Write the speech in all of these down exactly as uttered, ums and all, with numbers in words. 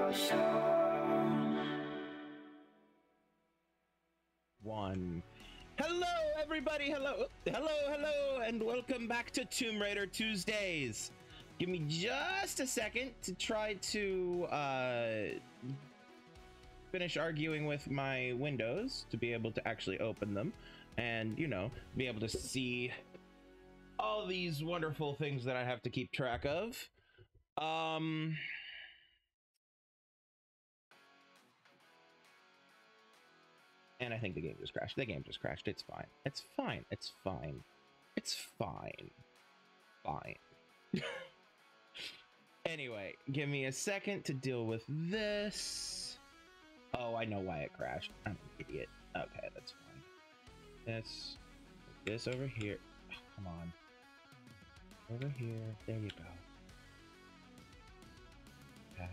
One. Hello, everybody. Hello, hello, hello, and welcome back to Tomb Raider Tuesdays. Give me just a second to try to uh, finish arguing with my windows to be able to actually open them and, you know, be able to see all these wonderful things that I have to keep track of. Um... And I think the game just crashed. The game just crashed. It's fine. It's fine. It's fine. It's fine. Fine. Anyway, give me a second to deal with this. Oh, I know why it crashed. I'm an idiot. Okay, that's fine. This, this over here. Oh, come on. Over here. There you go. Pass.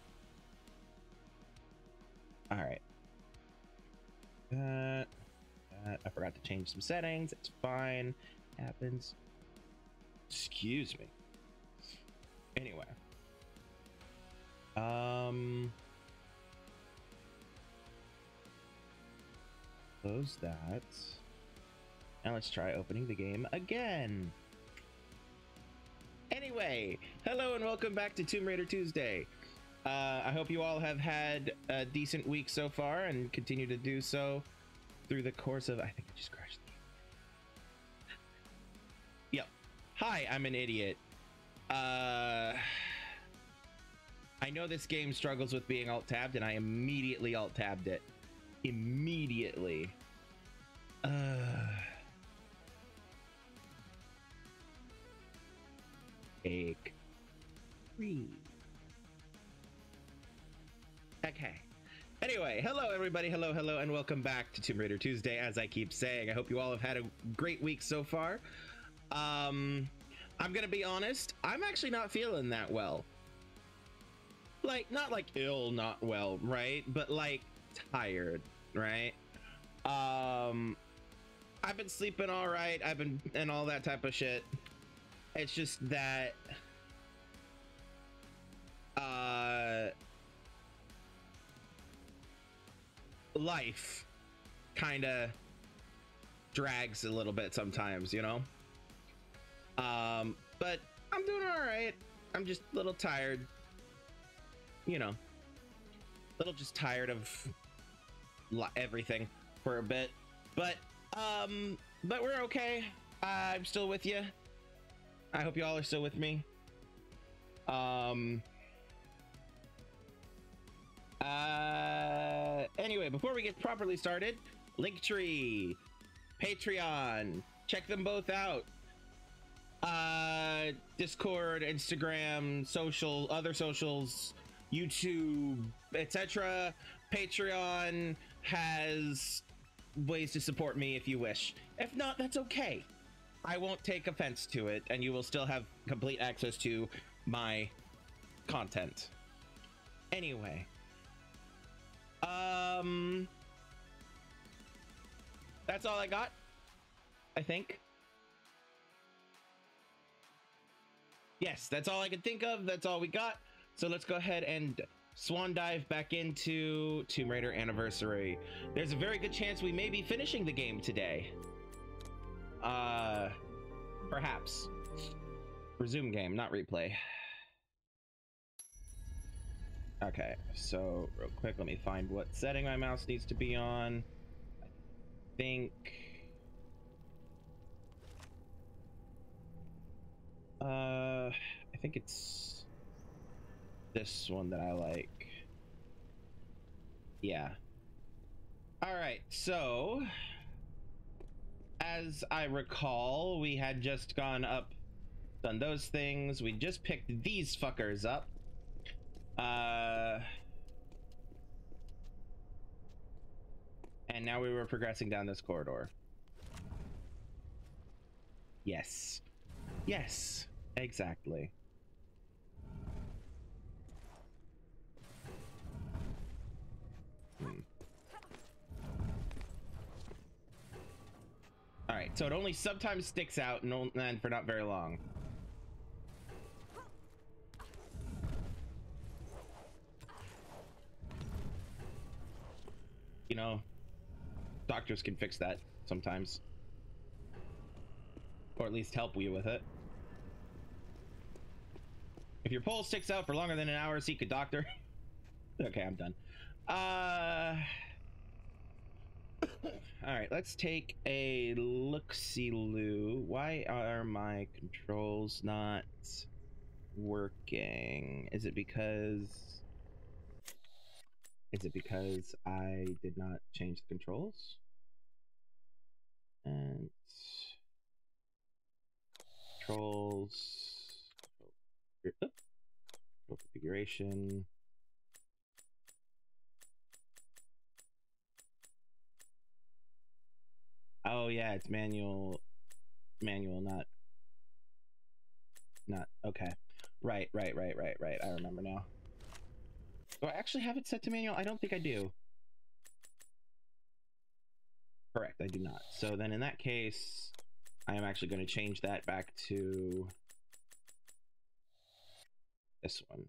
All right. That, that, I forgot to change some settings. It's fine. Happens. Excuse me. Anyway. Um. Close that. Now let's try opening the game again. Anyway, hello and welcome back to Tomb Raider Tuesday. Uh, I hope you all have had a decent week so far and continue to do so through the course of... I think I just crashed. Yep. Hi, I'm an idiot. Uh, I know this game struggles with being alt-tabbed, and I immediately alt-tabbed it. Immediately. Uh... Take three. Okay. Anyway, hello everybody, hello, hello, and welcome back to Tomb Raider Tuesday. As I keep saying, I hope you all have had a great week so far. Um, I'm gonna be honest, I'm actually not feeling that well. Like, not like ill, not well, right? But like tired, right? Um, I've been sleeping all right, I've been, and all that type of shit. It's just that, uh... life kind of drags a little bit sometimes, you know. Um, but I'm doing all right. I'm just a little tired, you know, a little just tired of everything for a bit. But um, but we're okay. I'm still with you. I hope you all are still with me. Um. Uh, anyway, before we get properly started, Linktree, Patreon, check them both out. Uh, Discord, Instagram, social, other socials, YouTube, et cetera. Patreon has ways to support me if you wish. If not, that's okay. I won't take offense to it, and you will still have complete access to my content. Anyway. Um, that's all I got, I think. Yes, that's all I can think of. That's all we got. So let's go ahead and swan dive back into Tomb Raider Anniversary. There's a very good chance we may be finishing the game today. Uh, perhaps. Resume game, not replay. Okay, so real quick, let me find what setting my mouse needs to be on. I think... Uh, I think it's this one that I like. Yeah. All right, so as I recall, we had just gone up, done those things. We just picked these fuckers up. Uh, and now we were progressing down this corridor. Yes. Yes, exactly. Hmm. All right, so it only sometimes sticks out and, only, and for not very long. you know, doctors can fix that sometimes. Or at least help you with it. If your pole sticks out for longer than an hour, seek a doctor. Okay, I'm done. Uh... Alright, let's take a look-see-loo. Why are my controls not working? Is it because... Is it because I did not change the controls? And... Controls... Control configuration... Oh yeah, it's manual, manual, not, not, okay. Right, right, right, right, right, I remember now. Do I actually have it set to manual? I don't think I do. Correct, I do not. So then in that case, I am actually going to change that back to this one.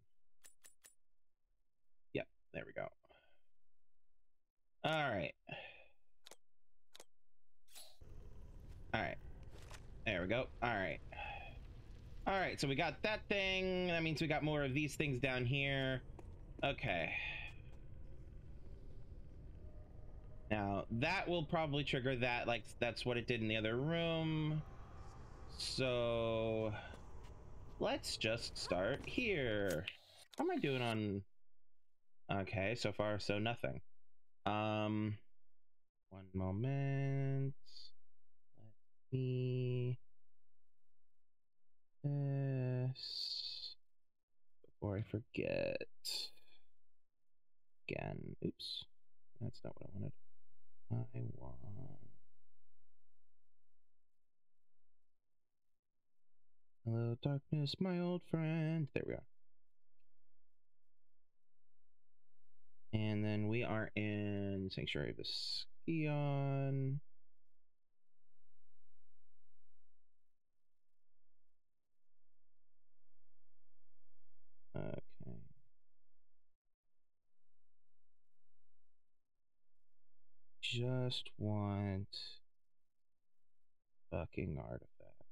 Yep, there we go. All right. All right. There we go. All right. All right, so we got that thing. That means we got more of these things down here. Okay. Now, that will probably trigger that, like, that's what it did in the other room. So, let's just start here. How am I doing on... Okay, so far, so nothing. Um, one moment. Let me... This... Before I forget. Again, oops. That's not what I wanted. I want... Hello, darkness, my old friend. There we are. And then we are in Sanctuary of the Scion. Okay. Just want fucking artifacts.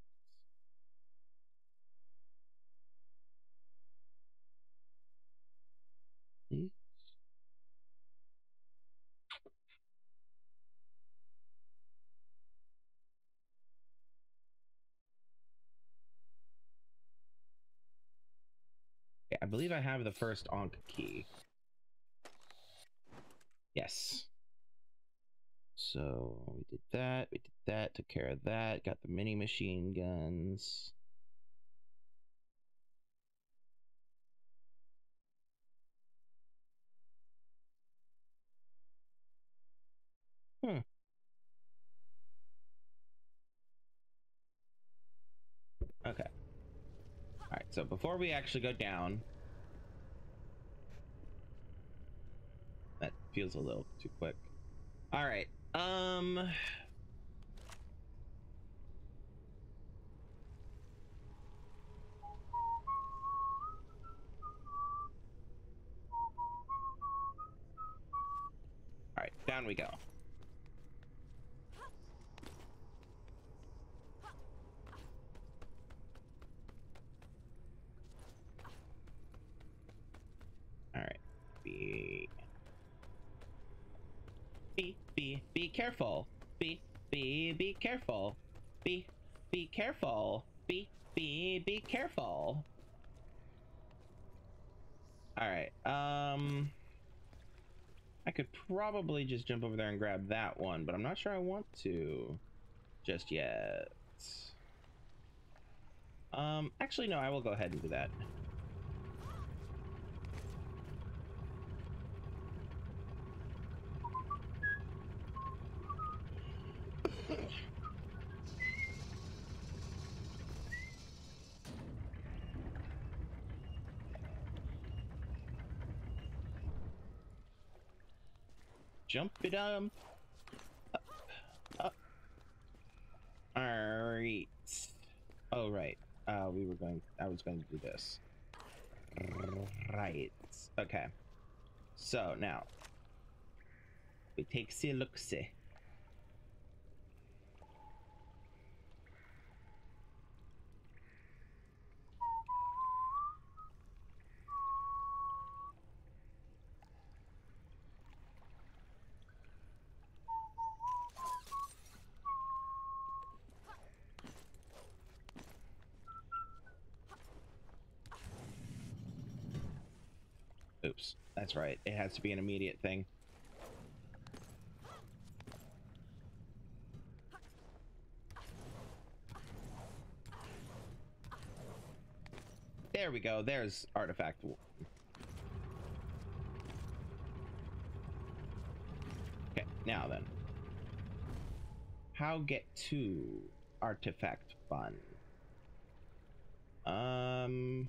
Please? Okay, I believe I have the first Ankh key. Yes. So we did that, we did that, took care of that, got the mini machine guns. Hmm. Okay. All right, so before we actually go down, that feels a little too quick. All right. Um. All right, down we go. All right. Be be be be careful. Be be be careful. Be be careful. Be be be careful. All right. Um I could probably just jump over there and grab that one, but I'm not sure I want to just yet. Um actually no, I will go ahead and do that. Jump it um up, up. All right. Oh right. Uh, we were going. I was going to do this. Right. Okay. So now, We take a look-see. Oops, that's right. It has to be an immediate thing. There we go. There's artifact. Okay, now then. How get to artifact fun? Um...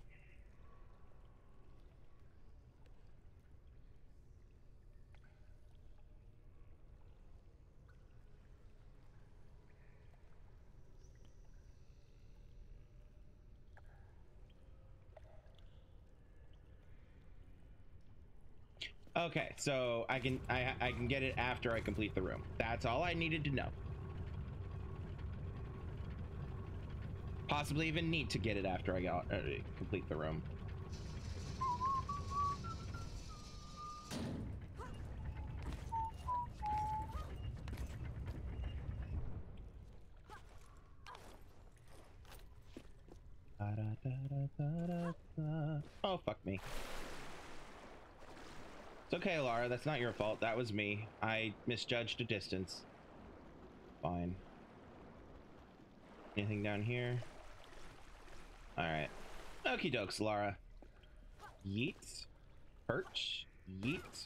Okay, so I can I I can get it after I complete the room. That's all I needed to know. Possibly even need to get it after I got uh, complete the room. Oh, fuck me. It's okay, Lara. That's not your fault. That was me. I misjudged a distance. Fine. Anything down here? Alright. Okie dokes, Lara. Yeet. Perch. Yeet.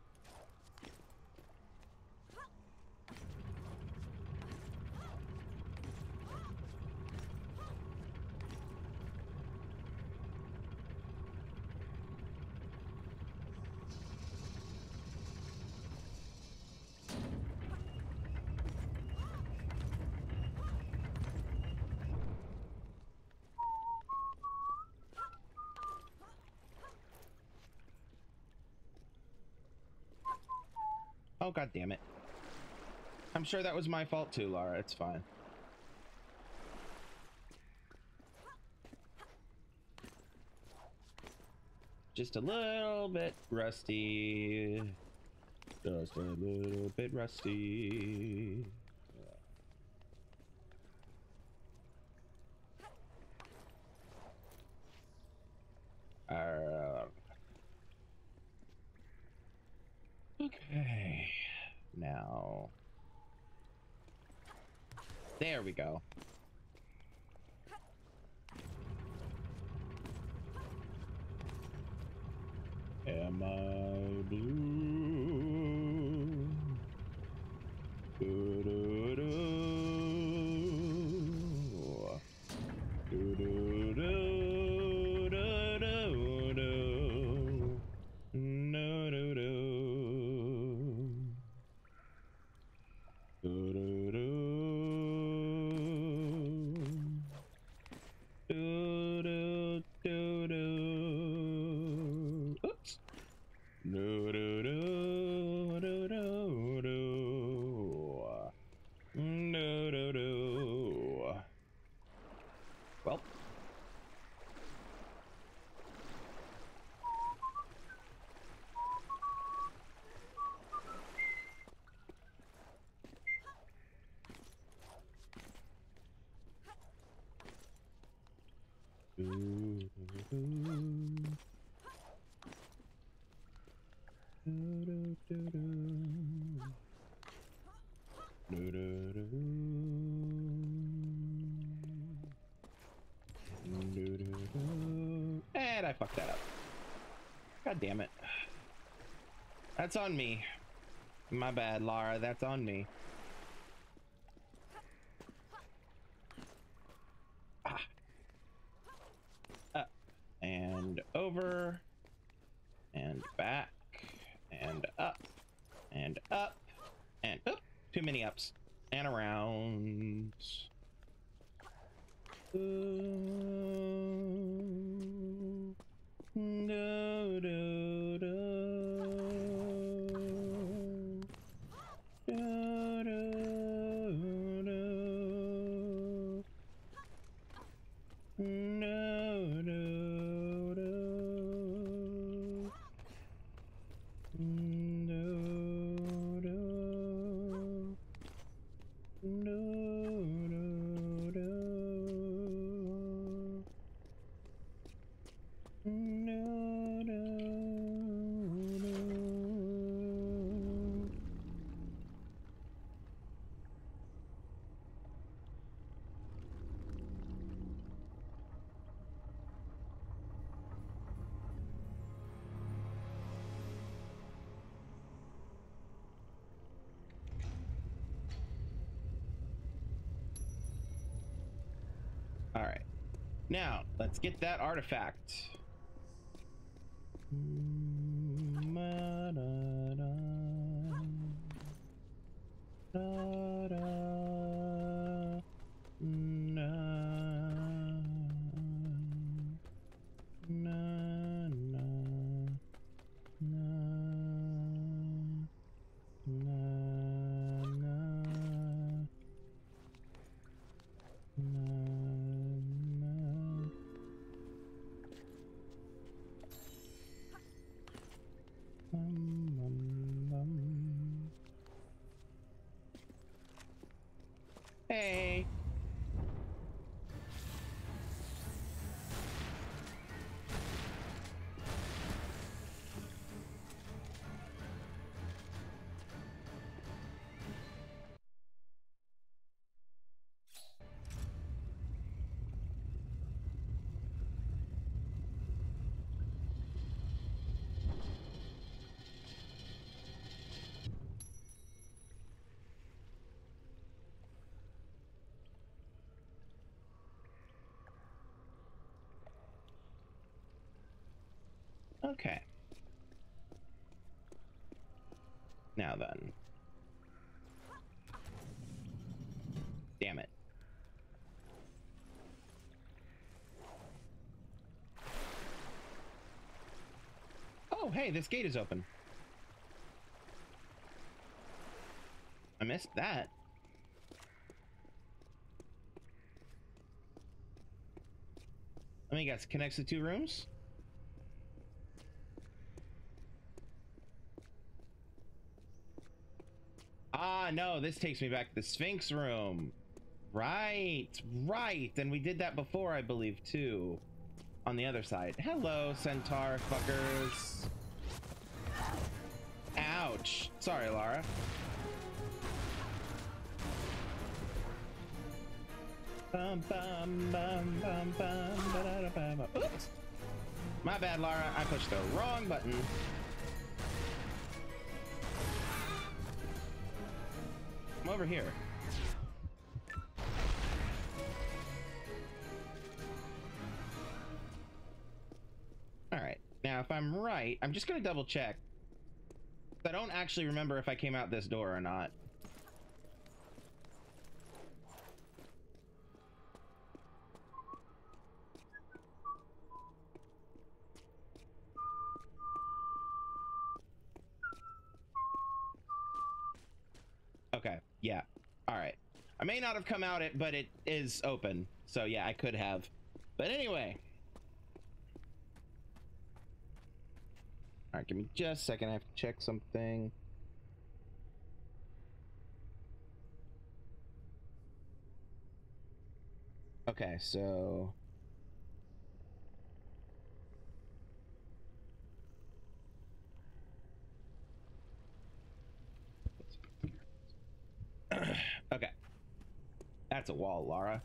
Oh, god damn it. I'm sure that was my fault too, Lara. It's fine. Just a little bit rusty. Just a little bit rusty. Uh, okay. Now. There we go. Am I blue? Do, do, do. Do, do, do, do, do, do. No, do, do. Do, do, do. Do, do, do, do. Oops. Do, do, do, do, do, do. Do, do, do. Well. Do, do, do. Do, do, do, do. Do, do, do. Do, do, do. And I fucked that up. God damn it. That's on me. My bad, Lara. That's on me. Ah. Up and over and back and up and up and up. Too many ups and around. Ooh. Do, do, do. No, no, no, no, no, no, no, no. All right, now let's get that artifact. Hey. Okay. Now then. Damn it. Oh, hey, this gate is open. I missed that. Let me guess, connects the two rooms? Ah, no, this takes me back to the Sphinx room. Right, right. And we did that before, I believe, too. On the other side. Hello, centaur fuckers. Ouch. Sorry, Lara. Bum, bum, bum, bum, bum, ba, da, da, ba, ba. Oops. My bad, Lara. I pushed the wrong button. Come over here. All right. Now, if I'm right, I'm just going to double check. I don't actually remember if I came out this door or not. Okay, yeah. All right. I may not have come out it, but it is open. So yeah, I could have. But anyway. All right, give me just a second. I have to check something. Okay, so... okay. That's a wall, Lara.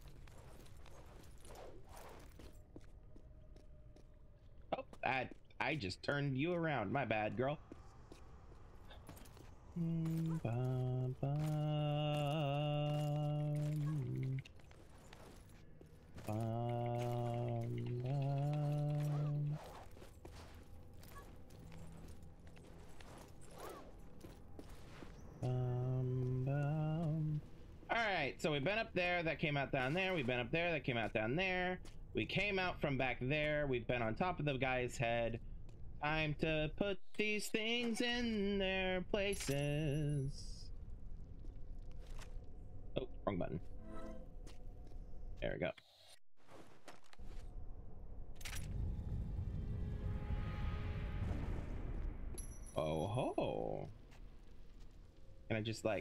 Oh, I, I just turned you around. My bad, girl. Mm, bum, bum. Bum, bum. Bum, bum. All right, so we've been up there. That came out down there. We've been up there. That came out down there. We came out from back there. We've been on top of the guy's head. Time to put these things in their places. Oh, wrong button. There we go. Oh ho. Can I just like...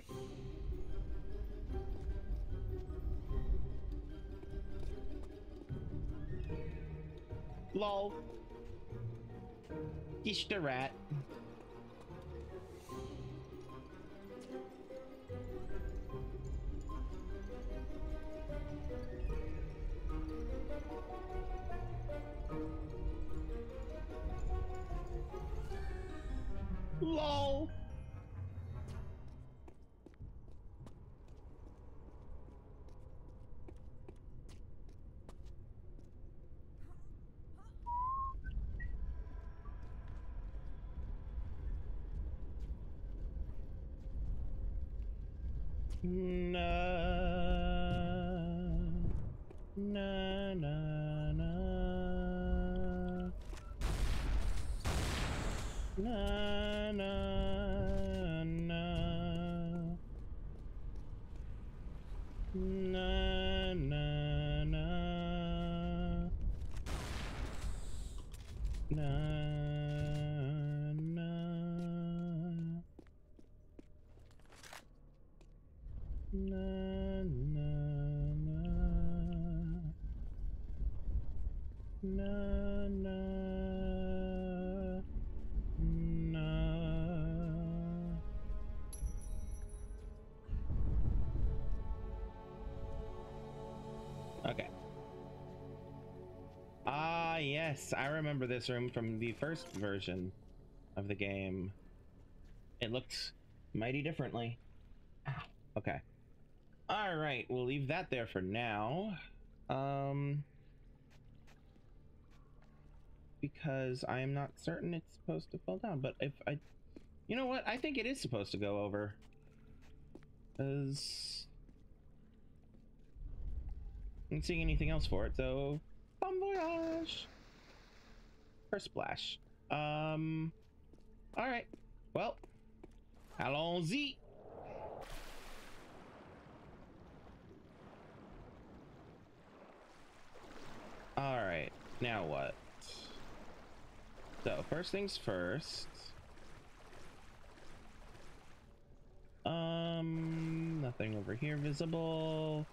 Lol. Gish the rat. Lol. Na na na na na na na na na na na na na na na na na. Okay. Ah, yes, I remember this room from the first version of the game. It looked mighty differently. Ah, okay. All right, we'll leave that there for now. Um, because I am not certain it's supposed to fall down, but if I, you know what? I think it is supposed to go over. Because I'm not seeing anything else for it, so bon voyage. Or splash. Um, all right. Well, allons-y. All right, now what? So first things first. Um, nothing over here visible.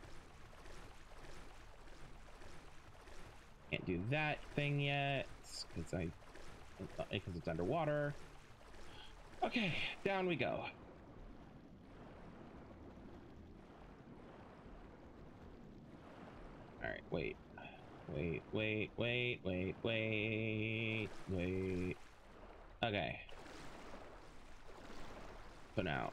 Can't do that thing yet because I because it's underwater. Okay, down we go. All right, wait. Wait, wait, wait, wait, wait, wait. Okay. So now.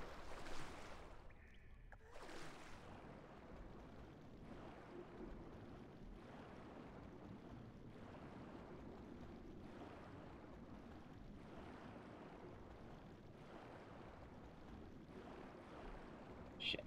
Shit.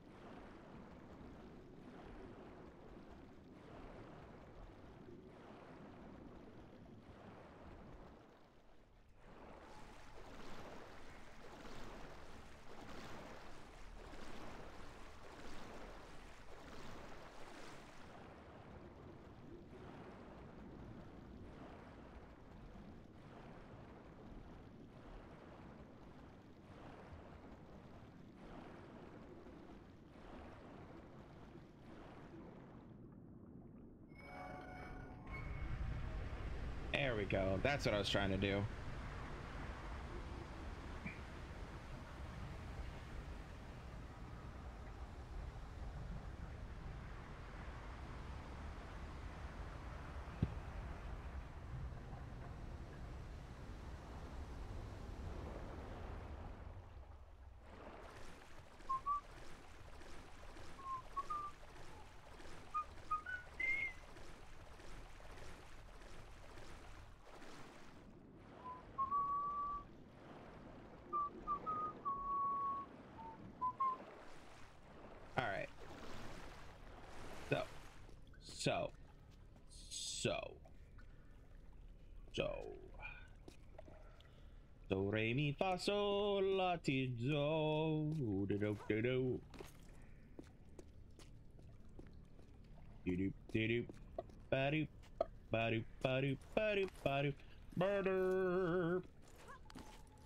There we go. That's what I was trying to do. All right. So, so, so, so, so, re mi fa sol la ti do do do do do do do do do ba do ba do ba do ba do ba do murder.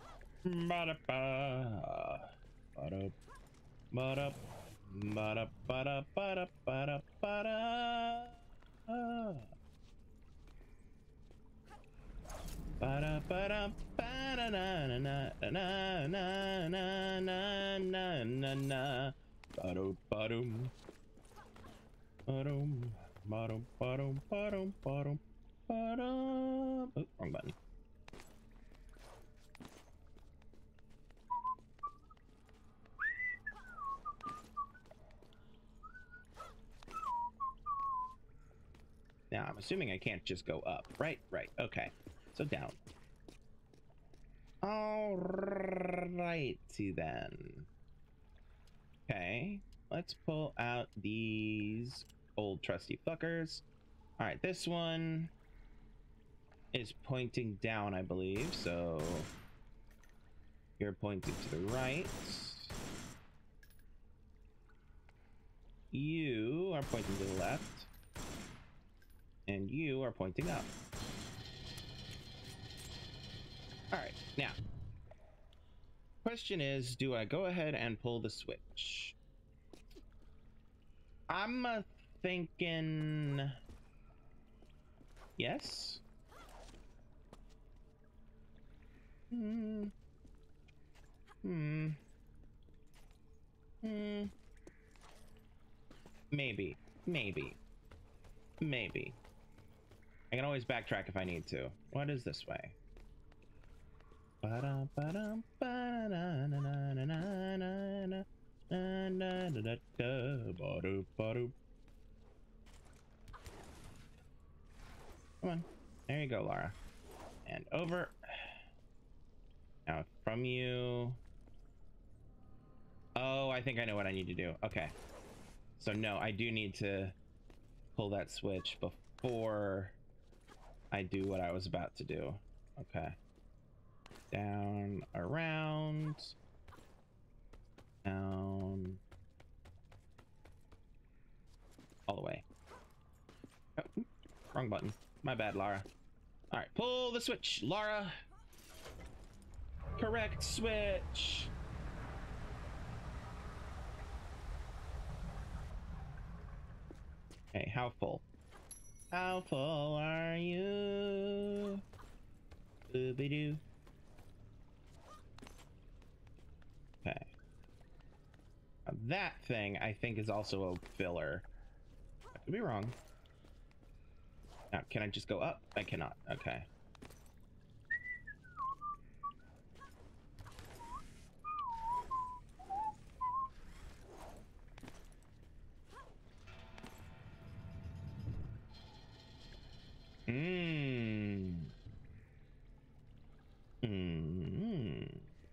Ba-da-ba. Ba-da. Ba-da. Ba-da. Ba-da. Ba-da. Ba-da. Ba-da. Ba-da. Ba-da. Ba-da. Na na na na na na na na na na. Ba-dum. Ba-dum. Ba-dum. Ba-dum. Ba-dum. Ba-dum. Ba-dum. Ba-dum. Oh, wrong button. Now, I'm assuming I can't just go up. Right, right. Okay. So down. All righty then. Okay. Let's pull out these old trusty fuckers. All right. This one is pointing down, I believe. So you're pointing to the right. You are pointing to the left. And you are pointing up. All right, now, question is, do I go ahead and pull the switch? I'm uh, thinking yes. Hmm. Hmm. Hmm. Maybe. Maybe. Maybe. I can always backtrack if I need to. What is this way? Come on. There you go, Lara. And over. Now from you. Oh, I think I know what I need to do. Okay. So no, I do need to pull that switch before I do what I was about to do. Okay. Down, around. Down. All the way. Oh, wrong button. My bad, Lara. All right, pull the switch, Lara. Correct switch. Okay, how full? How full are you? Booby-doo. Okay. Now that thing, I think, is also a filler. I could be wrong. Now, can I just go up? I cannot. Okay. Mmm. Mmm.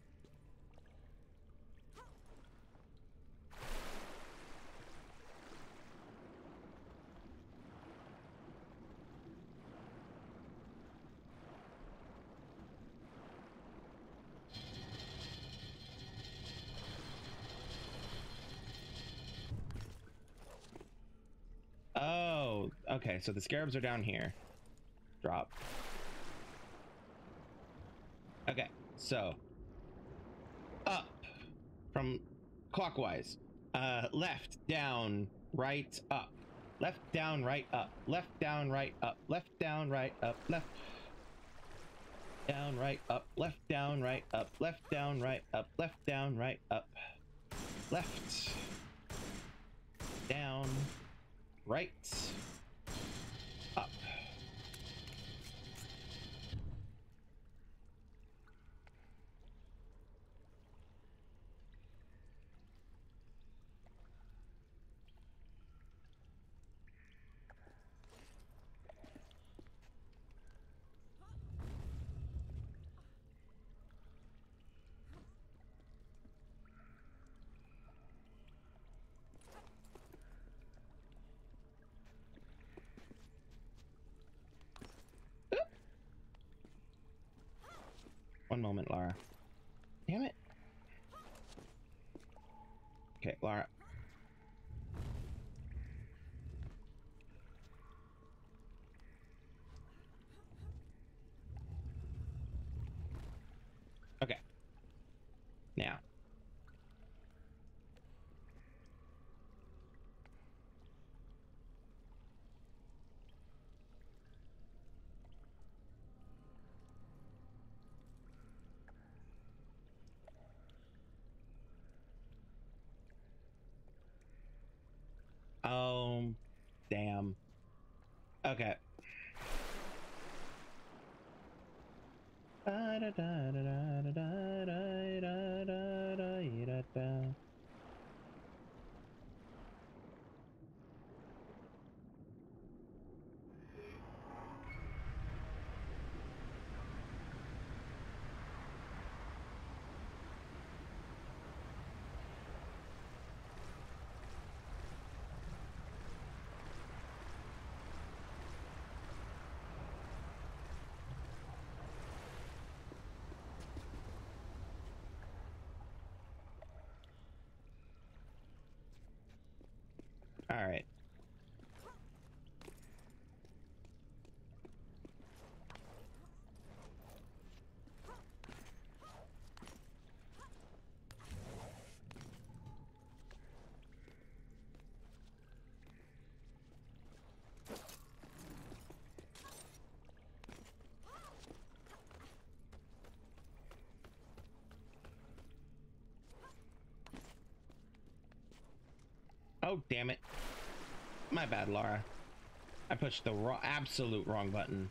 Oh, okay. So the scarabs are down here. Drop. Okay, so up from clockwise. Uh, left, down, right, up. Left, down, right, up. Left, down, right, up. Left, down, right, up. Left, down, right, up. Left, down, right, up. Left, down, right, up. Left, down, right, up. Left, down, right, up. One moment, Lara. Damn it. Okay, Lara. Okay. Now. Oh, damn. Okay. All right. Oh, damn it. My bad, Laura. I pushed the wrong, absolute wrong button.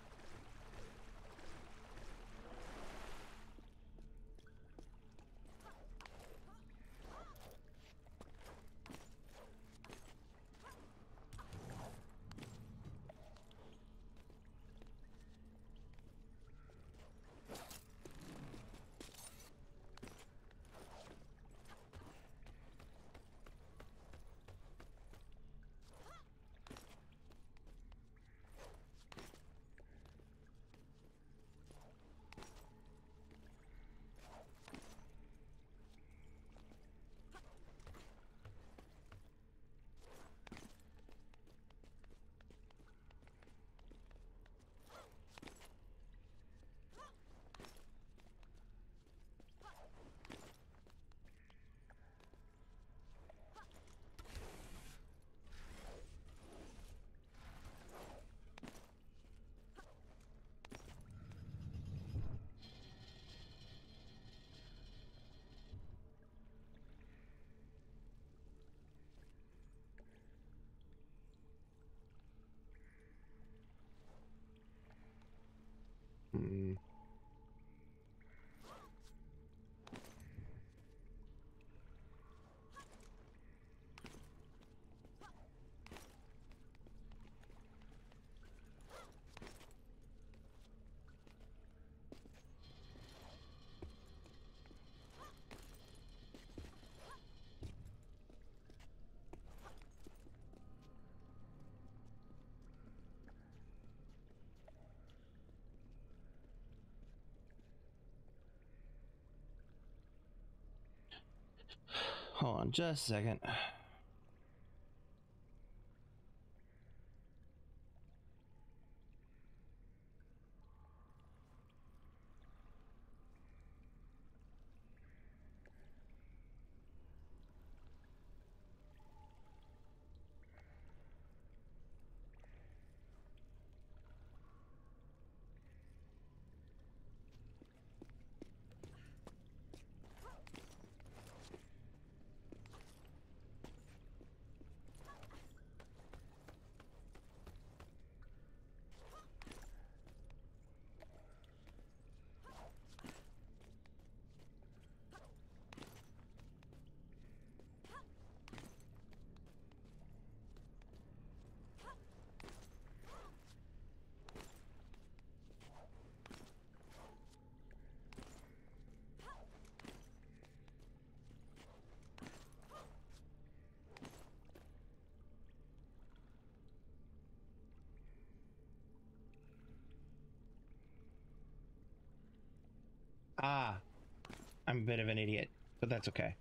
Hmm. Hold on just a second. Ah, I'm a bit of an idiot, but that's okay.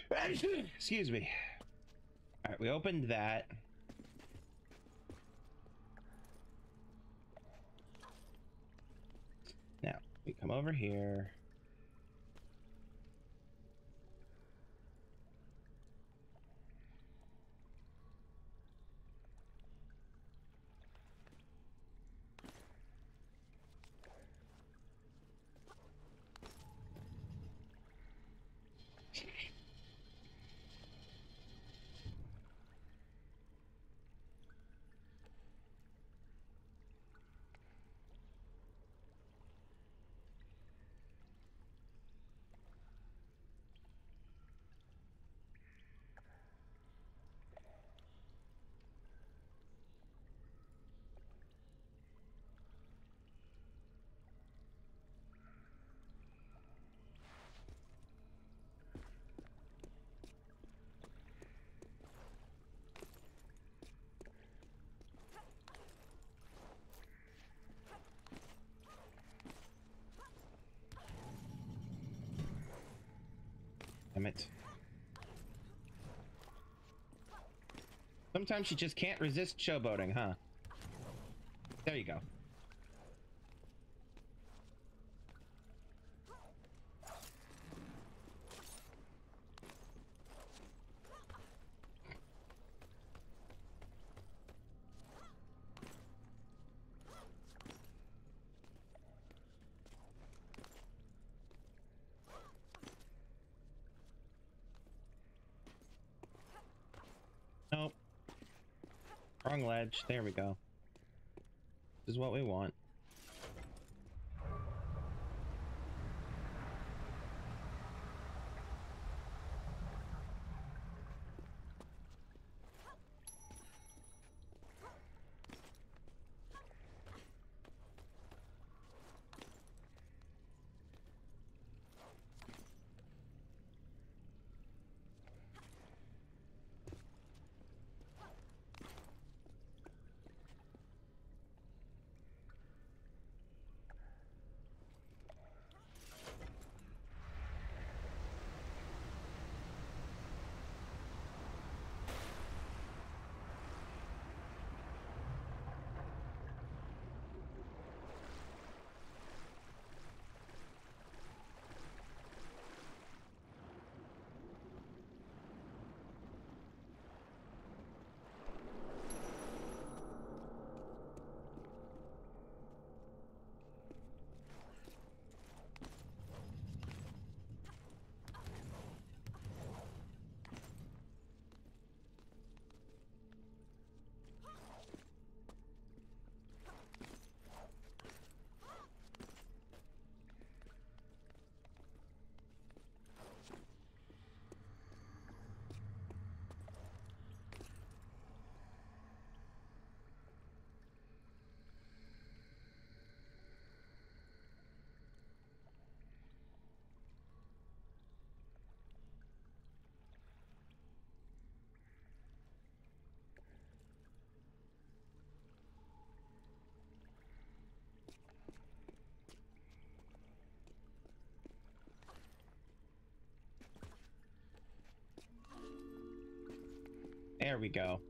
Excuse me. All right, we opened that. We come over here. Damn it. Sometimes you just can't resist showboating, huh? There you go. Nope. Wrong ledge. There we go. This is what we want. There we go.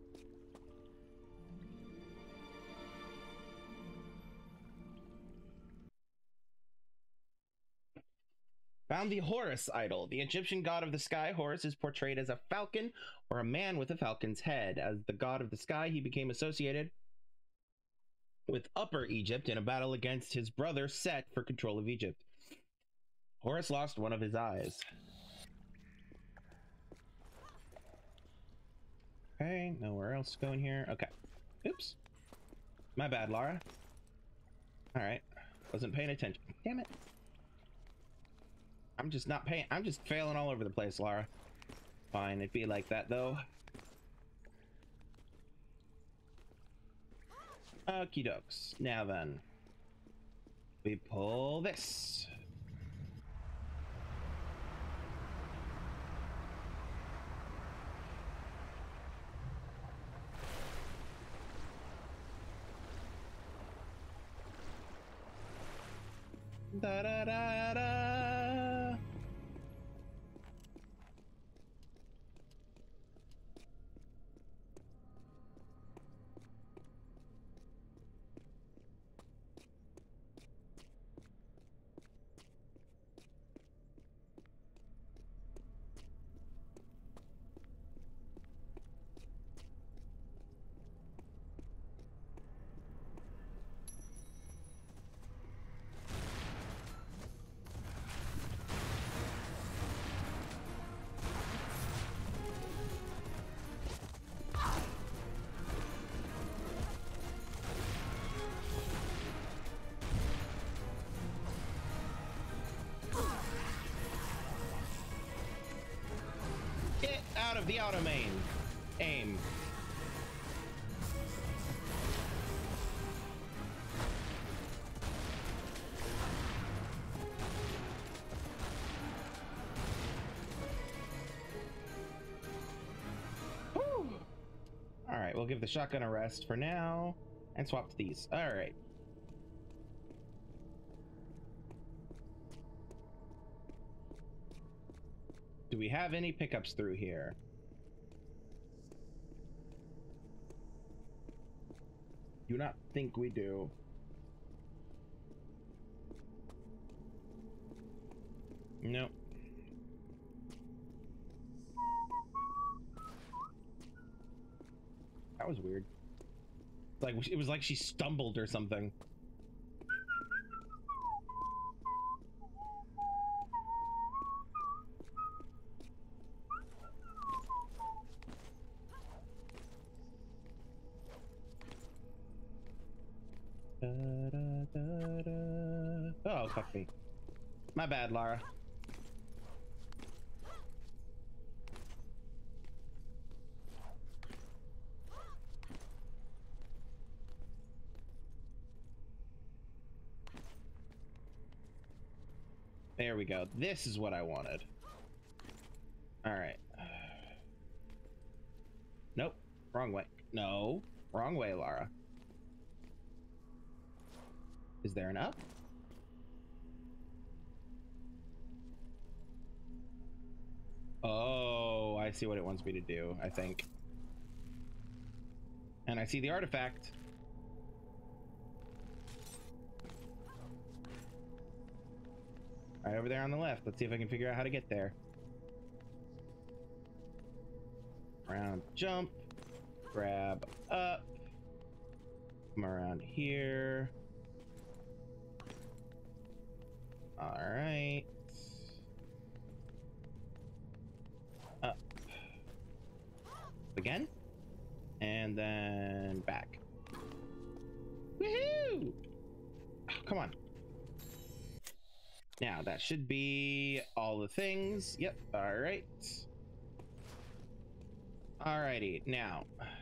Found the Horus idol. The Egyptian god of the sky, Horus, is portrayed as a falcon or a man with a falcon's head. As the god of the sky, he became associated with Upper Egypt in a battle against his brother Set for control of Egypt. Horus lost one of his eyes. Okay, nowhere else to go in here. Okay. Oops. My bad, Lara. Alright. Wasn't paying attention. Damn it. I'm just not paying. I'm just failing all over the place, Lara. Fine, it'd be like that, though. Okie dokes. Now then. We pull this. Da da da da. out of the auto main. Aim. Whew. All right, we'll give the shotgun a rest for now and swap to these. All right. Do we have any pickups through here? Do not think we do. Nope. That was weird. Like it was like she stumbled or something. Da, da, da, da. Oh, fuck me. My bad, Lara. There we go. This is what I wanted. All right. Nope. Wrong way. No. Wrong way, Lara. Is there an up? Oh, I see what it wants me to do, I think. And I see the artifact. Right over there on the left. Let's see if I can figure out how to get there. Round jump. Grab up. Come around here. All right. Up. Again. And then back. Woohoo! Oh, come on. Now that should be all the things. Yep. All right. Alrighty. Now.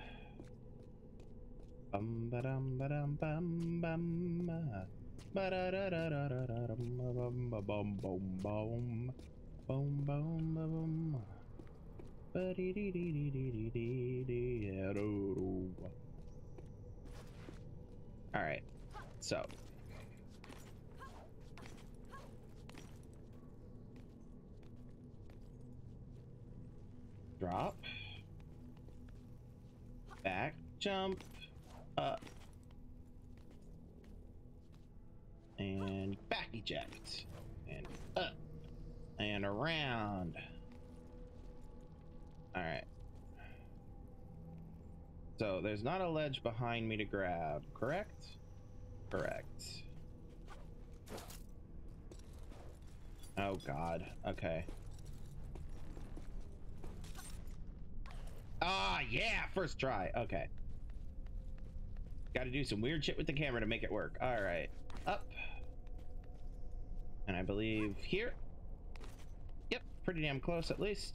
Bum ba dum ba dum bum bum. Ba da da da da da da bum bum bum bum bum bum bum bum. Ba dee dee dee dee dee dee dee dee. All right. So. Drop. Back. Jump. Up. And back eject. And up. And around. Alright. So there's not a ledge behind me to grab, correct? Correct. Oh god. Okay. Ah, yeah! First try. Okay. Gotta do some weird shit with the camera to make it work. Alright. Up. And I believe here. Yep, pretty damn close at least.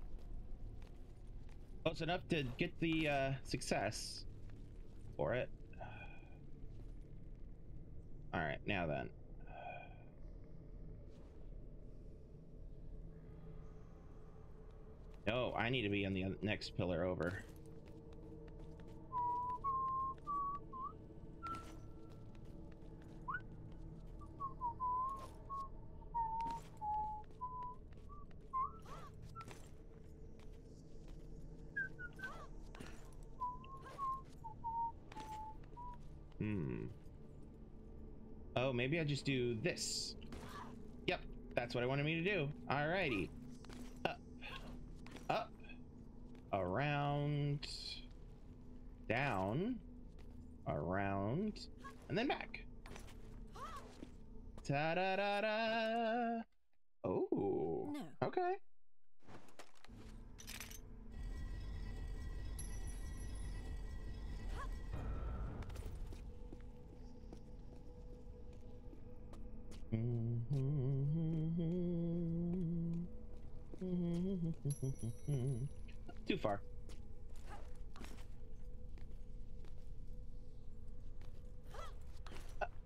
Close enough to get the uh, success for it. Alright, now then. No, I need to be on the next pillar over. Hmm. Oh, maybe I just do this. Yep, that's what I wanted me to do. Alrighty. Up. Up. Around. Down. Around. And then back. Ta-da-da-da. Oh. No. Okay. Too far. Up.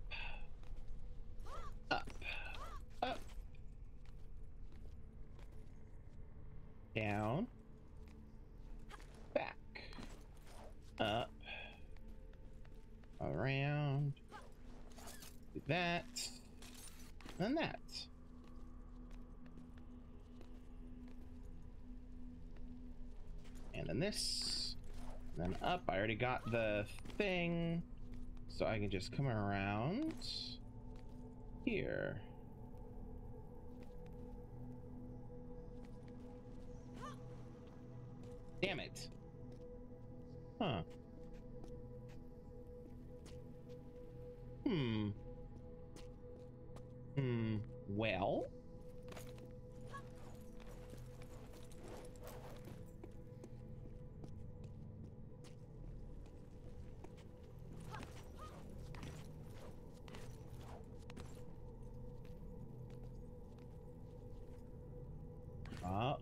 Up. Up. Down. Back. Up. Around. Do that. And that. And then this. And then up. I already got the thing. So I can just come around here. Damn it. Huh. Hmm. Hmm. Well. Uh.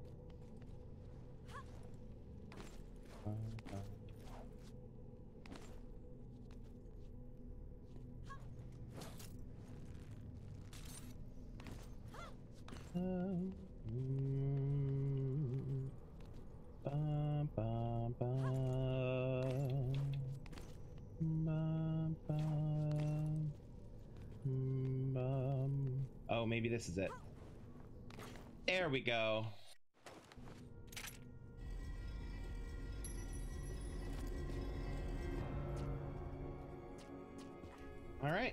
Oh, maybe this is it. There we go. All right.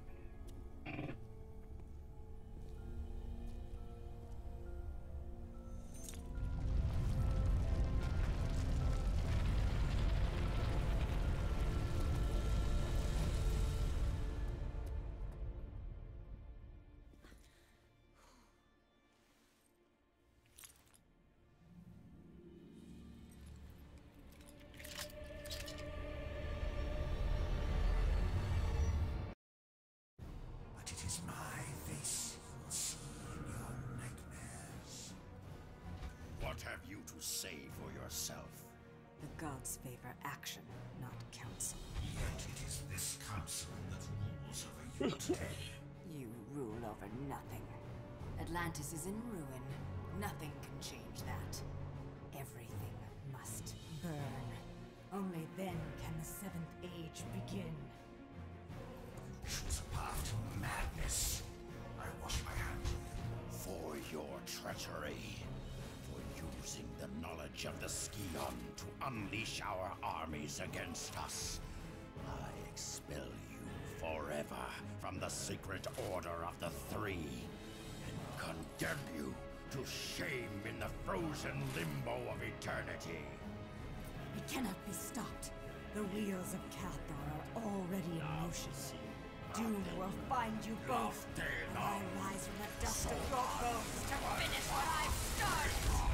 What have you to say for yourself? The gods favor action, not counsel. Yet it is this council that rules over you today. You rule over nothing. Atlantis is in ruin. Nothing can change that. Everything must burn. Only then can the Seventh Age begin. Choose a path to madness. I wash my hands of you. For your treachery. Using the knowledge of the Scion to unleash our armies against us. I expel you forever from the secret order of the Three, and condemn you to shame in the frozen limbo of eternity. It cannot be stopped. The wheels of Cathar are already in motion. Doom will find you both, and I rise from the dust of your bones to finish what I've started!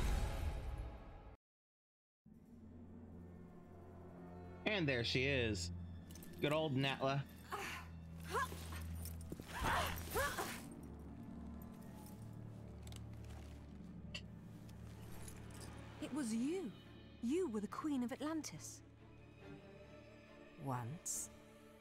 And there she is. Good old Natla. It was you. You were the Queen of Atlantis. Once.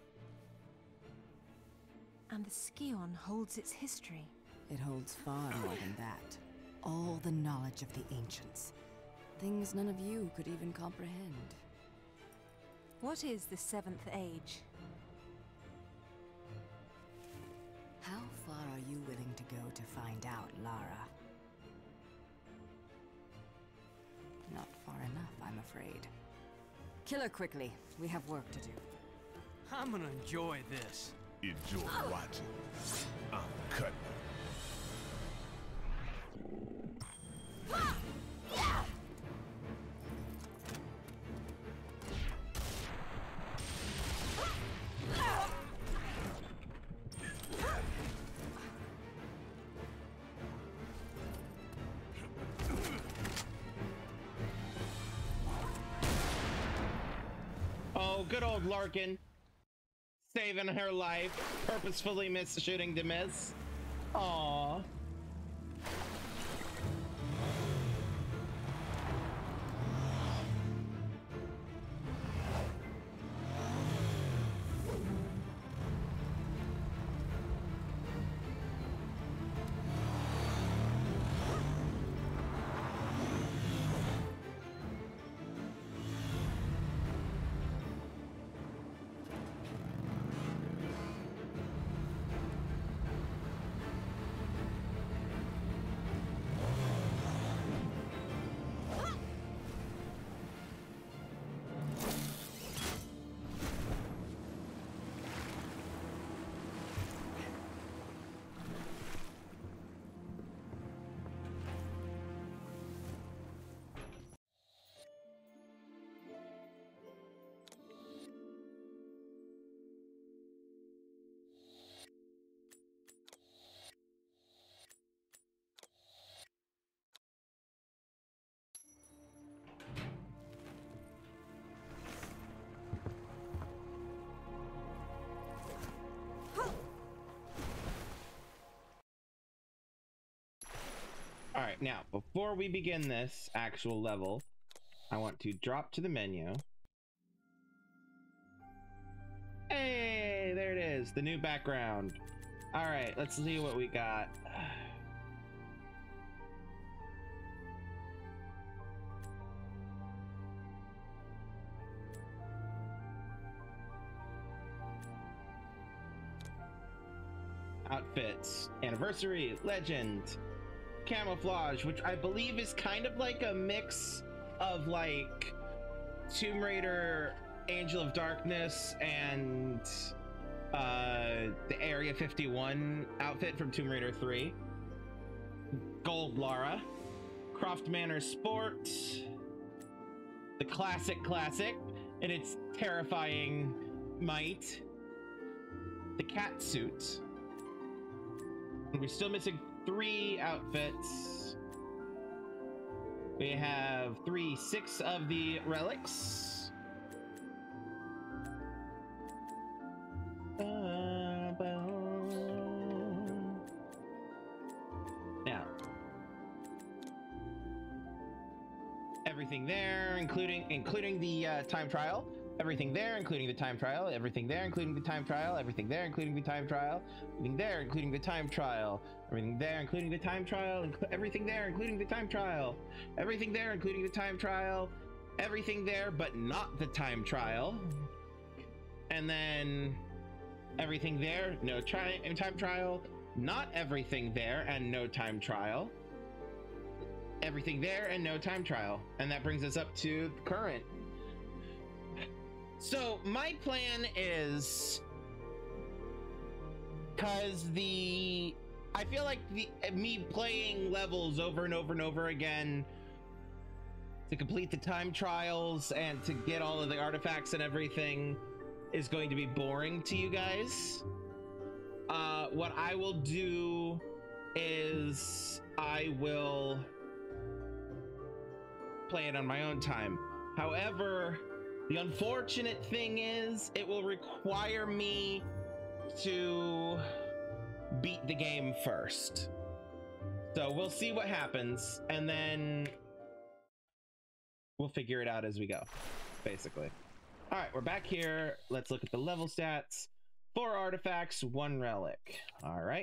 And the Scion holds its history. It holds far more than that. All the knowledge of the ancients. Things none of you could even comprehend. What is the Seventh Age? How far are you willing to go to find out, Lara? Not far enough, I'm afraid. Kill her quickly. We have work to do. I'm gonna enjoy this. Enjoy watching. I'm cutting. Oh, good old Larkin. Saving her life. Purposefully miss shooting to miss. Aww. right, now, before we begin this actual level, I want to drop to the menu. Hey, there it is, the new background. All right, let's see what we got. Outfits, anniversary, legend, camouflage, which I believe is kind of like a mix of like Tomb Raider, Angel of Darkness, and uh, the Area fifty-one outfit from Tomb Raider three. Gold Lara, Croft Manor Sport, the classic classic, and its terrifying might, the cat suit. We're still missing three outfits. We have three, six of the relics. Now, everything there, including including the uh, time trial. Everything there, including the time trial. Everything there, including the time trial. Everything there, including the time trial. Everything there, including the time trial. Everything there, including the time trial. Everything there, including the time trial. Everything there, including the time trial. Everything there, but not the time trial. And then everything there, no tri time trial. Not everything there, and no time trial. Everything there, and no time trial. And that brings us up to current. So my plan is, cause the, I feel like the me playing levels over and over and over again to complete the time trials and to get all of the artifacts and everything is going to be boring to you guys. Uh, what I will do is I will play it on my own time. However, the unfortunate thing is, it will require me to beat the game first. So we'll see what happens, and then we'll figure it out as we go, basically. All right, we're back here. Let's look at the level stats. Four artifacts, one relic. All right.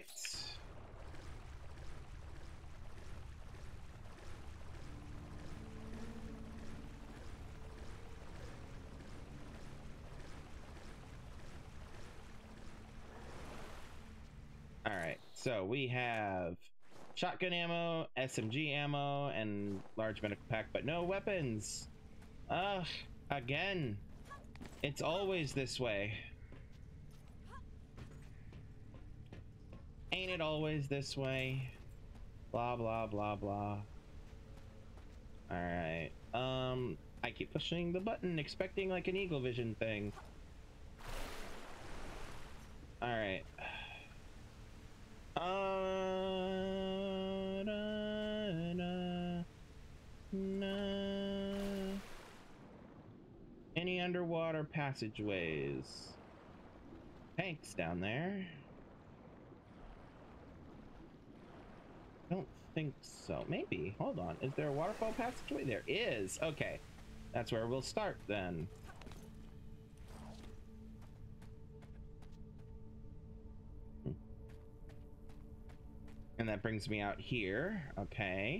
All right, so we have shotgun ammo, S M G ammo, and large medical pack, but no weapons. Ugh, again, it's always this way. Ain't it always this way? Blah, blah, blah, blah. All right, um, I keep pushing the button, expecting like an Eagle Vision thing. All right. Uh, da, da, na. Any underwater passageways? Tanks down there? Don't think so. Maybe. Hold on. Is there a waterfall passageway? There is. Okay. That's where we'll start then. And that brings me out here. Okay.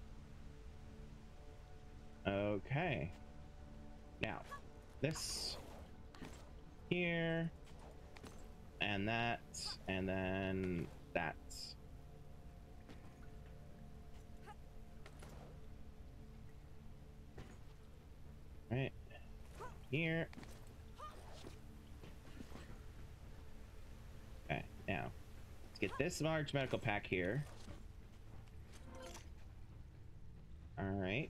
Okay. Now, this here, and that, and then that. Right here. Okay, now. Get this large medical pack here. All right.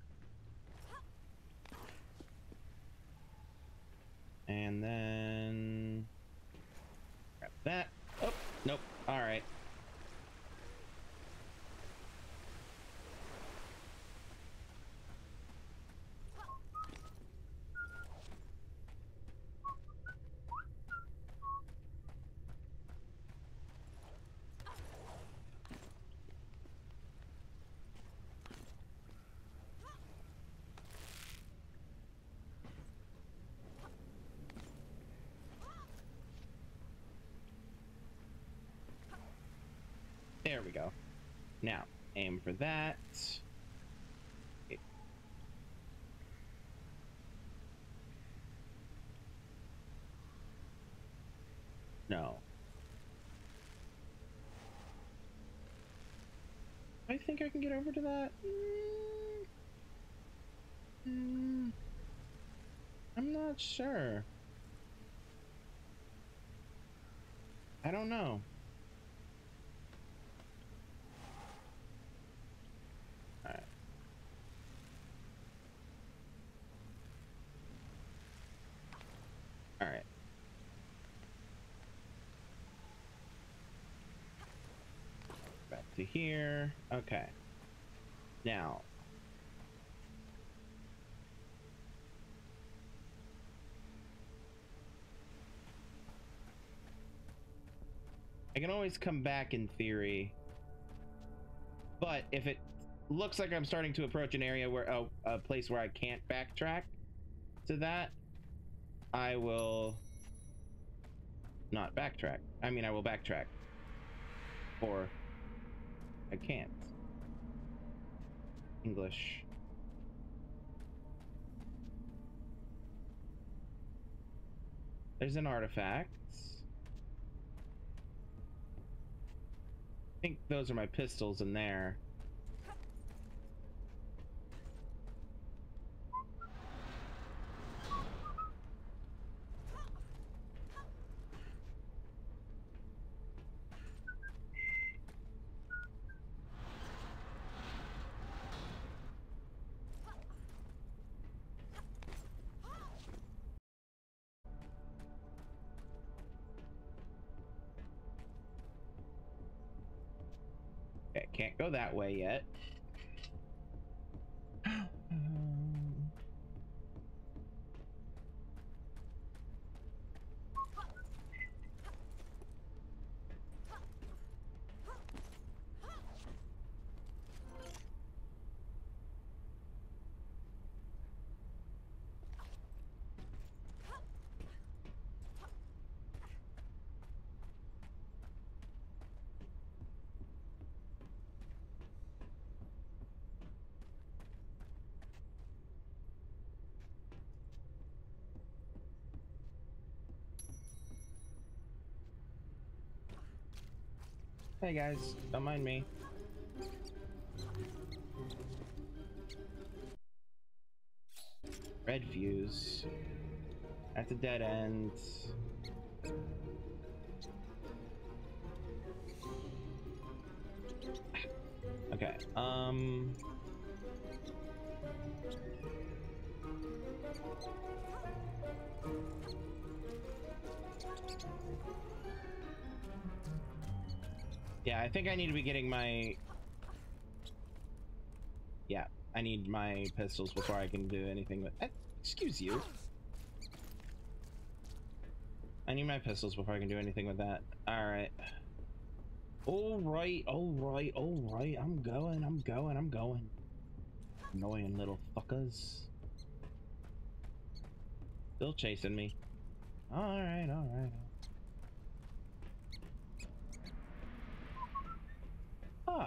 And then grab that. Oh, nope. All right. go. Now, aim for that. Okay. No. I think I can get over to that. Mm. Mm. I'm not sure. I don't know. Alright. Alright. Back to here. Okay. Now. I can always come back in theory. But if it looks like I'm starting to approach an area where, oh, a place where I can't backtrack to that, I will not backtrack. I mean, I will backtrack. Or I can't. English. There's an artifact. I think those are my pistols in there. Okay, can't go that way yet. Hey guys, don't mind me. Red fuse. That's a dead end. Okay, um... yeah, I think I need to be getting my... Yeah, I need my pistols before I can do anything with... Uh, excuse you. I need my pistols before I can do anything with that. Alright. Alright, alright, alright. I'm going, I'm going, I'm going. Annoying little fuckers. Still chasing me. Alright, alright. Ah.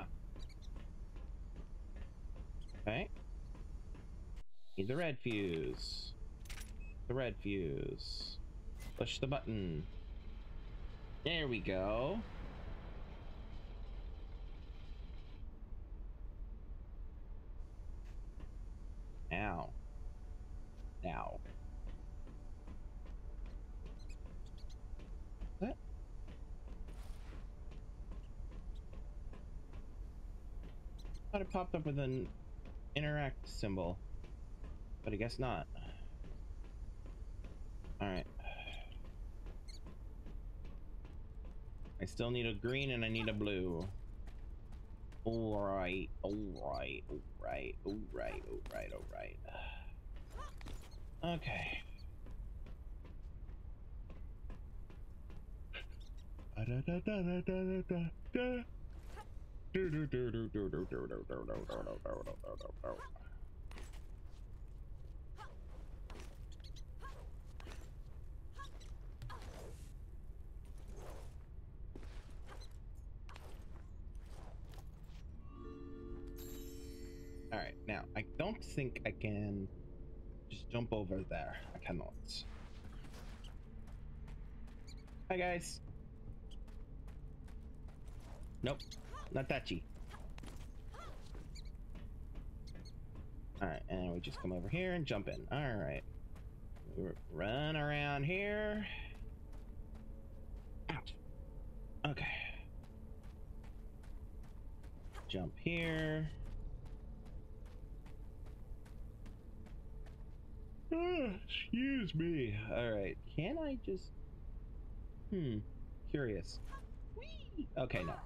Okay. Need the red fuse. The red fuse. Push the button. There we go. Now. Now. What? I thought it popped up with an interact symbol, but I guess not. Alright. I still need a green and I need a blue. Alright, alright, alright, alright, alright, alright. Okay. don't think I can just jump over there. I cannot. Hi, guys. Nope, not touchy. All right, and we just come over here and jump in. All right, run around here. Ouch. Okay. Jump here. Oh, excuse me. All right, can I just? Hmm. Curious. Whee! Okay, no.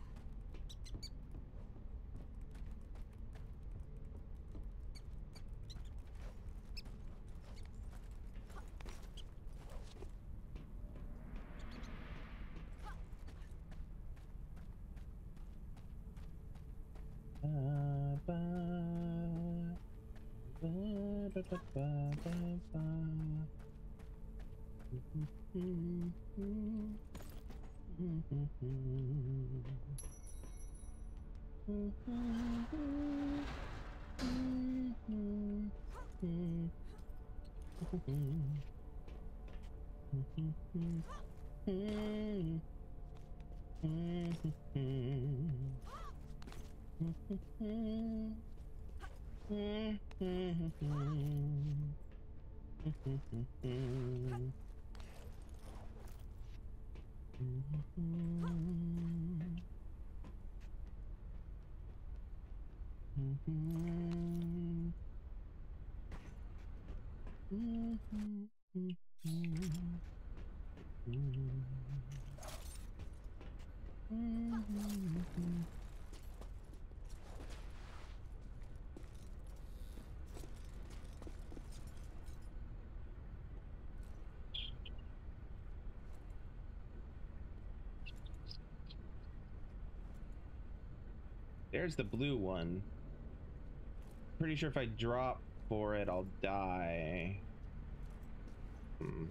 There's the blue one. Pretty sure if I drop for it, I'll die. Hmm.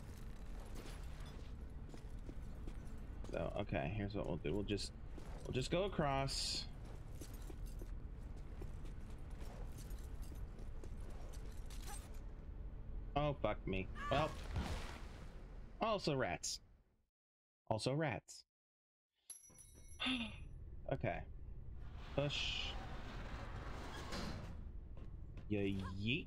So, okay, here's what we'll do. We'll just, we'll just go across. Oh, fuck me. Well, also rats. Also rats. Okay. Push. Ya yeet.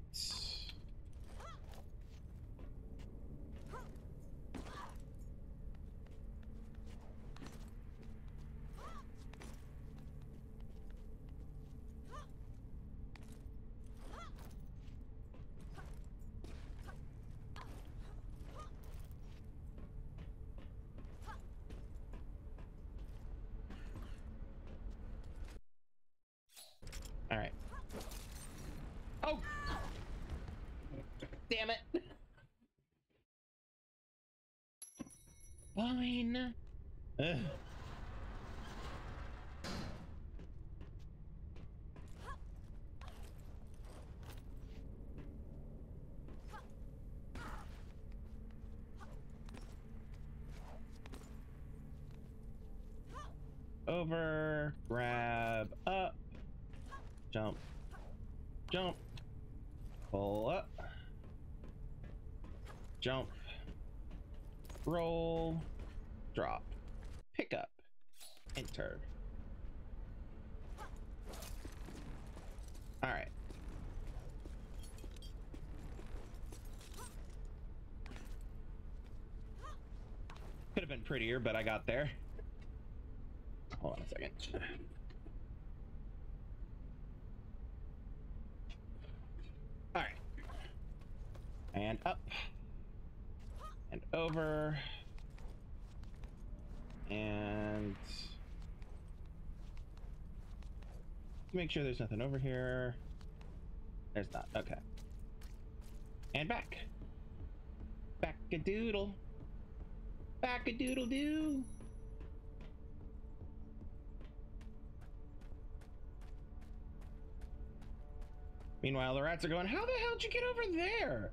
All right. Oh! Damn it! Fine. Ugh. Over, grab up, jump, jump, pull up, jump, roll, drop, pick up, enter. All right. Could have been prettier, but I got there. Hold on a second. All right. And up. And over. And make sure there's nothing over here. There's not. Okay. And back. Back-a-doodle. Back-a-doodle-doo. Meanwhile, the rats are going, how the hell did you get over there?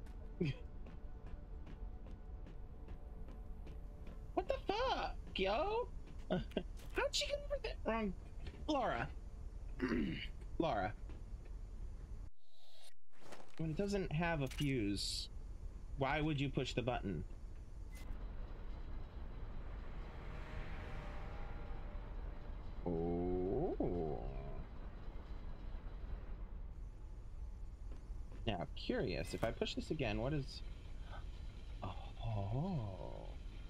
What the fuck, yo? Uh, how'd she get over there? Wrong. Laura. Laura. When it doesn't have a fuse, why would you push the button? Oh. Now, curious, if I push this again, what is... Oh.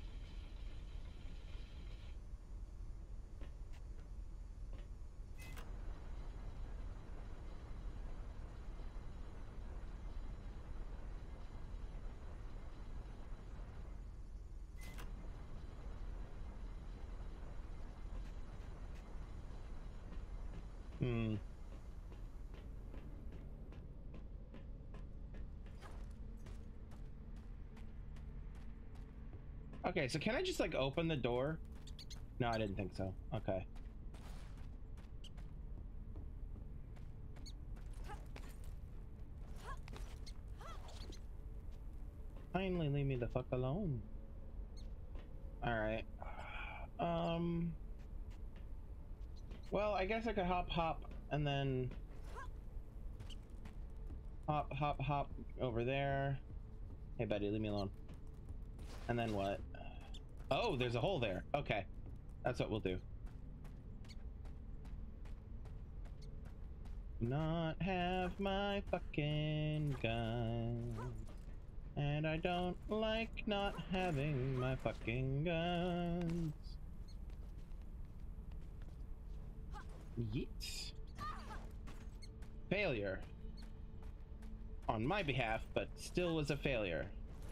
Hmm. Okay, so can I just like open the door? No, I didn't think so. Okay. Finally, leave me the fuck alone. All right. Um. Well, I guess I could hop, hop, and then hop, hop, hop over there. Hey, buddy, leave me alone. And then what? Oh, there's a hole there. Okay, that's what we'll do. Not have my fucking gun. And I don't like not having my fucking guns. Yeet. Failure. On my behalf, but still was a failure.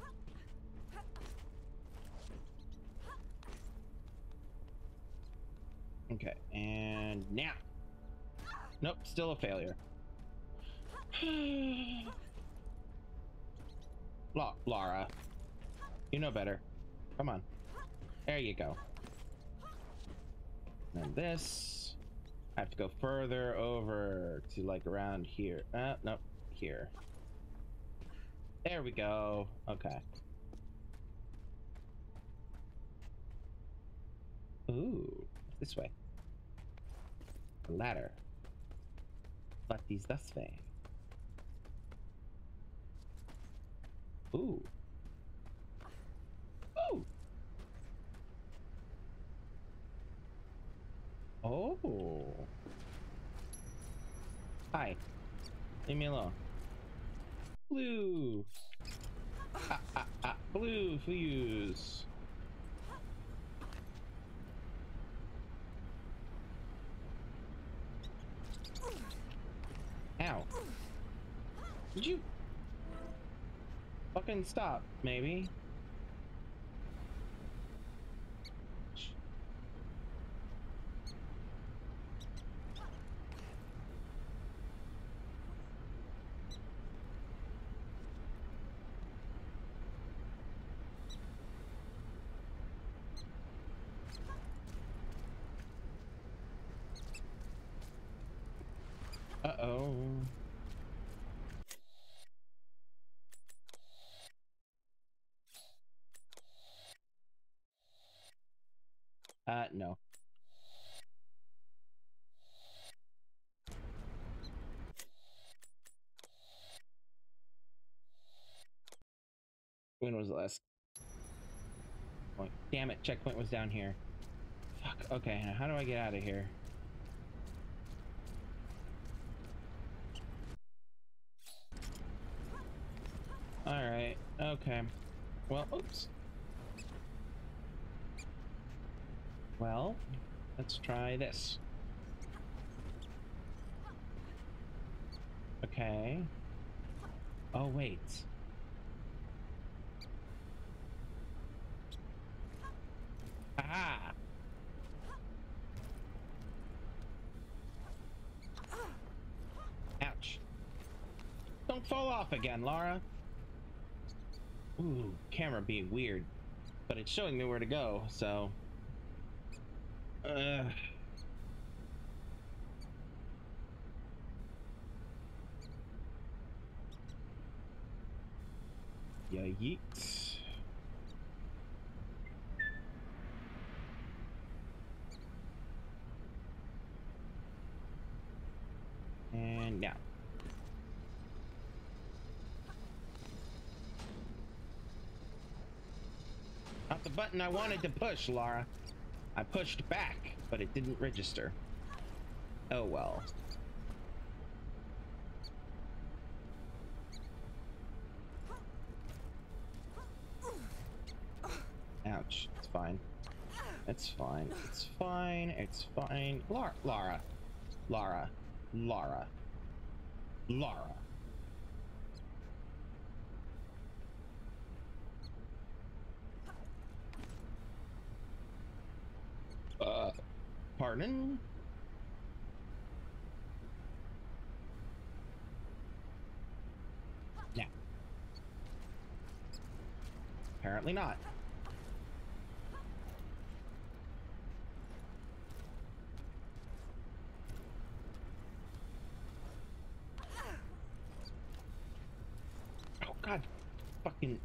Okay, and now. Nope, still a failure. La Laura, you know better. Come on. There you go. And this. I have to go further over to like around here. Uh, nope, here. There we go. Okay. Ooh, this way. A ladder. But these this way. Ooh. Ooh. Oh. Hi. Leave me alone. Blue. Ah, ah, ah. Blue fuse. Ow. Did you fucking stop, maybe? Uh-oh. Uh, no. When was the last point? Damn it, checkpoint was down here. Fuck, okay, now how do I get out of here? Alright, okay. Well, oops. Well, let's try this. Okay. Oh, wait. Ah! Ouch. Don't fall off again, Laura. Ooh, camera being weird. But it's showing me where to go, so... Uh... Yeah, yeet. And now. Not the button I wanted to push, Lara. I pushed back, but it didn't register. Oh well. Ouch. It's fine. It's fine. It's fine. It's fine. Lara. Lara. Lara. Lara. Lara. Uh, pardon? Now. Apparently not. Oh God, fucking.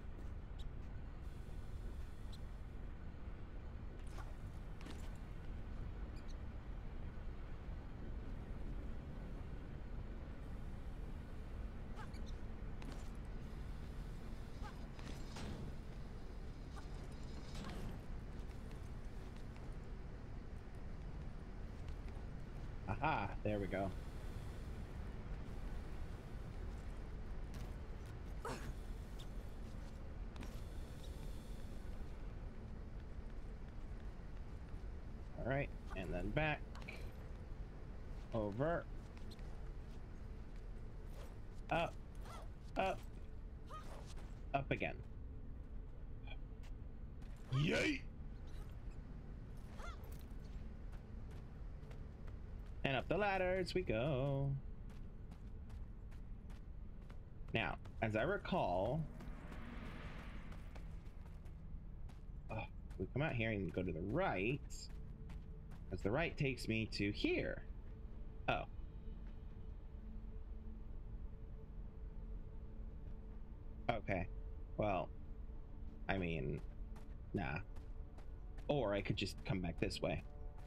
Aha, there we go. All right, and then back, over, up, up, up again. Yay! And up the ladders we go. Now, as I recall, oh, we come out here and go to the right, as the right takes me to here. Oh. Okay. Well, I mean, nah. Or I could just come back this way.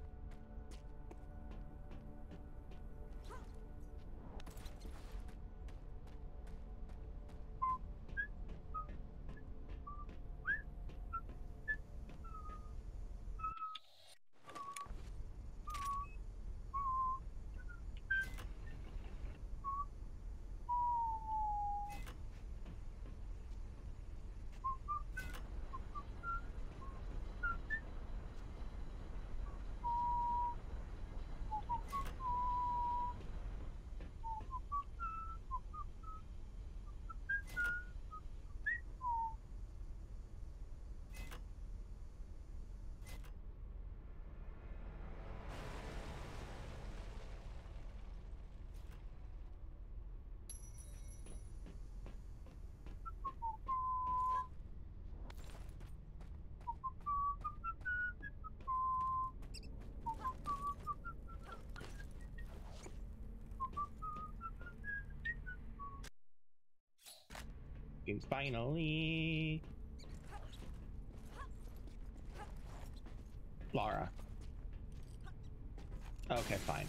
Finally, Lara. Okay, fine.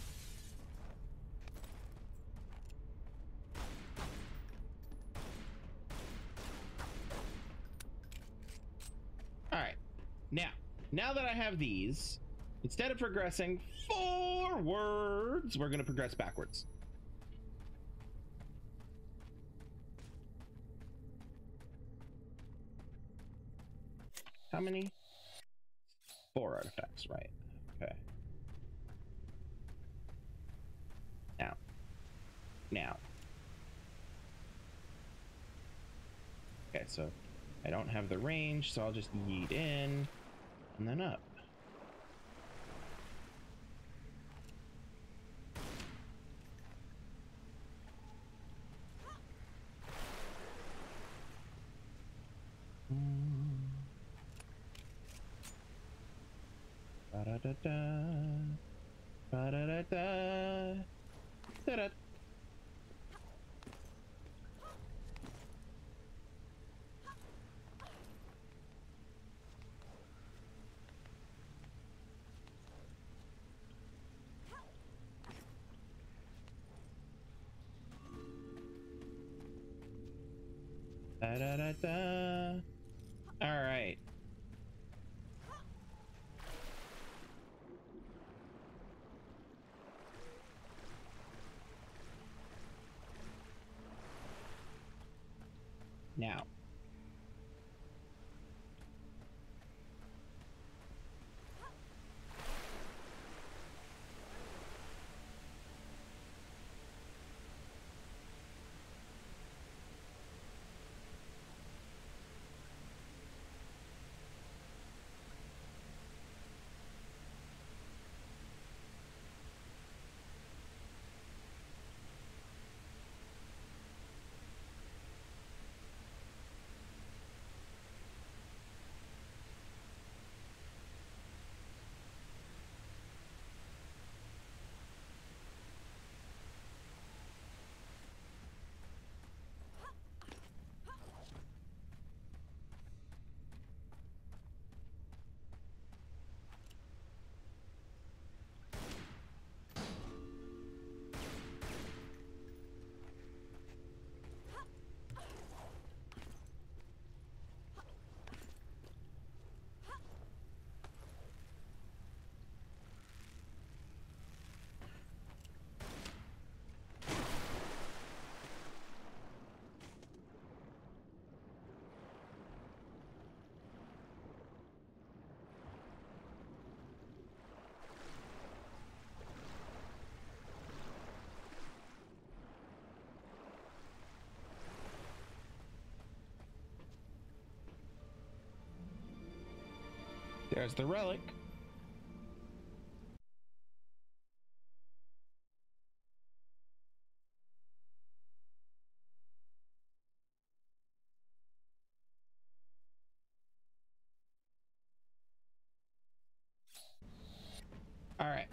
All right, now, now that I have these, instead of progressing forwards, we're gonna progress backwards. How many? Four artifacts, right? Okay. Now. Now. Okay, so I don't have the range, so I'll just yeet in and then up. Ba-da-da-da. Ba-da-da-da. Da-da. Da-da-da-da. All right. There's the relic. All right.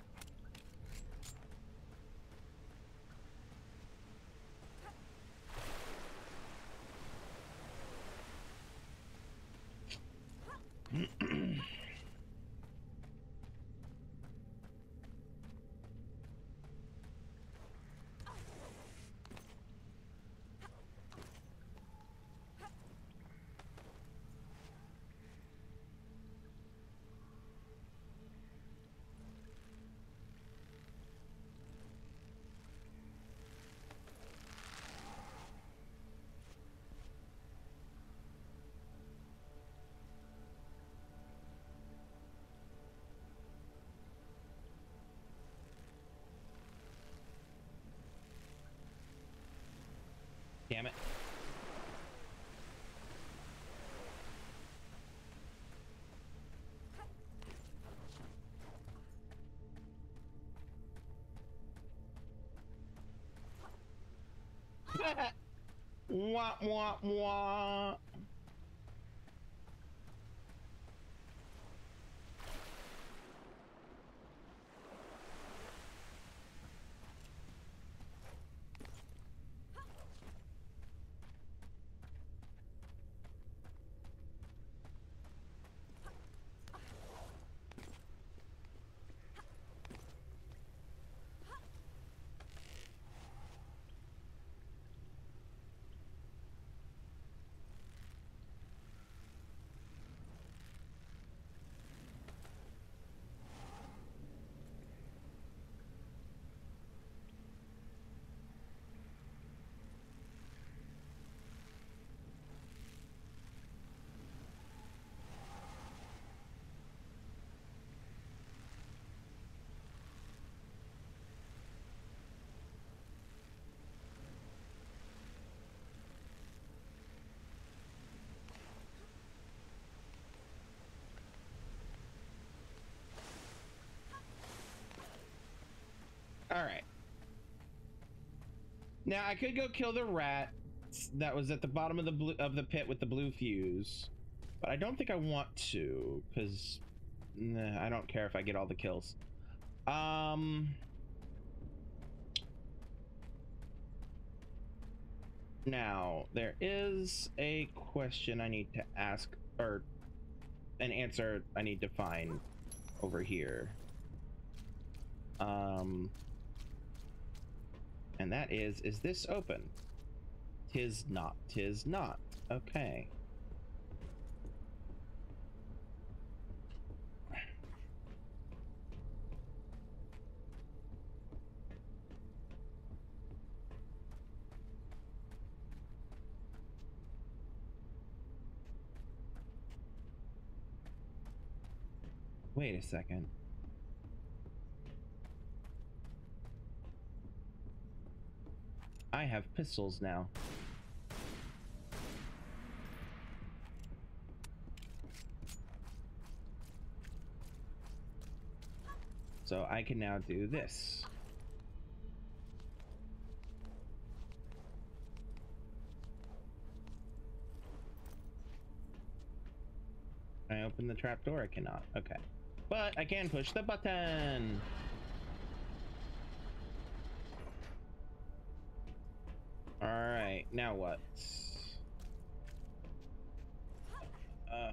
Damn it. Wah, wah, wah. All right. Now I could go kill the rat that was at the bottom of the blue of the pit with the blue fuse, but I don't think I want to because nah, I don't care if I get all the kills. Um. Now there is a question I need to ask, or an answer I need to find over here. Um. And that is, is this open? Tis not, tis not. Okay. Wait a second. I have pistols now. So I can now do this. Can I open the trapdoor? I cannot. Okay. But I can push the button. All right, now what? Uh.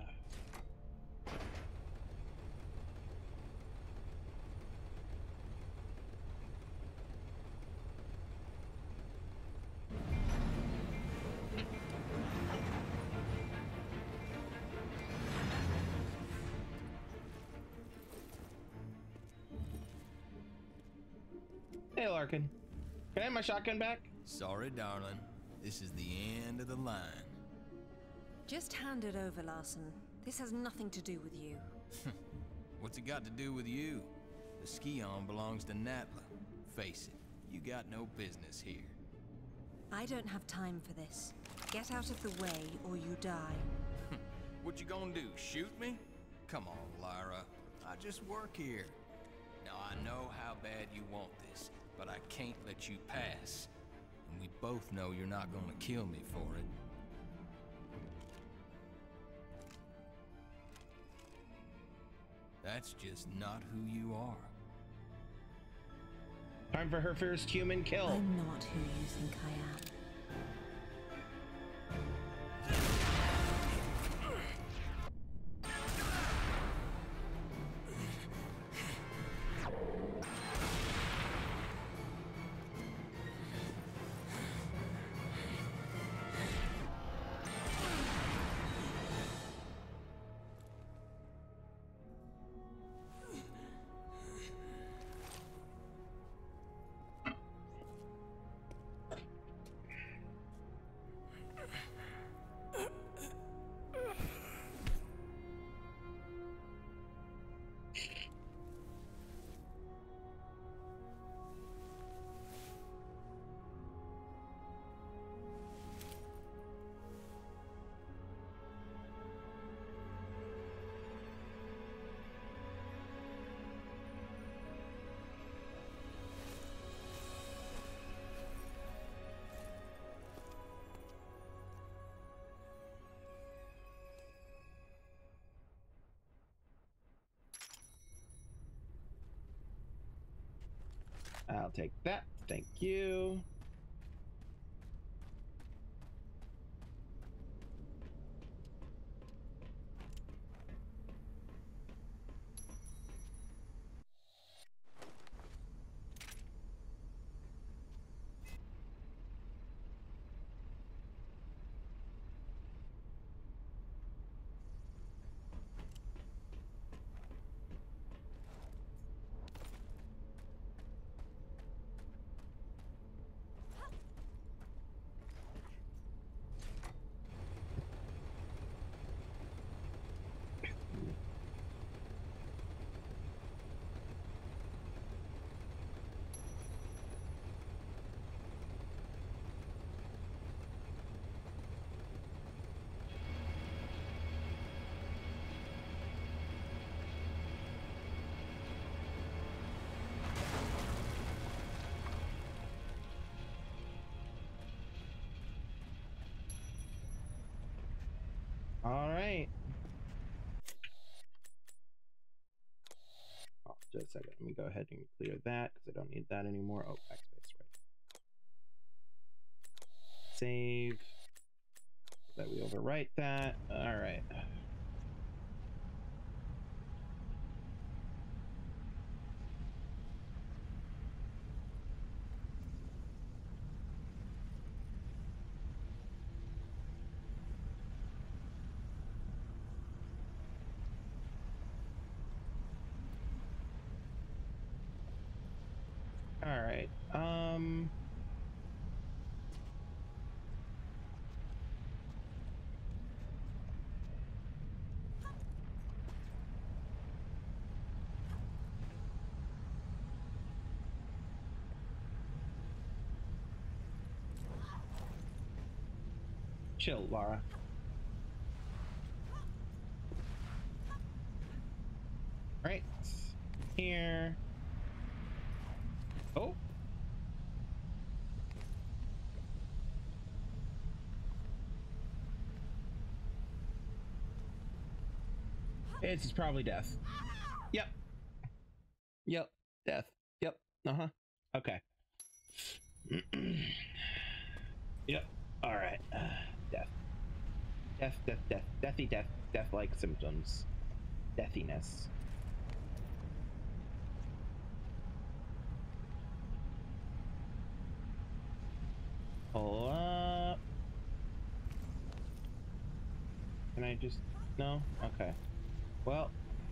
Hey, Larkin. Can I have my shotgun back? Sorry, darling. This is the end of the line. Just hand it over, Larson. This has nothing to do with you. What's it got to do with you? The Skion belongs to Natla. Face it, you got no business here. I don't have time for this. Get out of the way or you die. What you gonna do, shoot me? Come on, Lyra. I just work here. Now, I know how bad you want this, but I can't let you pass. And we both know you're not gonna kill me for it. That's just not who you are. Time for her first human kill. I'm not who you think I am. I'll take that. Thank you. All right. Oh, just a second. Let me go ahead and clear that because I don't need that anymore. Oh, backspace, right. Save. That we overwrite that. All right. All right. Um. Chill, Lara. All right. Here. Oh. It's probably death. Yep. Yep. Death. Yep. Uh-huh. Okay. Yep. All right. Uh, death. Death, death, death. Deathy death. Death-like symptoms. Deathiness. Pull up. Can I just... No? Okay. Well.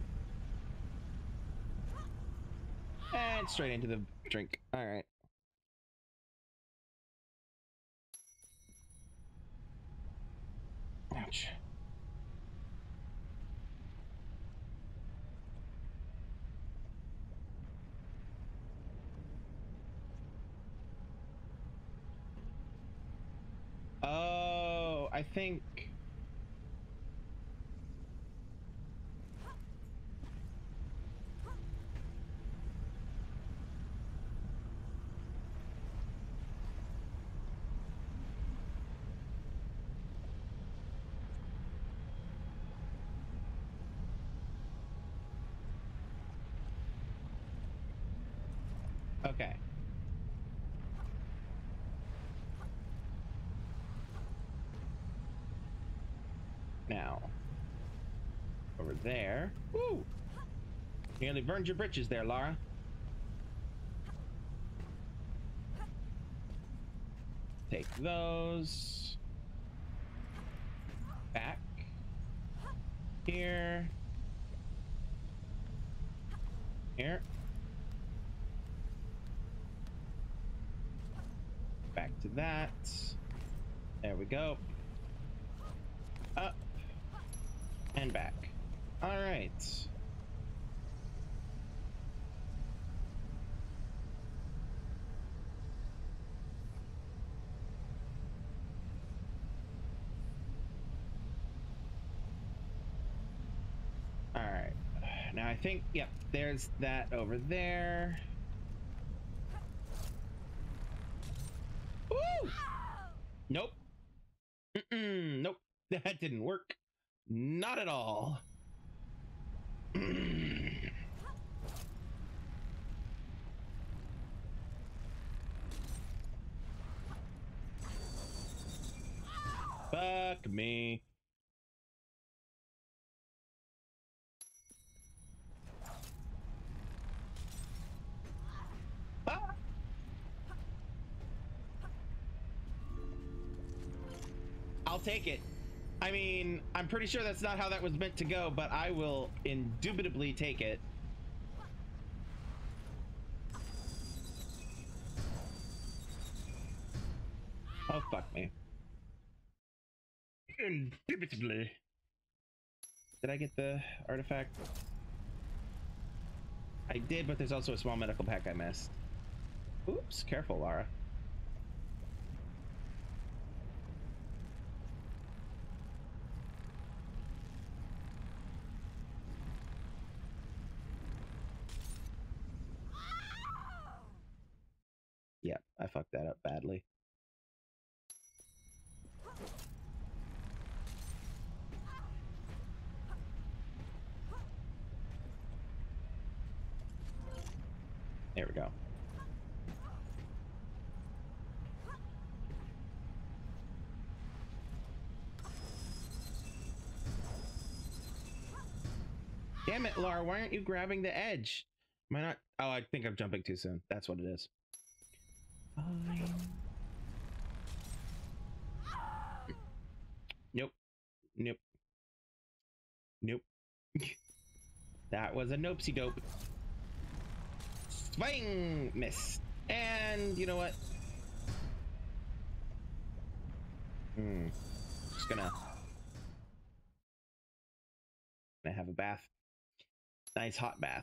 And straight into the drink. All right. Ouch. Oh, I think... Okay. Now, over there. Woo! You nearly burned your britches there, Lara. Take those. Back. Here. Here. Back to that. There we go. Up. And back. All right. All right. Now I think, yep, there's that over there. Woo! Nope. Mm-mm, nope. That didn't work. Not at all. Fuck me. Ah! I'll take it. I mean, I'm pretty sure that's not how that was meant to go, but I will indubitably take it. Oh, fuck me. Indubitably. Did I get the artifact? I did, but there's also a small medical pack I missed. Oops, careful, Lara. Yeah, I fucked that up badly. There we go. Damn it, Lara, why aren't you grabbing the edge? Am I not? Oh, I think I'm jumping too soon. That's what it is. Fine. Nope. Nope. Nope. That was a nopesy dope. Swing! Miss. And you know what? Hmm. Just gonna... Gonna have a bath. Nice hot bath.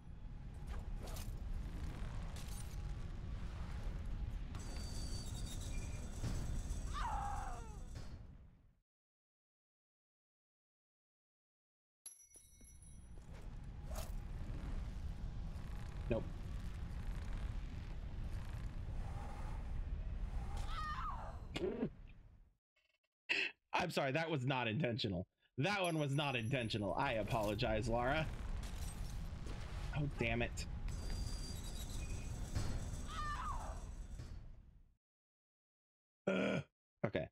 Nope. I'm sorry, that was not intentional. That one was not intentional. I apologize, Lara. Oh, damn it. Ugh. Okay.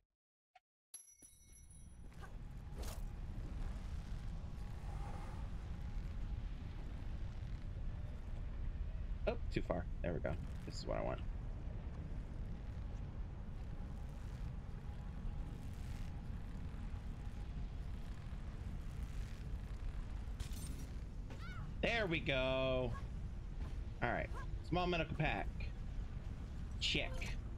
Oh, too far. There we go. This is what I want. There we go. All right. Small medical pack. Check.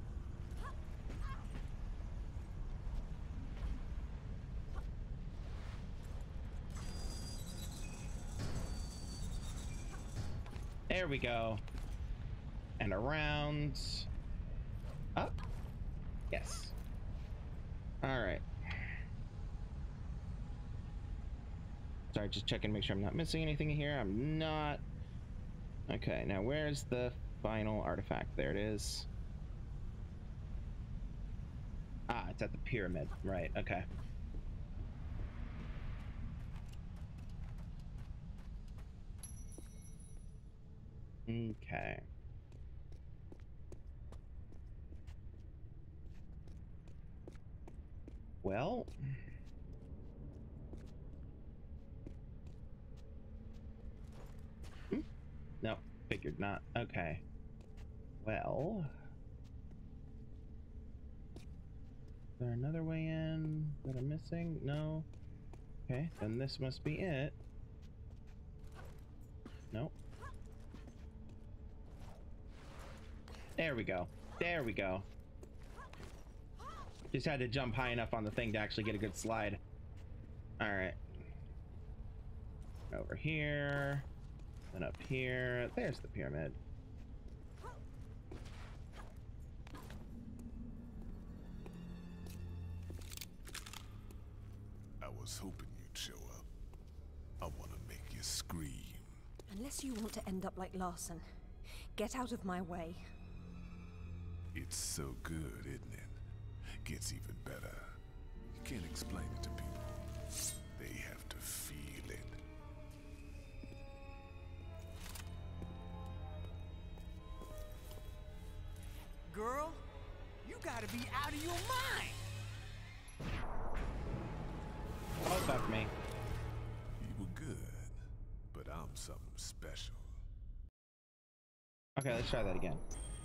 There we go. And around. Up. Yes. All right. Sorry, just checking to make sure I'm not missing anything here. I'm not. Okay, now where's the final artifact? There it is. Ah, it's at the pyramid. Right, okay. Okay. Well, hmm? No, figured not. Okay. Well, is there another way in that I'm missing? No. Okay, then this must be it. Nope. There we go. There we go. Just had to jump high enough on the thing to actually get a good slide. All right. Over here. Then up here. There's the pyramid. I was hoping you'd show up. I want to make you scream. Unless you want to end up like Larson, get out of my way. It's so good, isn't it? Gets even better. You can't explain it to people. They have to feel it. Girl, you gotta be out of your mind! Oh, fuck me. You were good, but I'm something special. Okay, let's try that again.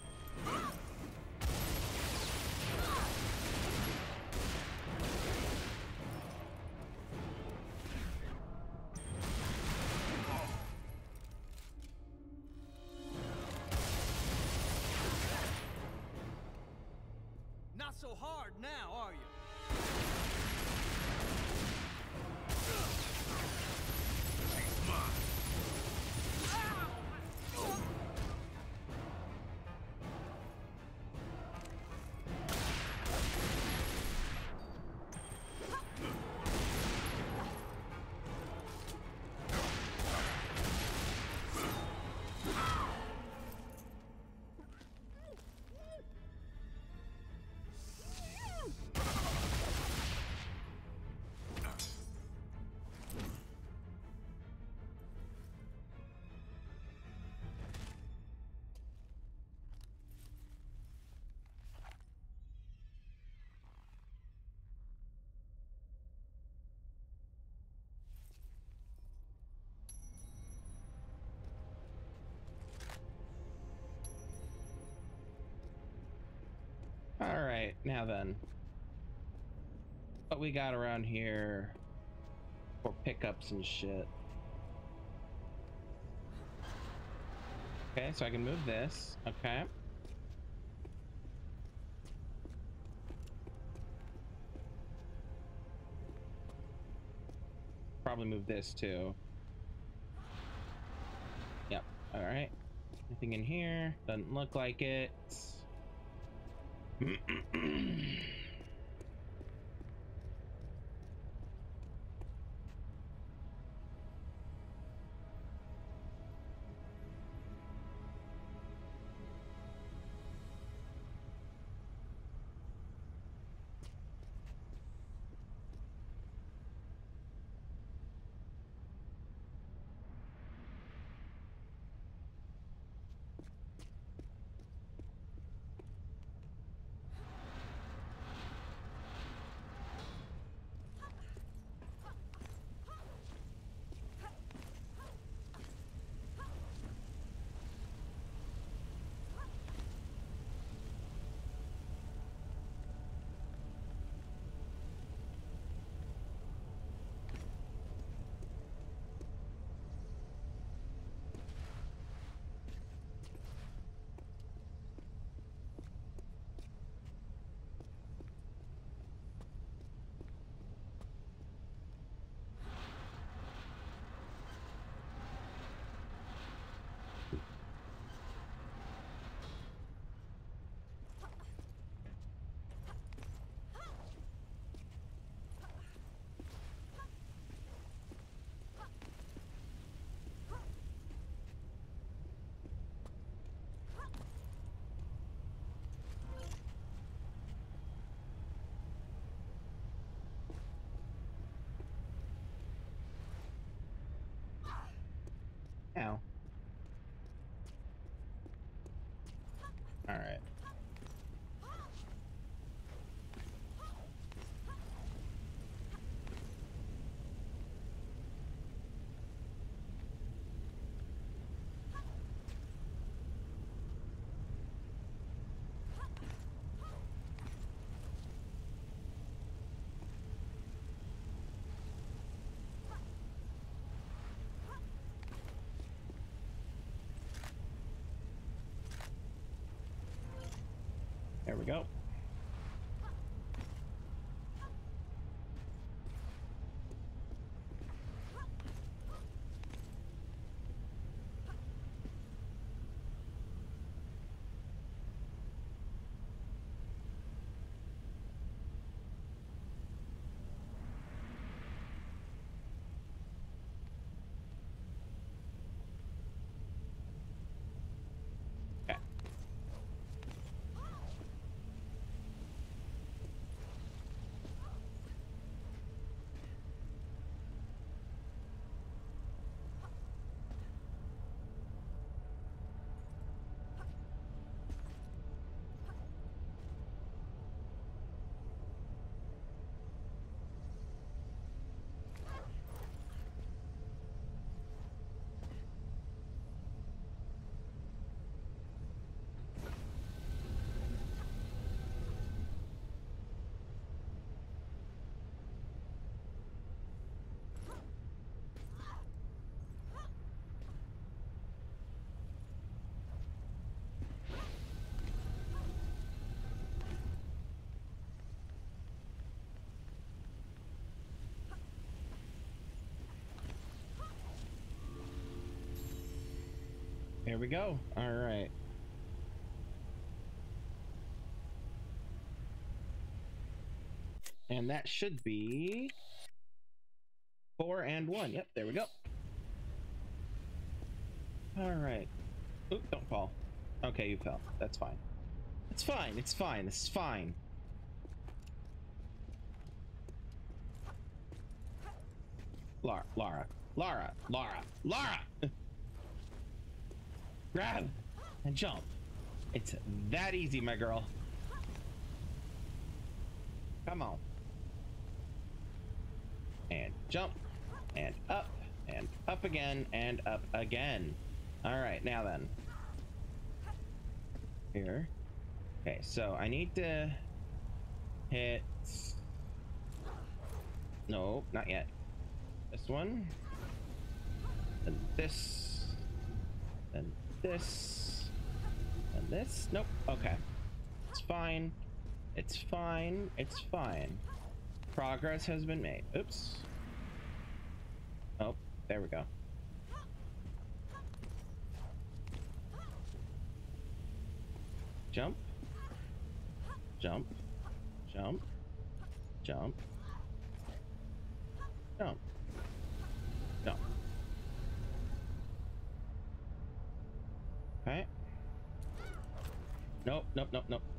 Not so hard now, are you? She's mine. All right, now then. What we got around here for pickups and shit. Okay, so I can move this. Okay. Probably move this too. Yep. All right. Anything in here? Doesn't look like it. There we go. There we go. All right. And that should be four and one. Yep, there we go. All right. Oop, don't fall. Okay, you fell. That's fine. It's fine. It's fine. This is fine. Lara, Lara, Lara, Lara, Lara! Grab and jump. It's that easy, my girl. Come on. And jump and up and up again and up again. All right, now then. Here. Okay, so I need to hit. No, not yet. This one. And this. And this. And this. Nope. Okay. It's fine. It's fine. It's fine. Progress has been made. Oops. Oh, there we go. Jump. Jump. Jump. Jump. Jump. Jump. Okay. Nope, nope, nope, nope.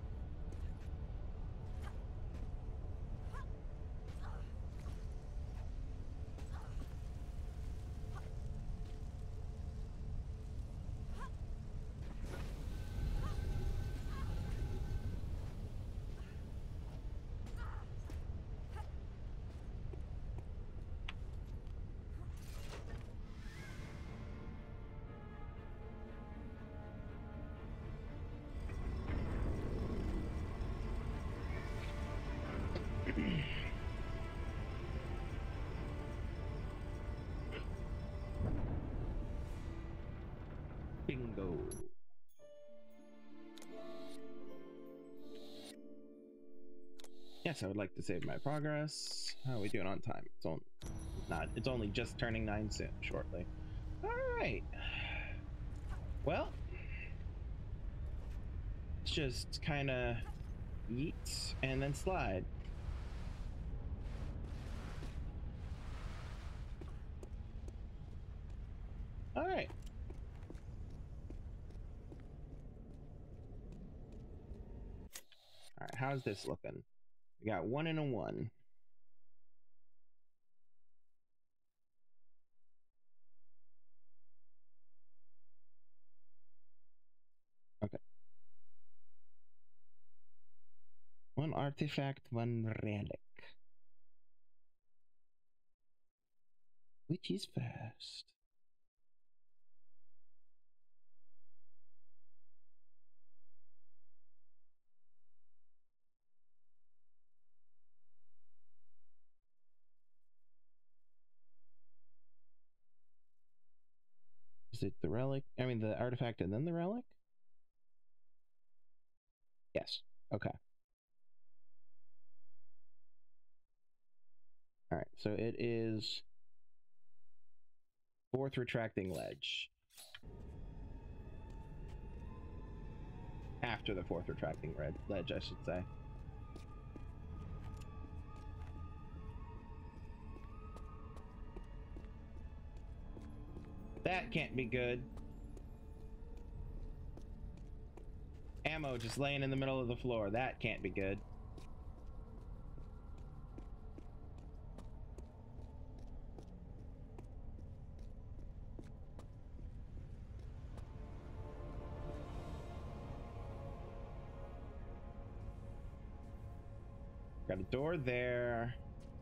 Bingo. Yes, I would like to save my progress. How are we doing on time? It's on not it's only just turning nine soon shortly. Alright. Well, let's just kinda yeet and then slide. Alright. Alright, how's this looking? We got one and a one. Okay. One artifact, one relic. Which is first? Is it the relic? I mean, the artifact and then the relic? Yes. Okay. All right. So it is fourth retracting ledge. After the fourth retracting red ledge, I should say. That can't be good. Ammo just laying in the middle of the floor. That can't be good. Got a door there.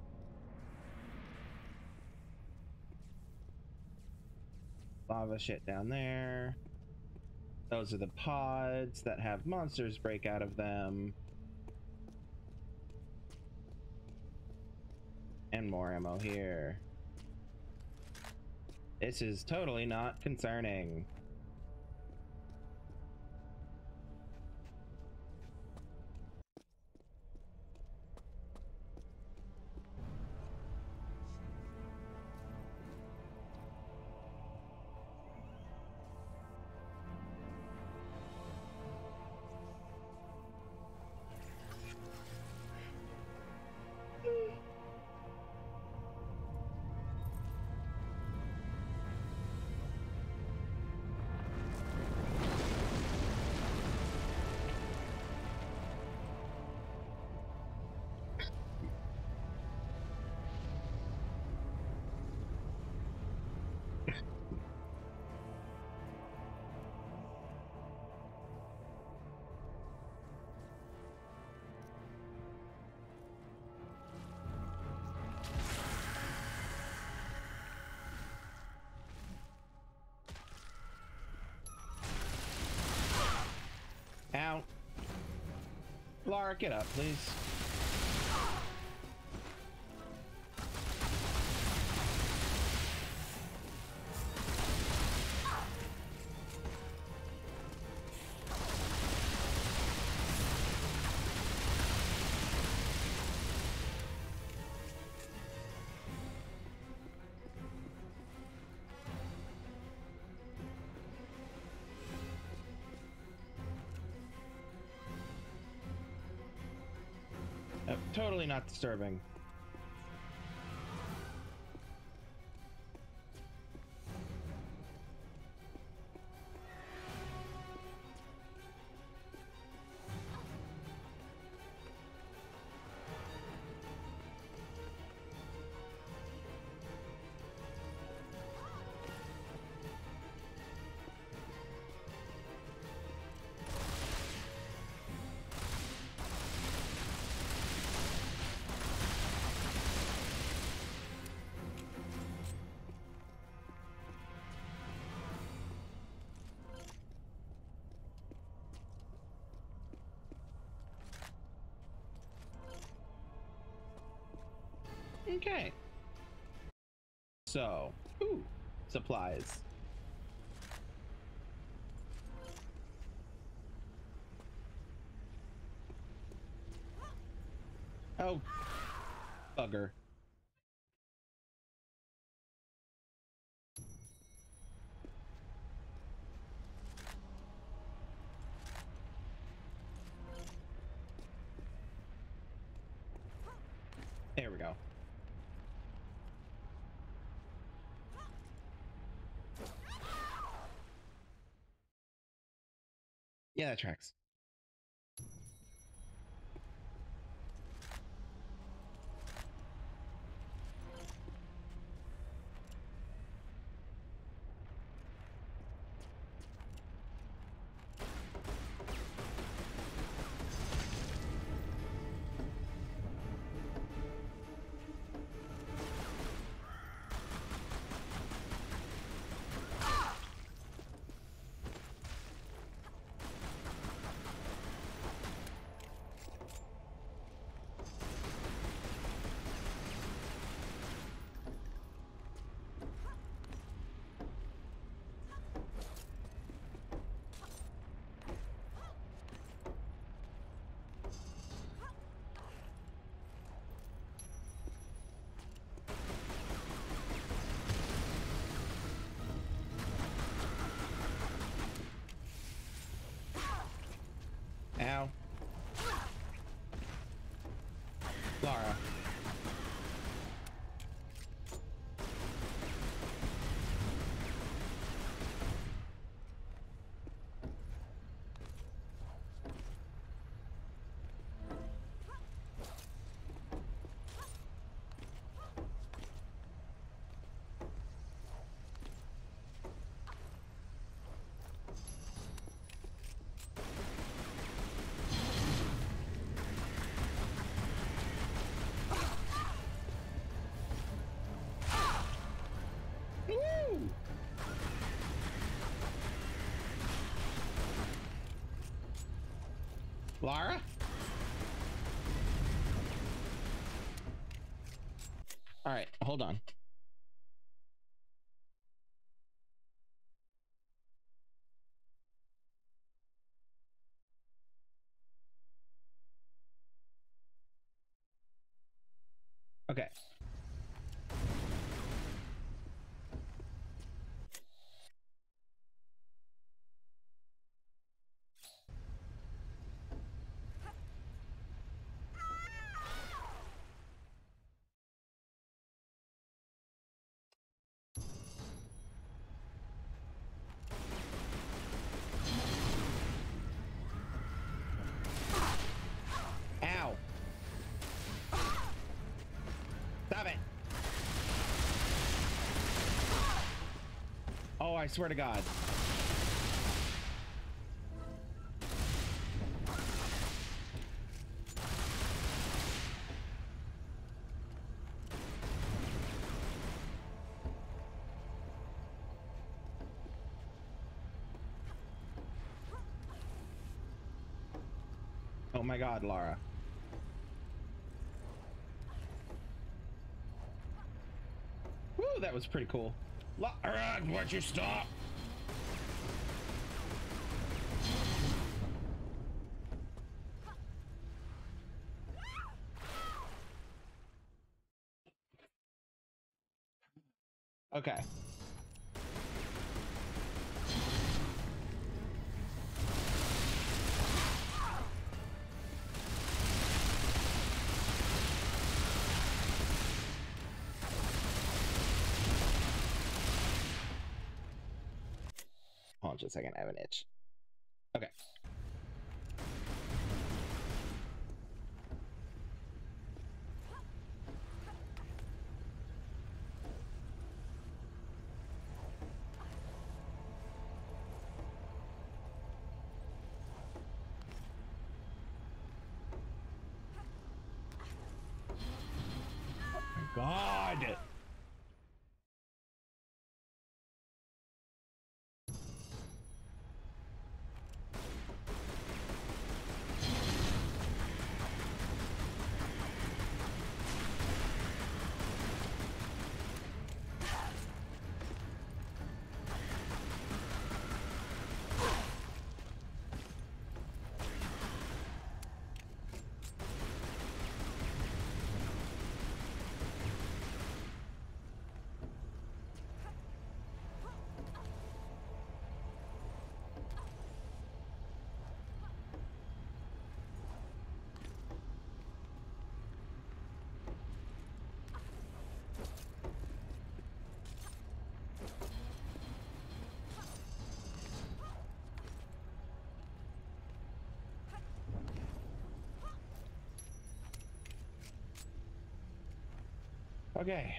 Lava shit down there. Those are the pods that have monsters break out of them. And more ammo here. This is totally not concerning. Ow. Lara, get up, please. Uh, totally not disturbing. Okay. So, ooh, supplies. Oh, bugger. There we go. Yeah, that tracks. Lara? All right, hold on. Okay. Ow. Stop it. Oh, I swear to God. Oh my God, Lara. Woo, that was pretty cool. Lara, why'd you stop? Okay. Hold on just a second, I have an itch. Okay. Oh my God. Okay.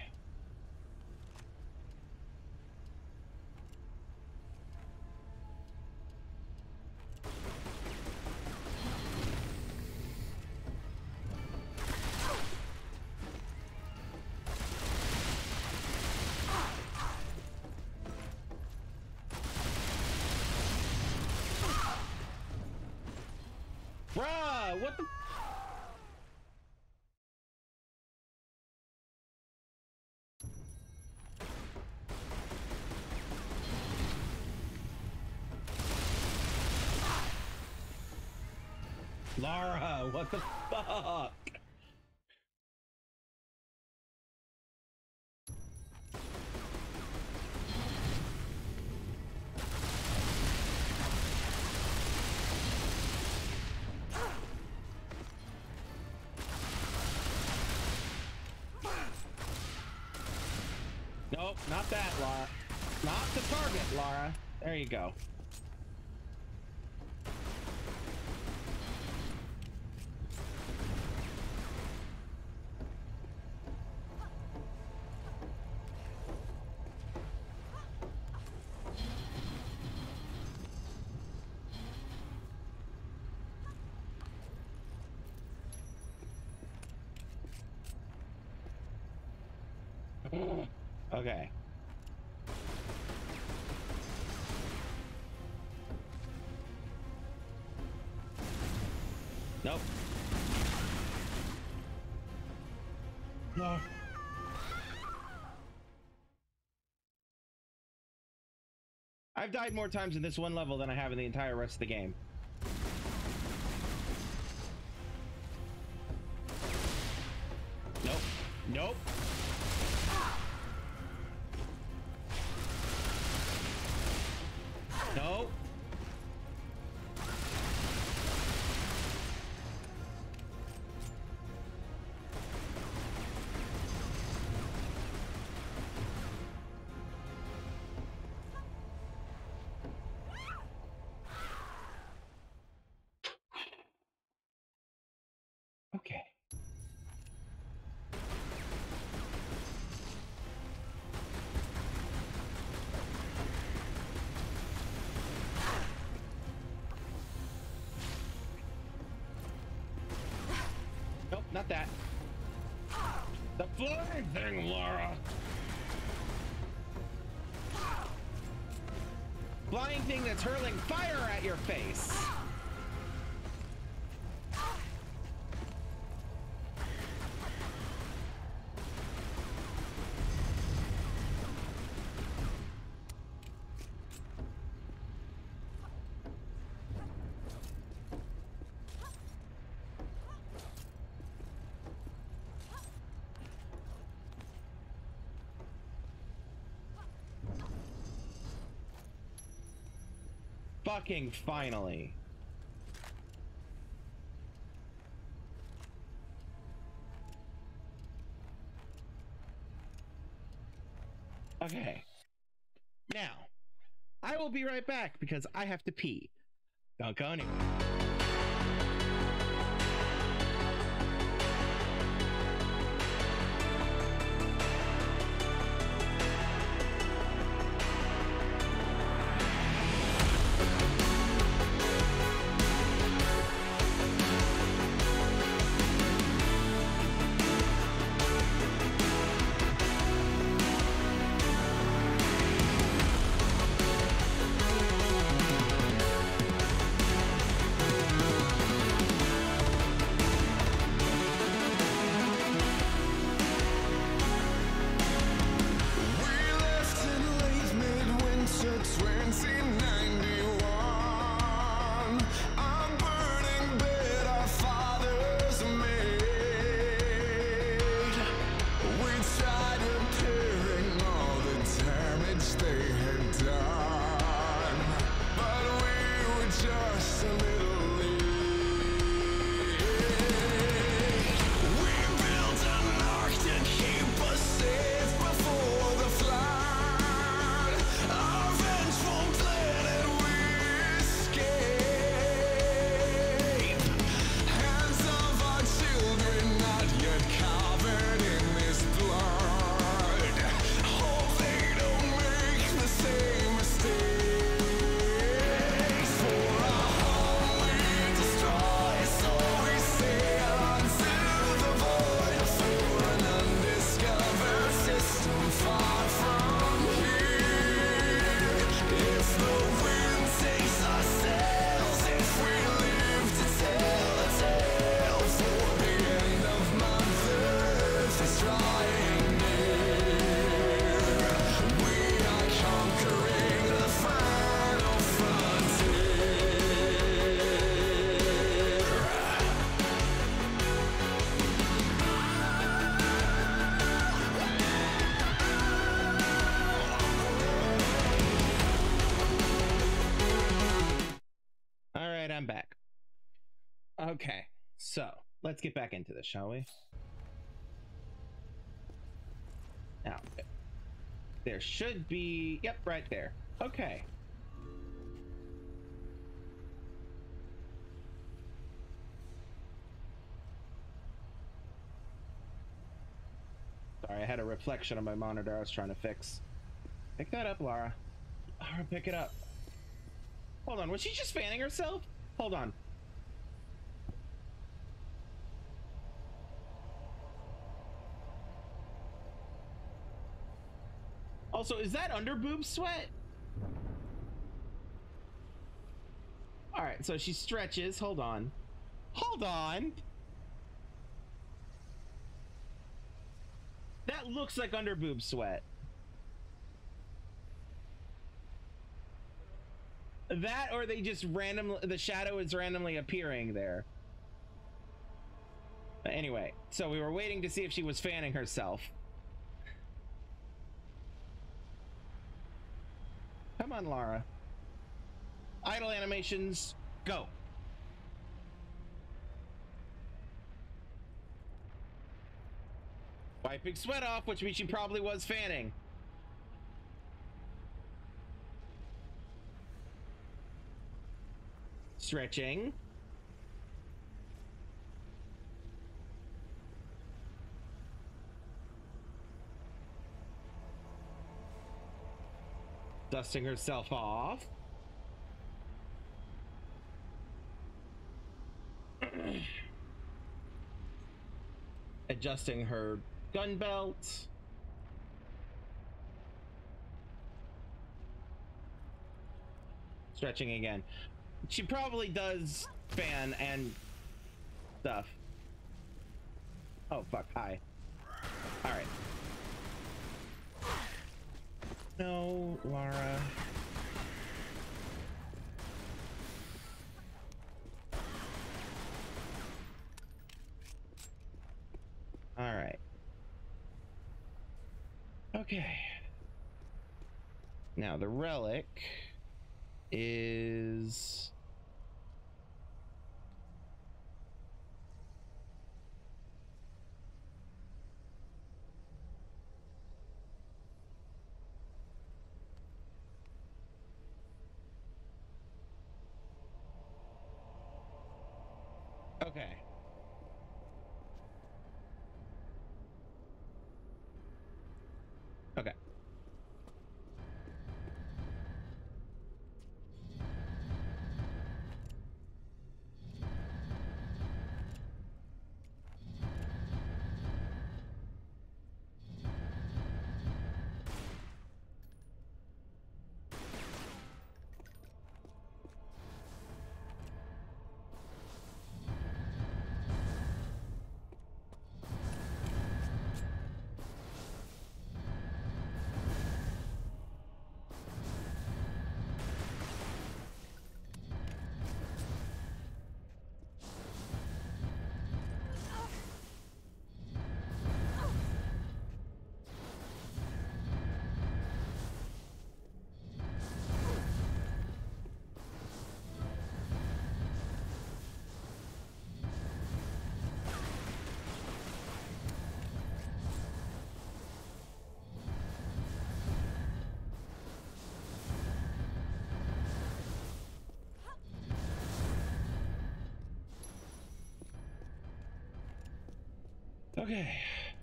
Bruh, what the? Lara, what the fuck? Nope, not that, Lara. Not the target, Lara. There you go. Okay. Nope. No. I've died more times in this one level than I have in the entire rest of the game. Nope. Nope. Nope. Okay. Nope, not that. The flying thing, Laura. Flying thing that's hurling fire at your face. Fucking finally. Okay. Now, I will be right back because I have to pee. Don't go anywhere. I'm back. Okay, so let's get back into this, shall we? Now, there should be, yep, right there. Okay. Sorry, I had a reflection on my monitor I was trying to fix. Pick that up, Lara. Lara, pick it up. Hold on, was she just fanning herself? Hold on. Also, is that under boob sweat? All right, so she stretches. Hold on. Hold on. That looks like underboob sweat. That, or they just randomly, the shadow is randomly appearing there. Anyway, so we were waiting to see if she was fanning herself. Come on, Lara. Idle animations, go. Wiping sweat off, which means she probably was fanning. Stretching. Dusting herself off. Adjusting her gun belt. Stretching again. She probably does fan and stuff. Oh, fuck. Hi. All right. No, Lara. All right. Okay. Now the relic is okay. Okay. Okay.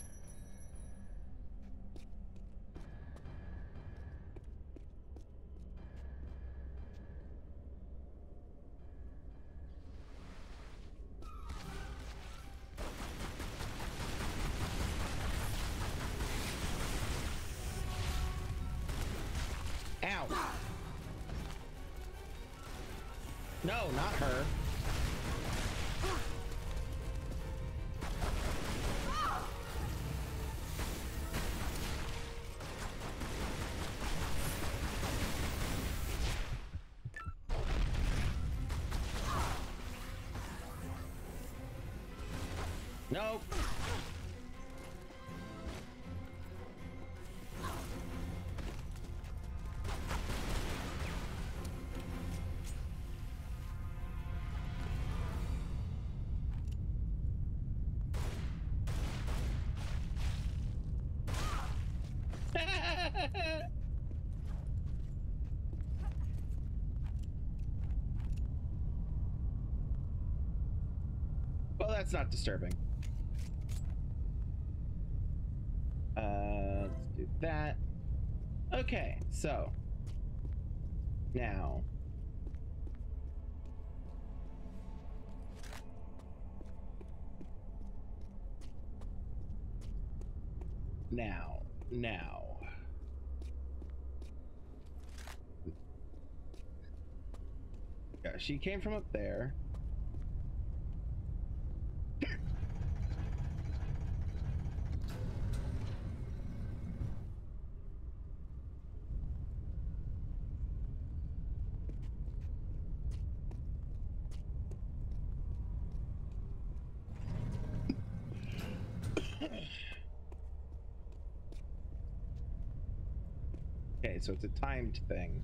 Ow. No, not her. Nope. Well, that's not disturbing. Uh, let's do that. Okay, so now now now yeah, she came from up there. Okay, so it's a timed thing.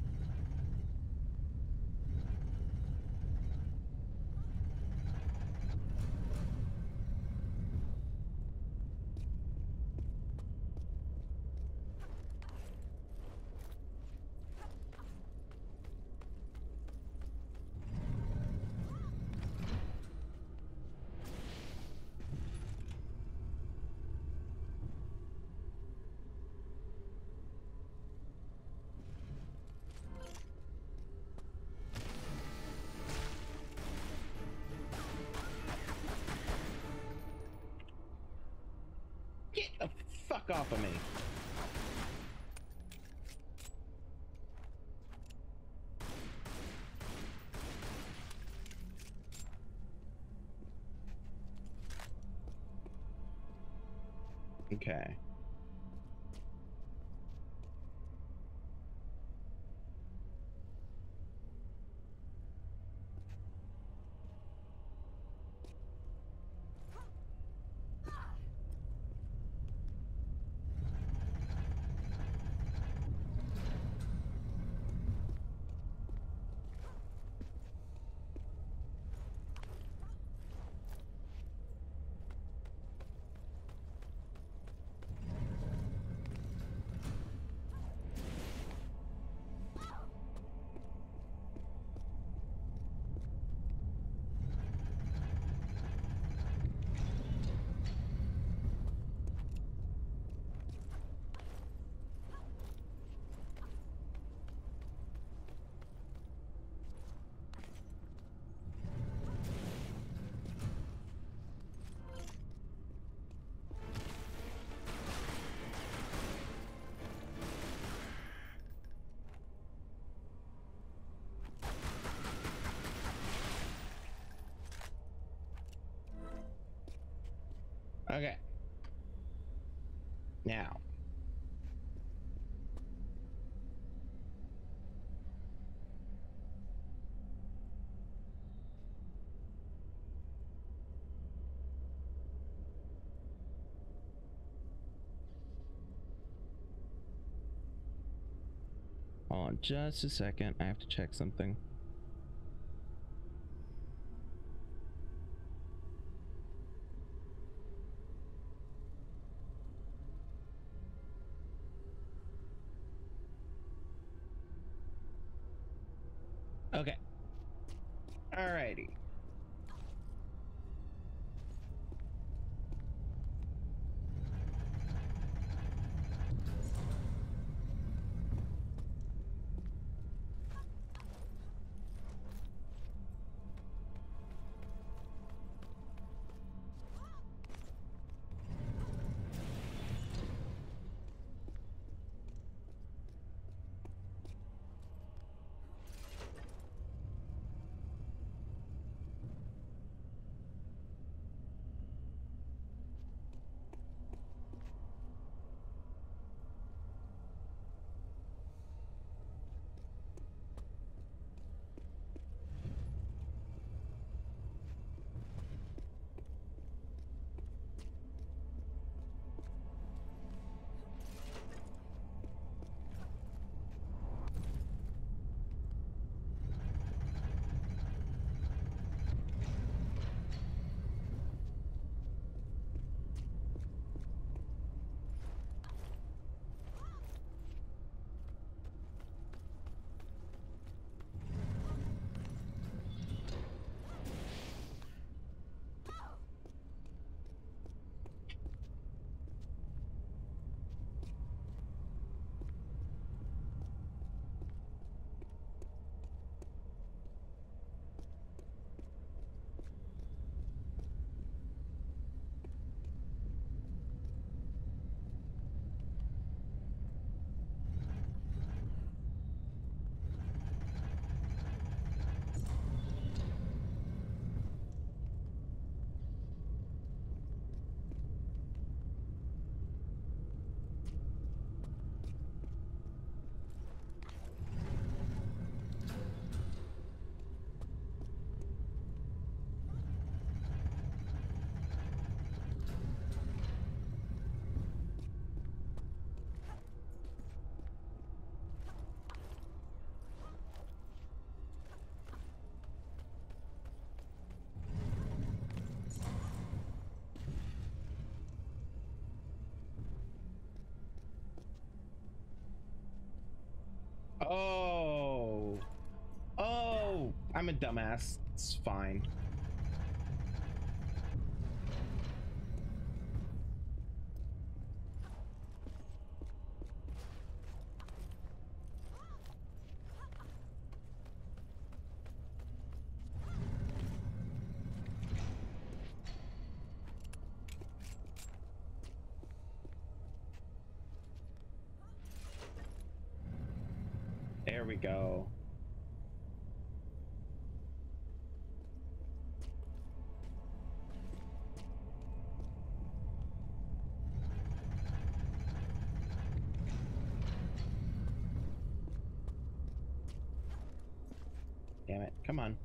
Get the fuck off of me. Okay. Okay. Now. Hold on just a second. I have to check something. Okay. Alrighty. Oh. Oh, I'm a dumbass. It's fine. There we go. Damn it. Come on.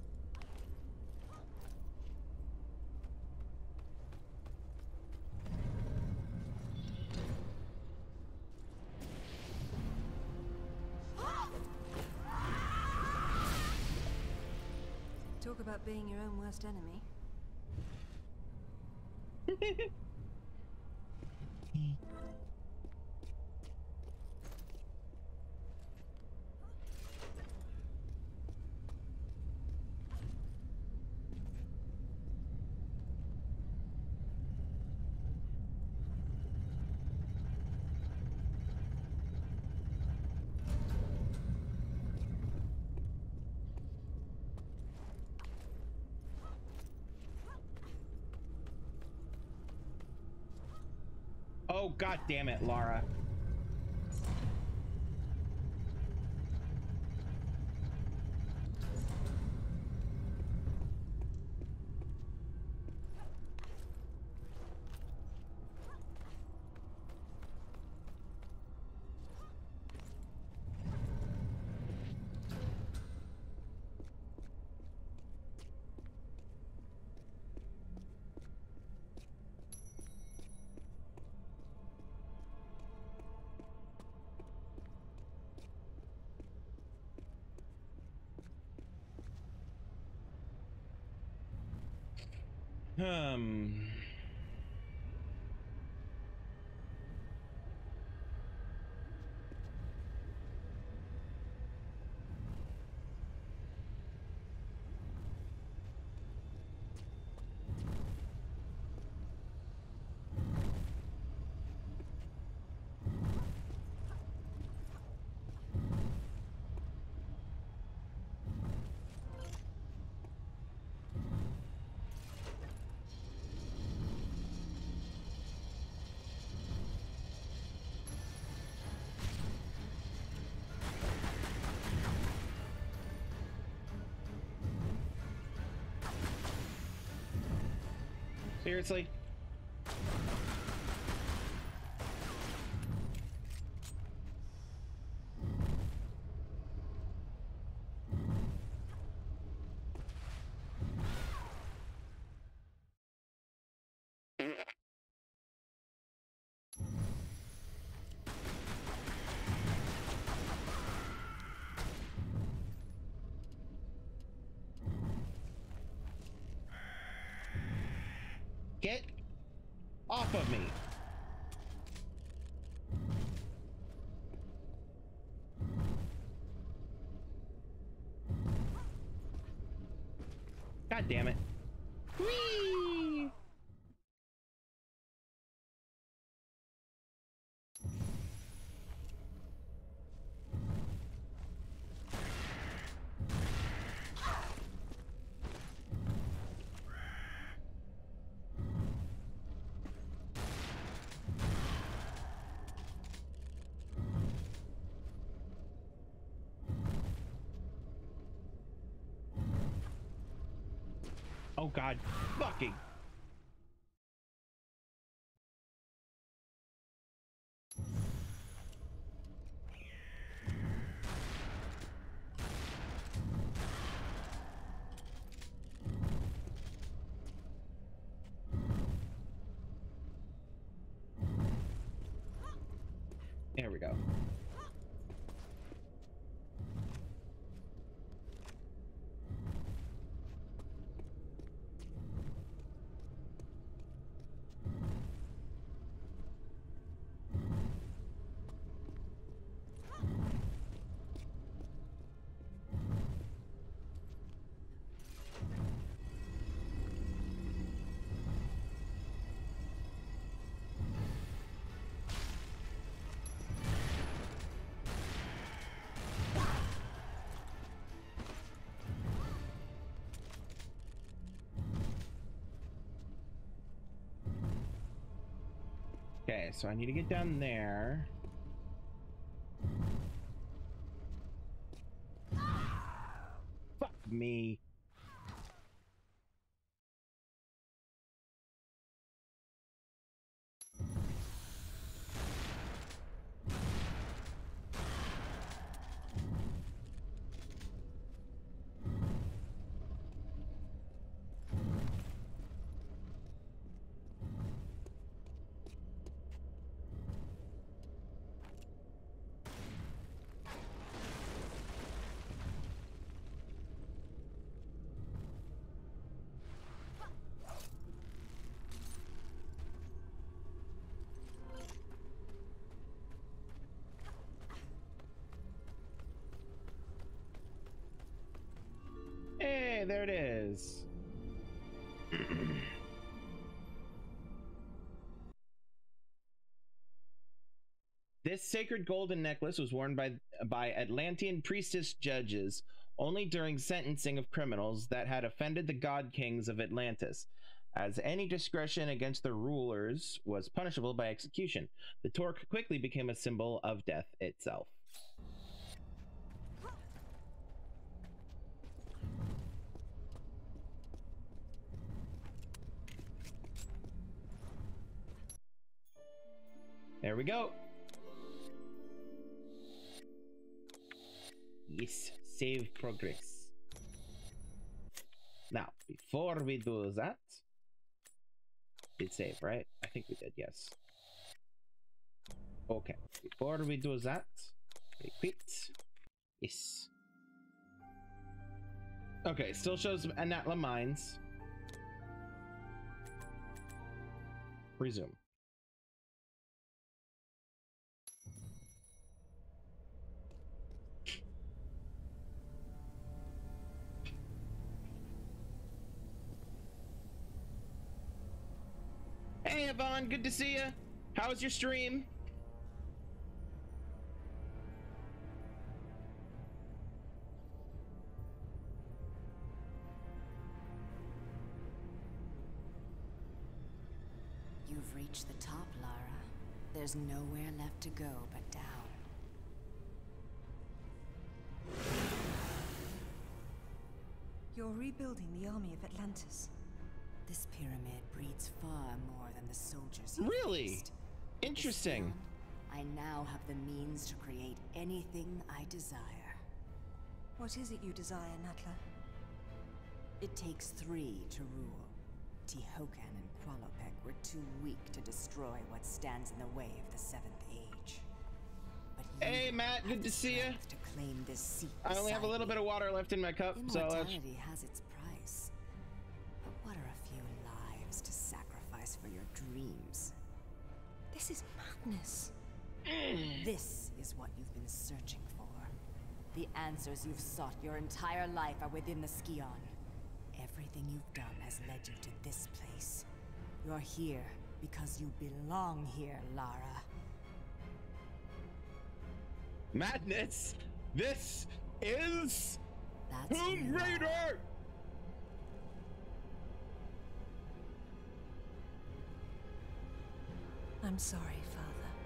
Talk about being your own worst enemy. Oh, god damn it, Lara. Hmm. Seriously? Get off of me. God damn it. Whee! Oh god, fucking. There we go. Okay, so I need to get down there. Fuck me. Hey, there it is. This sacred golden necklace was worn by by Atlantean priestess judges only during sentencing of criminals that had offended the god kings of Atlantis, as any discretion against the rulers was punishable by execution. The torque quickly became a symbol of death itself. There we go. Yes, save progress. Now, before we do that, did save, right? I think we did, yes. Okay, before we do that, we quit. Yes. Okay, still shows Anatla Mines. Resume. Hey Yvonne, good to see you. How was your stream? You've reached the top, Lara. There's nowhere left to go but down. You're rebuilding the army of Atlantis. This pyramid breeds far more than the soldiers you Really? faced. Interesting. With this land, I now have the means to create anything I desire. What is it you desire, Natla? It takes three to rule. Tihocan and Qualopec were too weak to destroy what stands in the way of the Seventh Age. But Hey Matt, good to see you. To claim this seat I only have a little bit of water left in my cup, so let's... Immortality has its price. But what are a few lives to sacrifice for your dreams? This is madness. This is what you've been searching for. The answers you've sought your entire life are within the Skion. Everything you've done has led you to this place. You're here because you belong here, Lara. Madness! This is... That's Tomb who you are. Raider! I'm sorry, Father.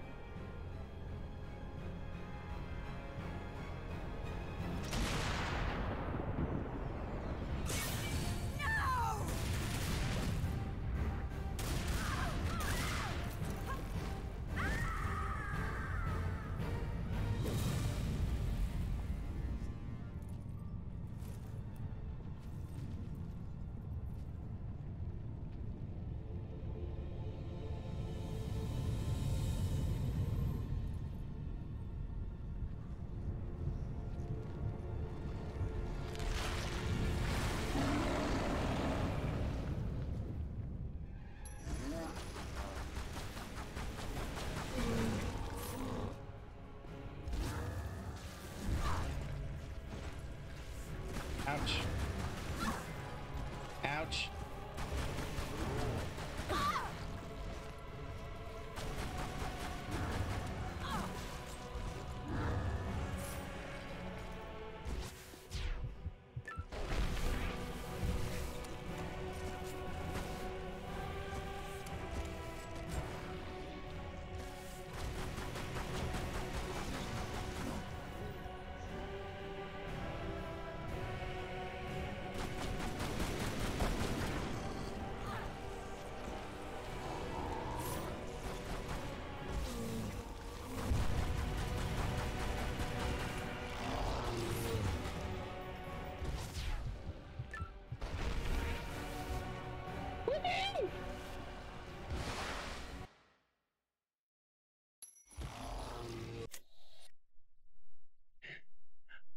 Ouch. Ouch.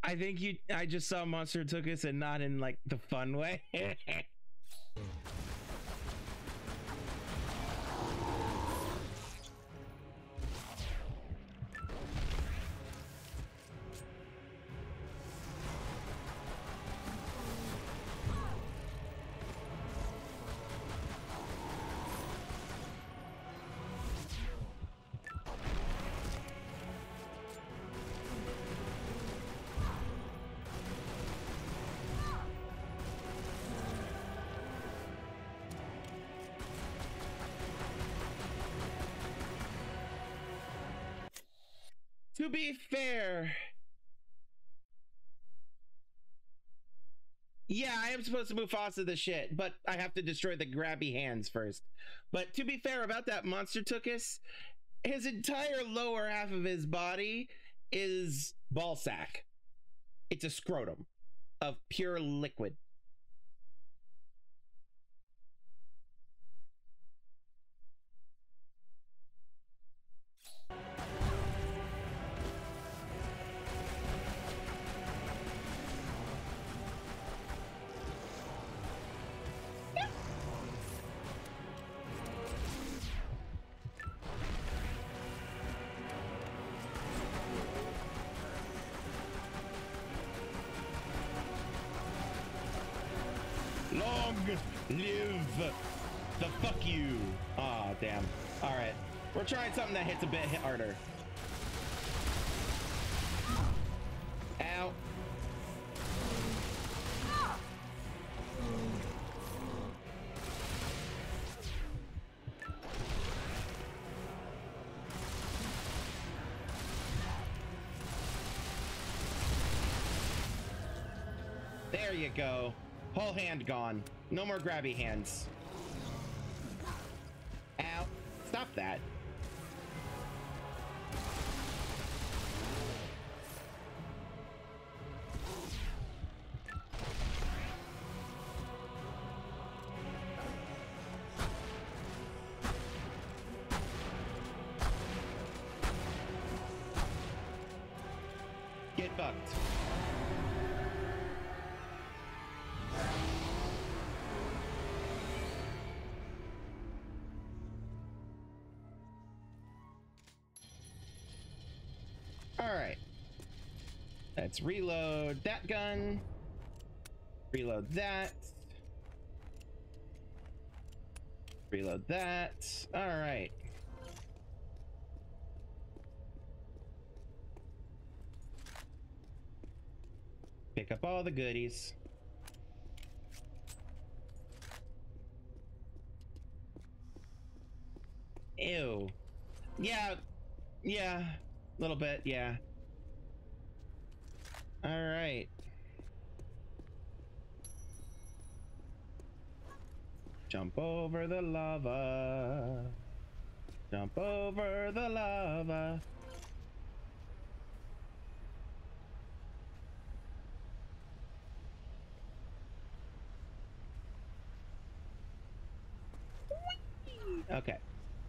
I think you I just saw Monster Took Us and not in like the fun way. To be fair, yeah, I am supposed to Mufasa the shit, but I have to destroy the grabby hands first. But to be fair about that Monster Tookus, his entire lower half of his body is ball sack. It's a scrotum of pure liquid. Long live the fuck you. Aw, oh, damn. All right. We're trying something that hits a bit harder. Ow. There you go. Whole hand gone. No more grabby hands. Ow. Stop that. Get fucked. All right, let's reload that gun, reload that, reload that. All right. Pick up all the goodies. Ew. Yeah, yeah. A little bit, yeah. All right. Jump over the lava. Jump over the lava. Okay.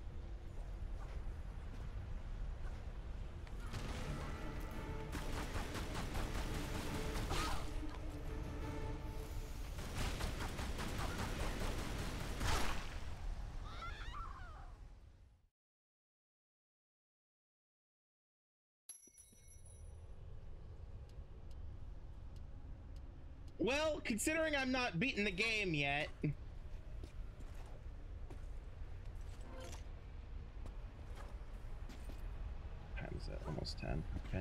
Well, considering I'm not beating the game yet. Time is it? Almost ten. Okay.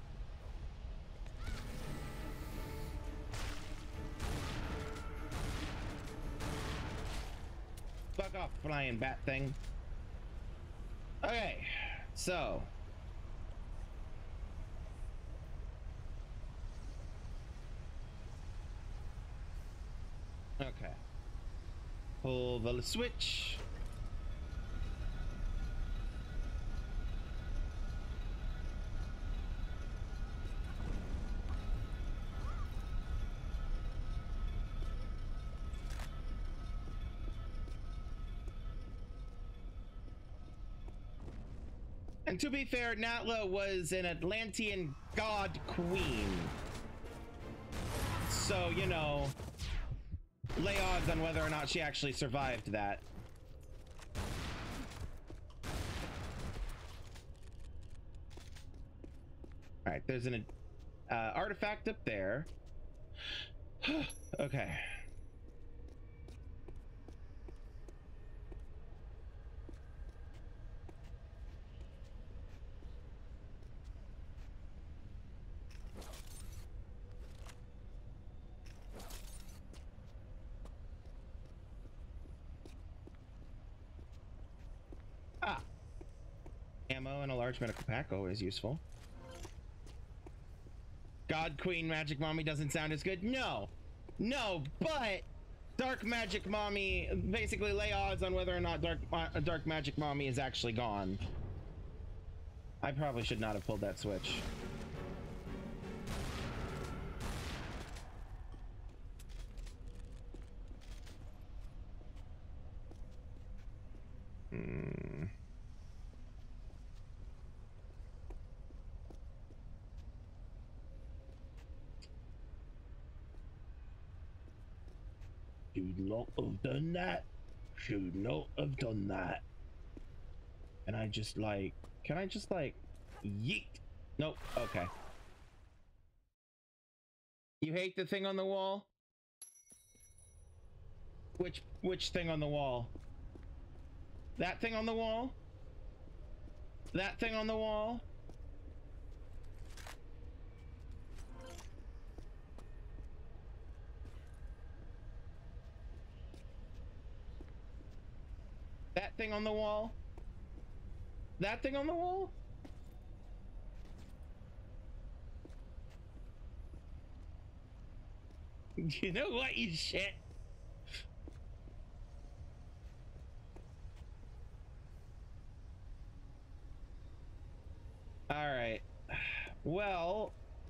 Fuck off, flying bat thing. Okay, so. Okay. Pull the switch. And to be fair, Natla was an Atlantean god queen. So, you know, lay odds on whether or not she actually survived that. All right, there's an uh, artifact up there. Okay. Ah. Ammo and a large medical pack, always useful. God Queen Magic Mommy doesn't sound as good. No, no, but Dark Magic Mommy, basically lay odds on whether or not Dark uh, Dark Magic Mommy is actually gone. I probably should not have pulled that switch. Hmm. Should not have done that. Should not have done that. And I just like, can I just like, yeet? Nope. Okay. You hate the thing on the wall? Which which thing on the wall? That thing on the wall? That thing on the wall? That thing on the wall? That thing on the wall? You know what, you shit? All right. Well,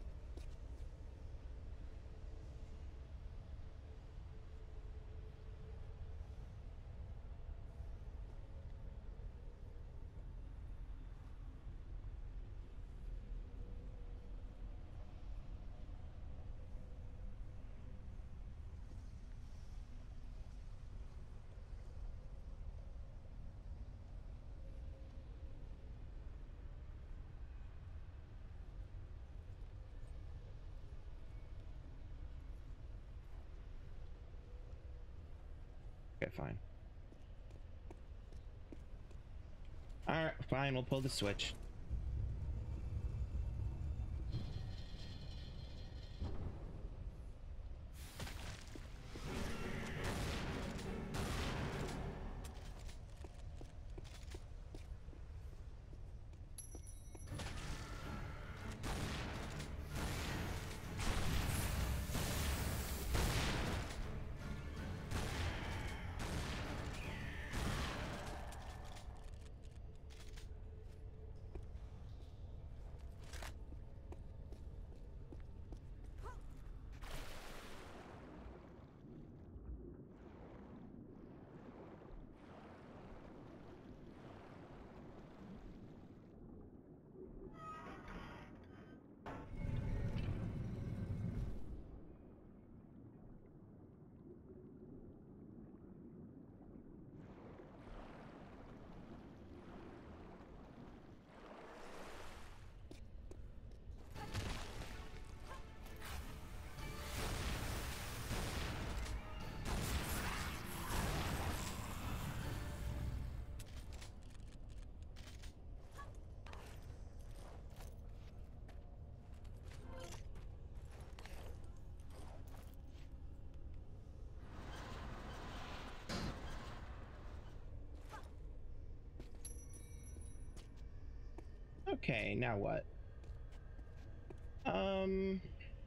okay, fine. All right, fine. We'll pull the switch. Okay, now what? Um...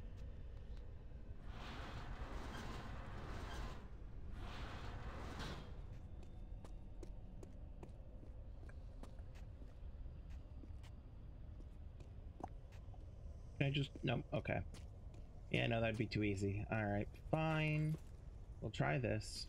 Can I just... No, okay. Yeah, no, that'd be too easy. Alright, fine. We'll try this.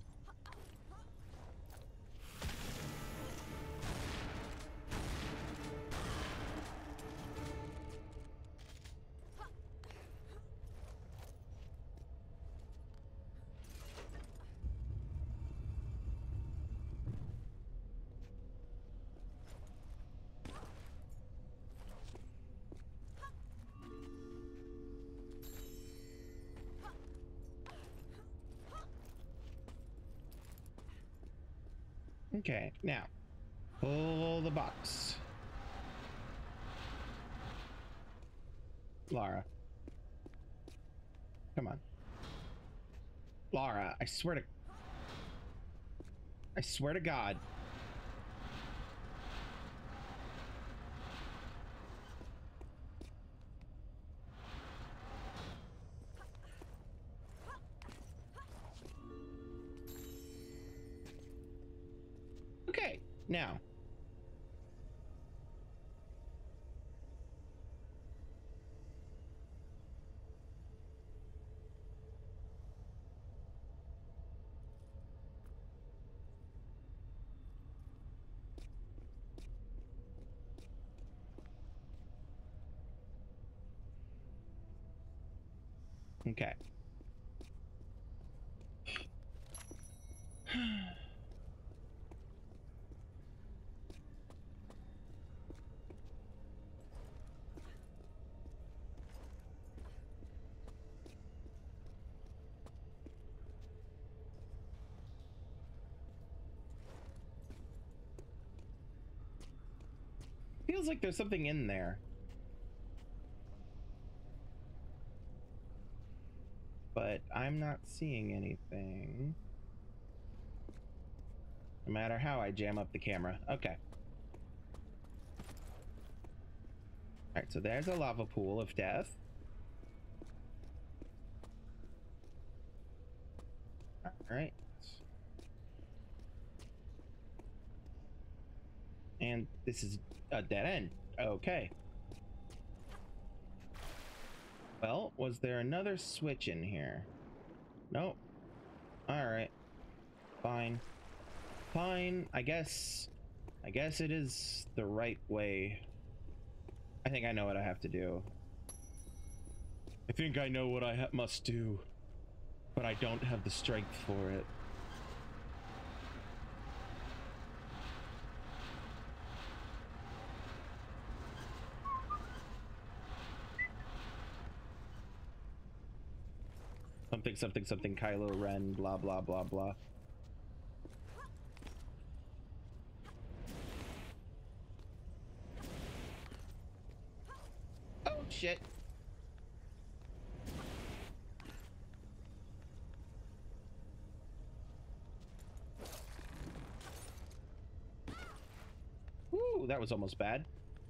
Okay, now pull the box. Lara. Come on. Lara, I swear to... I swear to God. Okay, now. Okay. Feels like there's something in there. But I'm not seeing anything. No matter how I jam up the camera. Okay. Alright, so there's a lava pool of death. Alright. And this is a dead end. Okay. Well, was there another switch in here? Nope. Alright. Fine. Fine. I guess... I guess it is the right way. I think I know what I have to do. I think I know what I ha must do. But I don't have the strength for it. Something, something, something, Kylo Ren, blah, blah, blah, blah. Oh, shit. Woo, that was almost bad.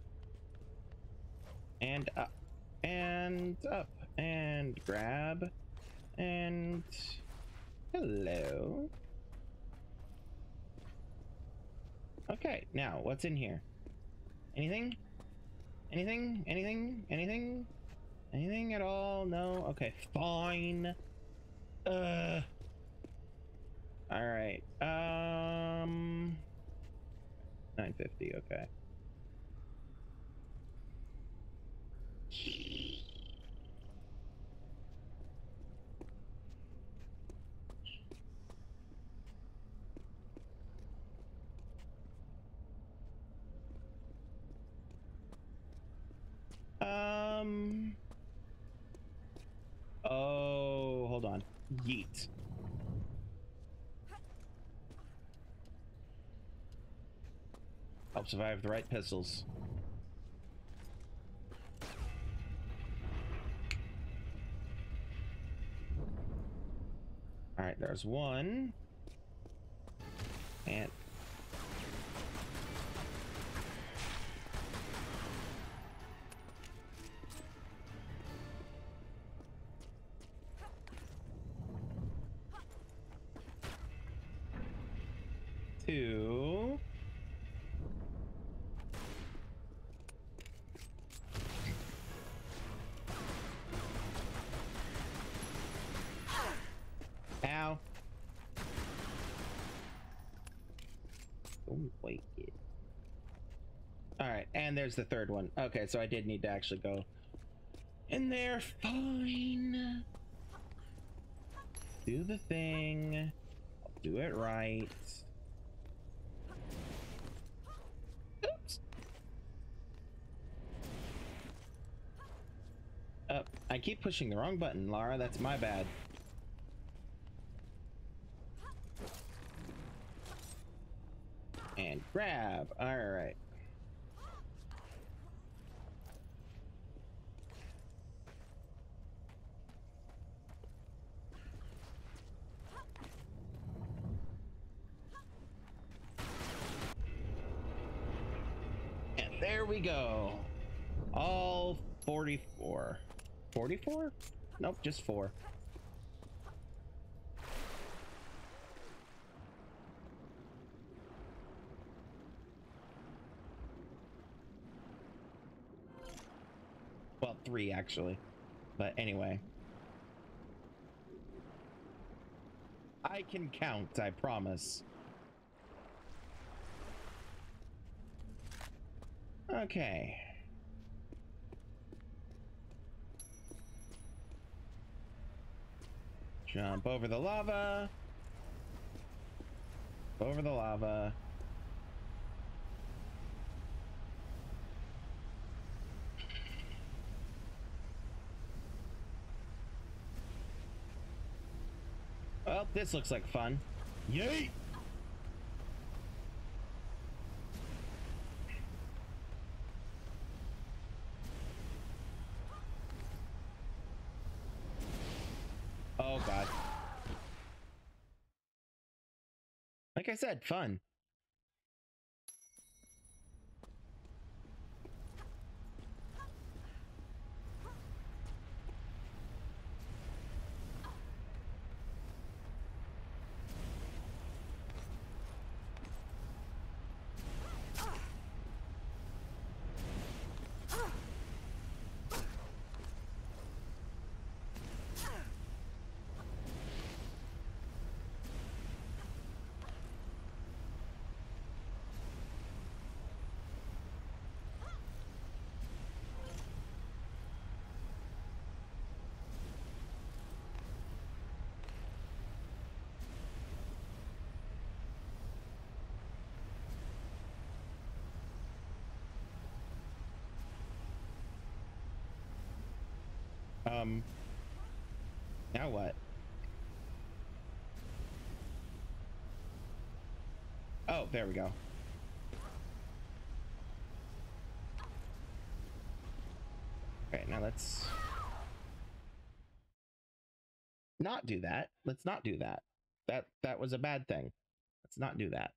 And up, and up, and grab. And hello. Okay, now what's in here? Anything? Anything? Anything? Anything? Anything at all? No? Okay, fine. Uh. All right. Um. nine fifty. Okay. Um. Oh, hold on. Yeet. Help survive the right pistols. All right, there's one. And two. Ow. Don't wake it. Alright, and there's the third one. Okay, so I did need to actually go in there. Fine. Do the thing. I'll do it right. Oops. Uh, I keep pushing the wrong button, Lara. That's my bad. And grab. All right. And there we go. All forty-four. forty-four? Nope, just four. Well, three actually. But anyway. I can count, I promise. Okay. Jump over the lava. Over the lava. Well, this looks like fun. Yay! Oh god. Like I said, fun. Um, now what? Oh, there we go. Okay, now let's not do that. Let's not do that. That that was a bad thing. Let's not do that.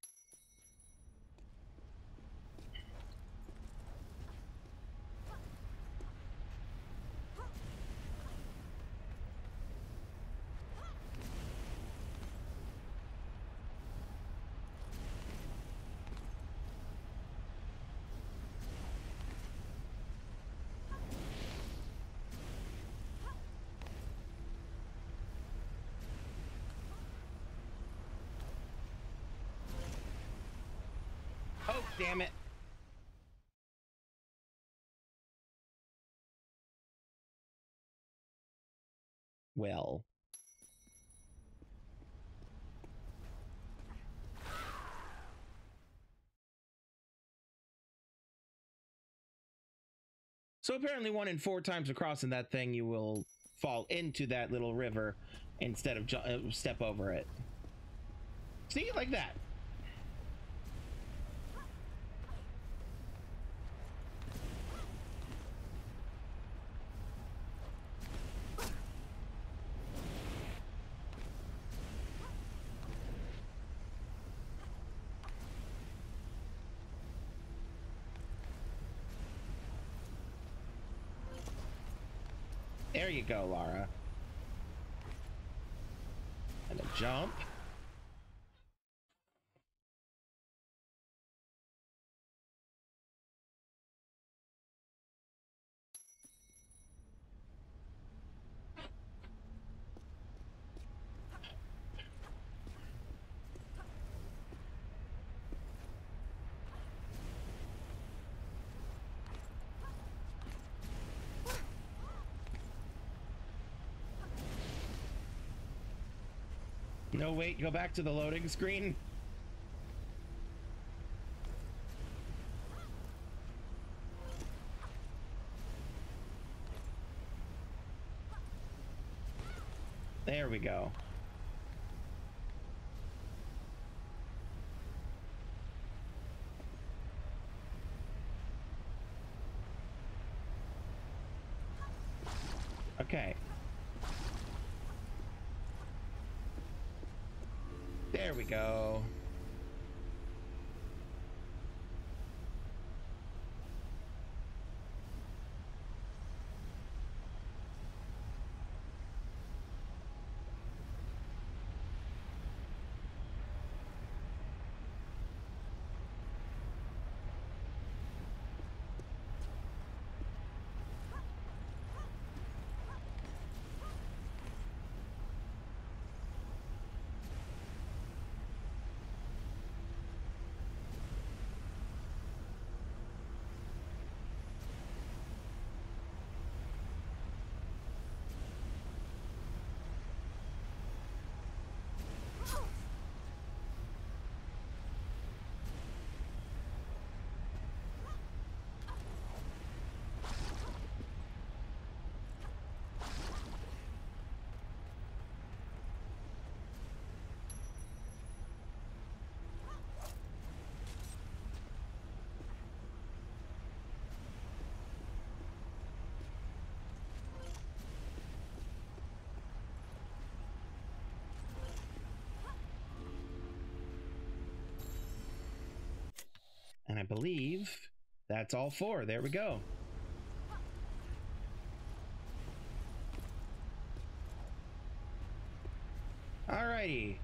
Oh, damn it. Well. So apparently one in four times across in that thing, you will fall into that little river instead of ju uh, step over it. See? Like that. There you go, Lara. And a jump. No, wait, go back to the loading screen. There we go. There we go. And I believe that's all four. There we go. Alrighty.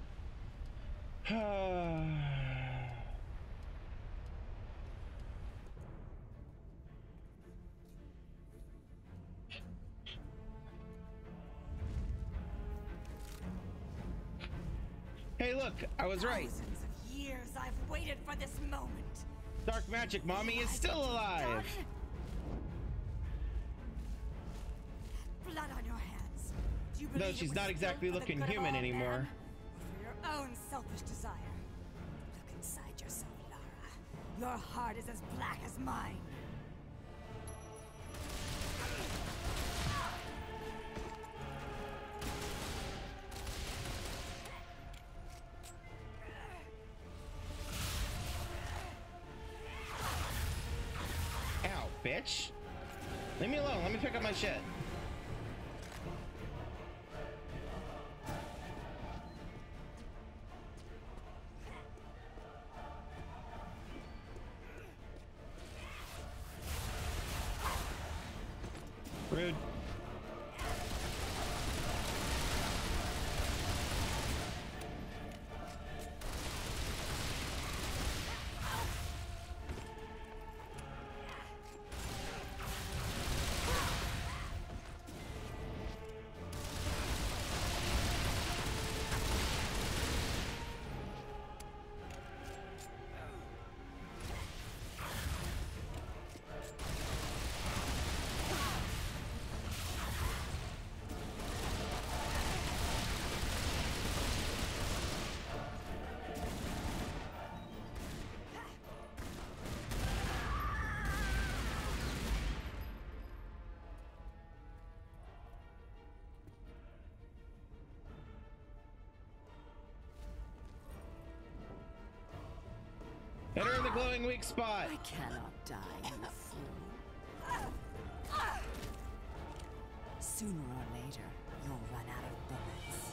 Hey, look, I was right. Thousands of years I've waited for this moment. Dark Magic Mommy is still alive. Blood on your hands. Do you Though believe it she's was not exactly spilled for the looking good of human all anymore. men, or for your own selfish desire? Look inside yourself, Lara. Your heart is as black as mine. Ow, bitch. Leave me alone. Let me pick up my shit. Rude. Hit her in the glowing weak spot. I cannot die, you fool. Sooner or later, you'll run out of bullets.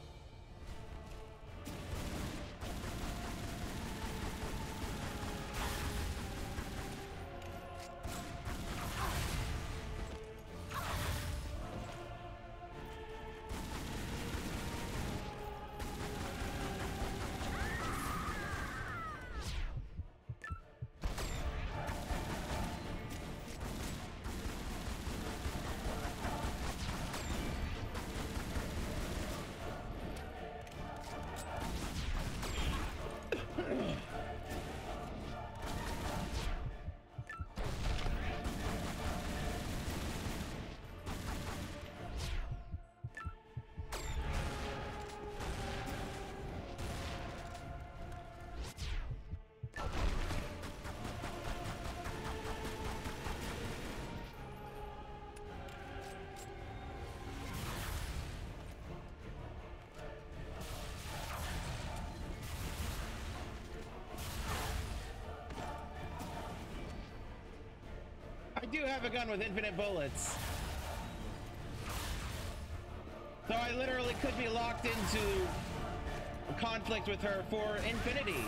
I do have a gun with infinite bullets. So I literally could be locked into conflict with her for infinity.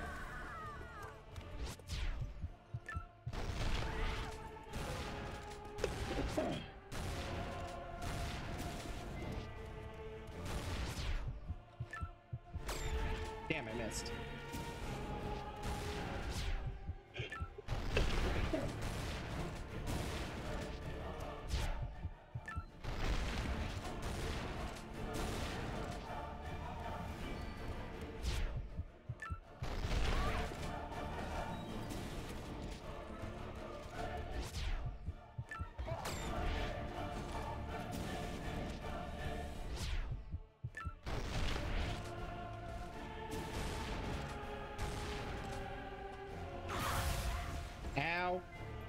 Damn, I missed. Ow.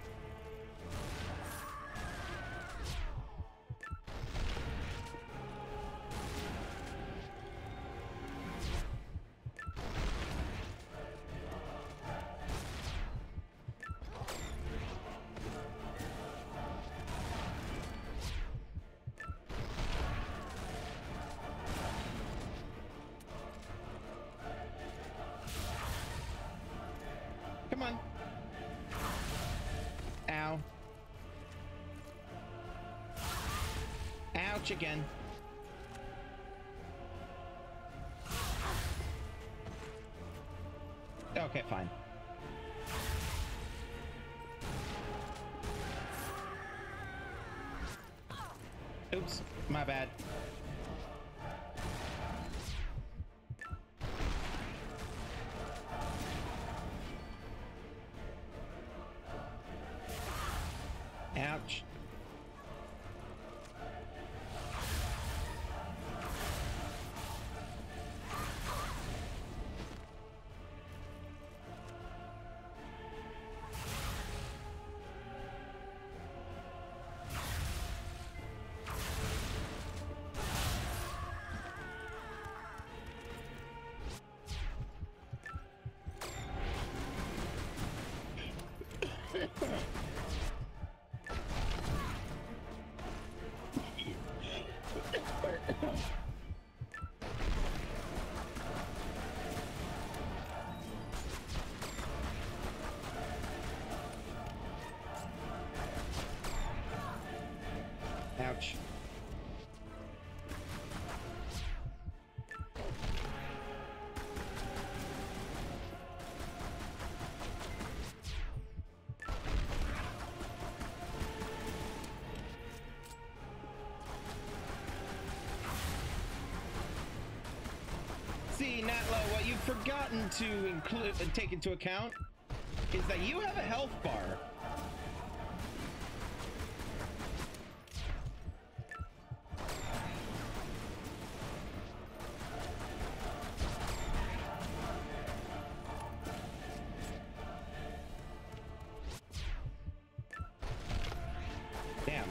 Come on. Ow. Ouch again. Okay, fine. Oops, my bad. Ouch. Ouch. See, Natlo, what you've forgotten to include and take into account is that you have a health bar. Damn.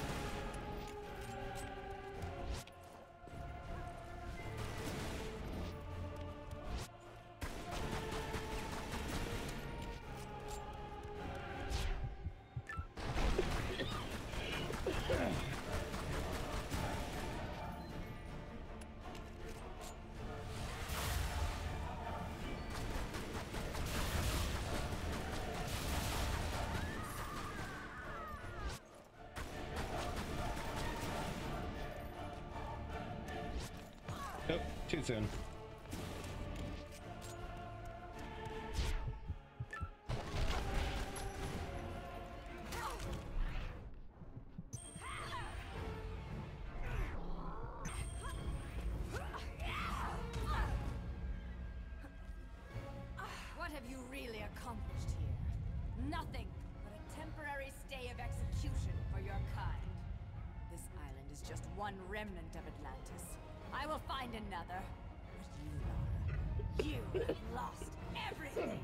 Oh, too soon. What have you really accomplished here? Nothing but a temporary stay of execution for your kind. This island is just one remnant of Atlantis. I will find another. But you, Lara, you have lost everything.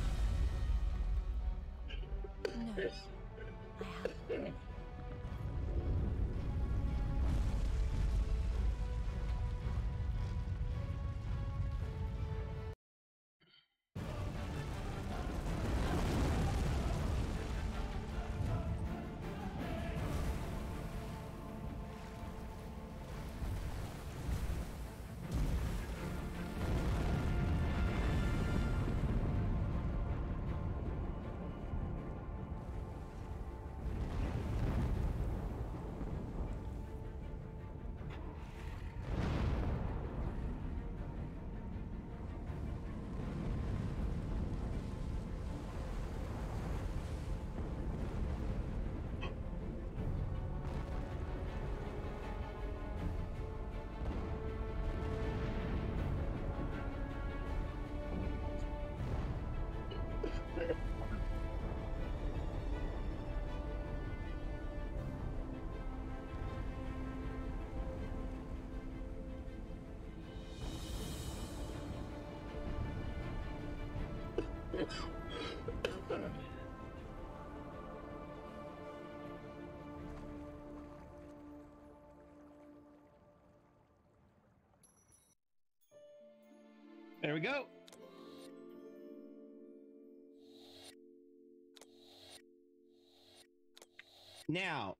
No, I haven't. There we go. Now,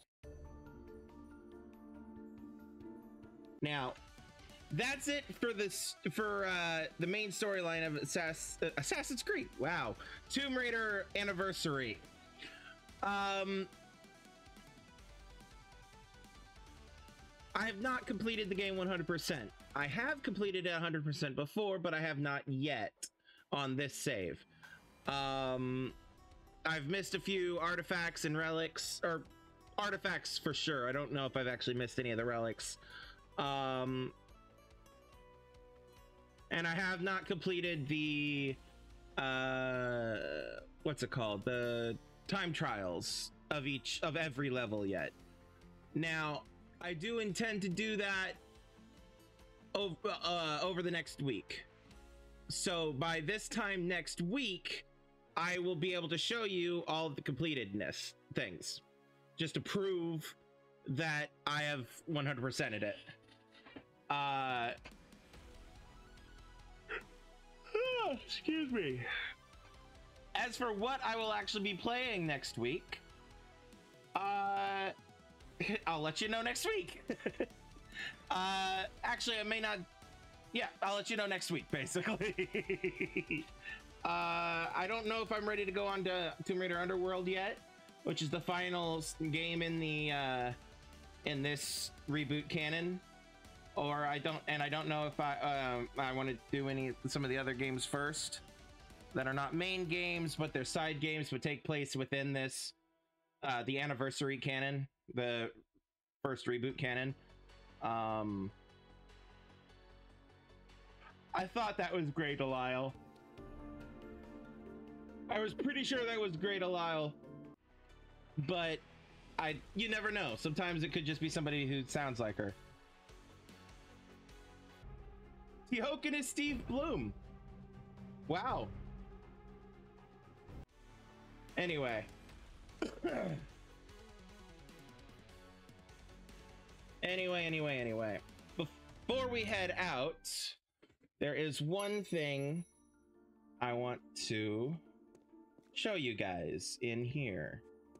now, that's it for this for uh, the main storyline of Assass uh, Assassin's Creed. Wow, Tomb Raider Anniversary. Um, I have not completed the game one hundred percent. I have completed it one hundred percent before, but I have not yet on this save. Um, I've missed a few artifacts and relics, or artifacts for sure. I don't know if I've actually missed any of the relics. Um, and I have not completed the, uh, what's it called? The time trials of each, of every level yet. Now, I do intend to do that over, uh, over the next week. So by this time next week, I will be able to show you all of the completedness things, just to prove that I have one hundred percented it. Uh, oh, excuse me. As for what I will actually be playing next week, uh, I'll let you know next week. uh, actually, I may not. Yeah, I'll let you know next week, basically. Uh, I don't know if I'm ready to go on to Tomb Raider Underworld yet, which is the final game in the uh, in this reboot canon, or I don't, and I don't know if I um, I want to do any some of the other games first that are not main games, but they're side games, but take place within this uh, the anniversary canon, the first reboot canon. Um, I thought that was great, Lyle. I was pretty sure that was Great Lyle, but I you never know. Sometimes it could just be somebody who sounds like her. T-Hoken is Steve Bloom. Wow. Anyway. anyway, anyway, anyway. Before we head out, there is one thing I want to show you guys in here.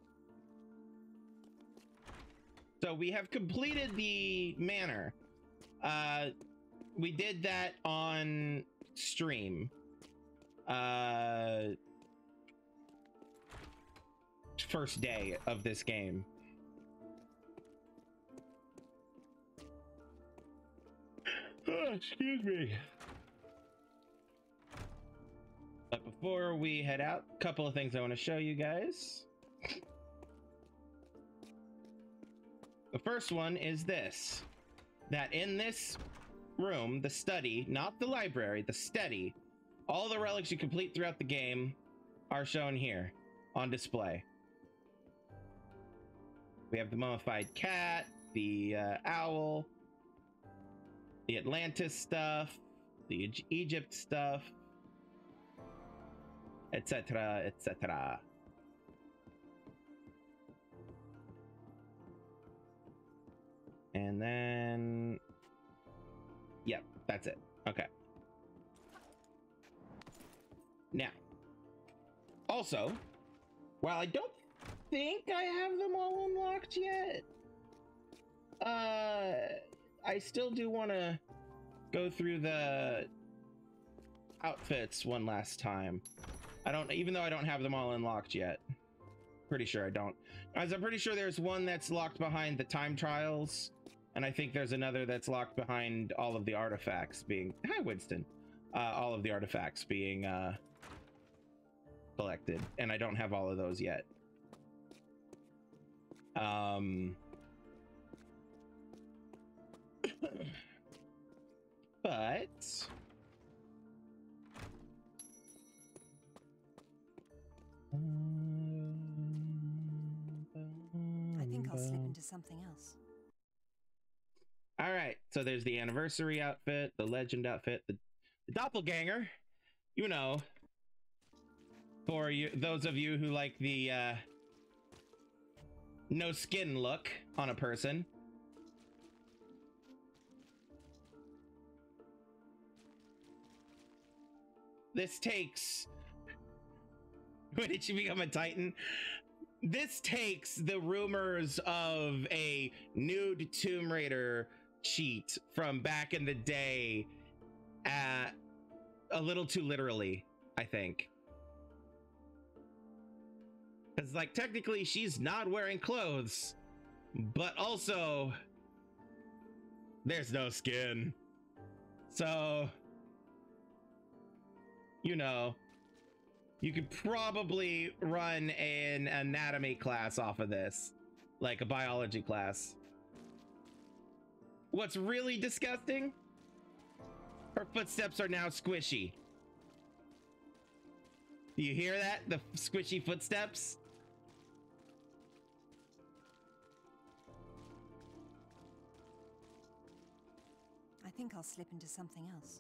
So we have completed the manor. Uh, we did that on stream. Uh, first day of this game. Oh, excuse me. But before we head out, a couple of things I want to show you guys. The first one is this, that in this room, the study, not the library, the study, all the relics you complete throughout the game are shown here on display. We have the mummified cat, the uh, owl, the Atlantis stuff, the E- Egypt stuff, etc, et cetera. And then, yep, that's it. Okay. Now, also, while I don't think I have them all unlocked yet, uh, I still do want to go through the outfits one last time. I don't, even though I don't have them all unlocked yet. Pretty sure I don't. As I'm pretty sure there's one that's locked behind the time trials, and I think there's another that's locked behind all of the artifacts being, hi Winston, uh, all of the artifacts being uh, collected, and I don't have all of those yet. Um, but I think I'll slip into something else. All right, so there's the anniversary outfit, the legend outfit, the, the doppelganger, you know, For you, those of you who like the uh, no skin look on a person. This takes... When did she become a Titan? This takes the rumors of a nude Tomb Raider cheat from back in the day uh, a little too literally, I think. Because, like, technically she's not wearing clothes, but also there's no skin. So, you know, you could probably run an anatomy class off of this, like a biology class. What's really disgusting? Her footsteps are now squishy. Do you hear that? The squishy footsteps? I think I'll slip into something else.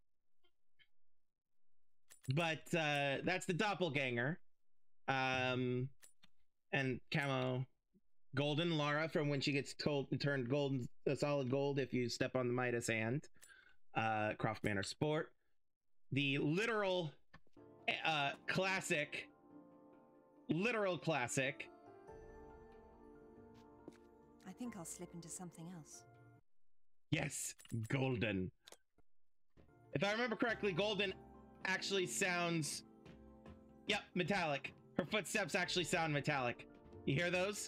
But uh, that's the doppelganger. Um, and camo golden Lara from when she gets told turned golden, uh, solid gold if you step on the Midas hand. Uh, Croft Manor Sport. The literal uh, classic, literal classic. I think I'll slip into something else. Yes, golden. If I remember correctly, golden actually sounds, yep, metallic. Her footsteps actually sound metallic. You hear those?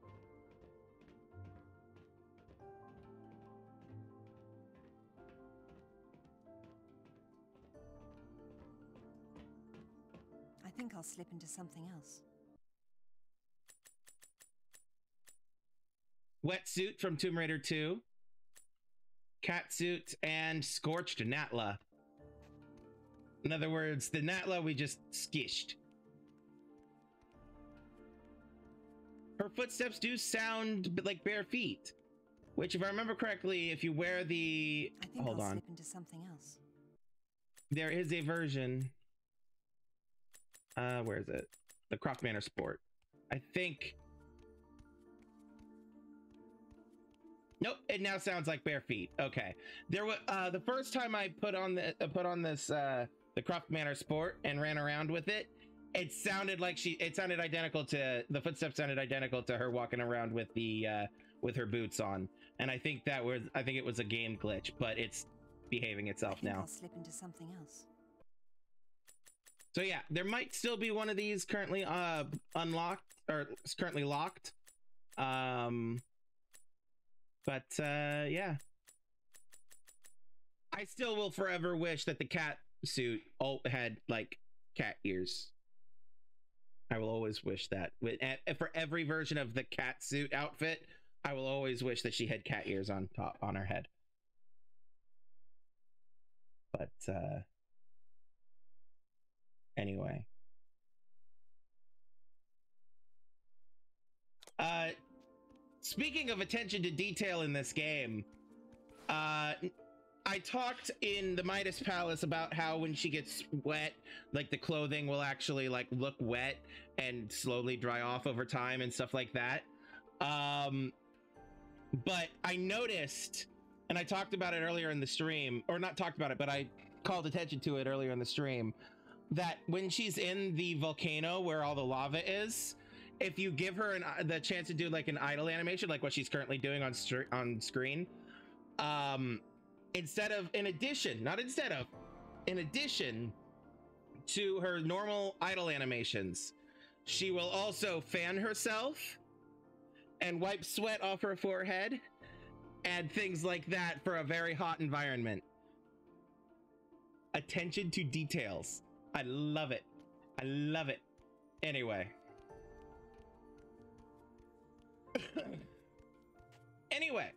I think I'll slip into something else. Wetsuit from Tomb Raider two. Catsuit and Scorched Natla. In other words, the Natla we just skished. Her footsteps do sound like bare feet, which, if I remember correctly, if you wear the... I think Hold I'll on. slip into something else. There is a version. Uh, where is it? The Croft Manor Sport. I think... Nope, it now sounds like bare feet. Okay, there was uh, the first time I put on the uh, put on this uh, the Croft Manor Sport and ran around with it. It sounded like she. It sounded identical to the footsteps. Sounded identical to her walking around with the uh, with her boots on. And I think that was. I think it was a game glitch, but it's behaving itself I think now. I'll slip into something else. So yeah, there might still be one of these currently uh, unlocked or currently locked. Um. But, uh, yeah. I still will forever wish that the cat suit all had, like, cat ears. I will always wish that. For every version of the cat suit outfit, I will always wish that she had cat ears on top, on her head. But, uh... anyway. Uh... Speaking of attention to detail in this game, uh, I talked in the Midas Palace about how when she gets wet, like the clothing will actually like look wet and slowly dry off over time and stuff like that. Um, but I noticed, and I talked about it earlier in the stream, or not talked about it, but I called attention to it earlier in the stream, that when she's in the volcano where all the lava is, if you give her an, the chance to do like an idle animation, like what she's currently doing on on screen, um, instead of, in addition, not instead of, in addition to her normal idle animations, she will also fan herself and wipe sweat off her forehead and things like that for a very hot environment. Attention to details. I love it. I love it. Anyway. Anyway.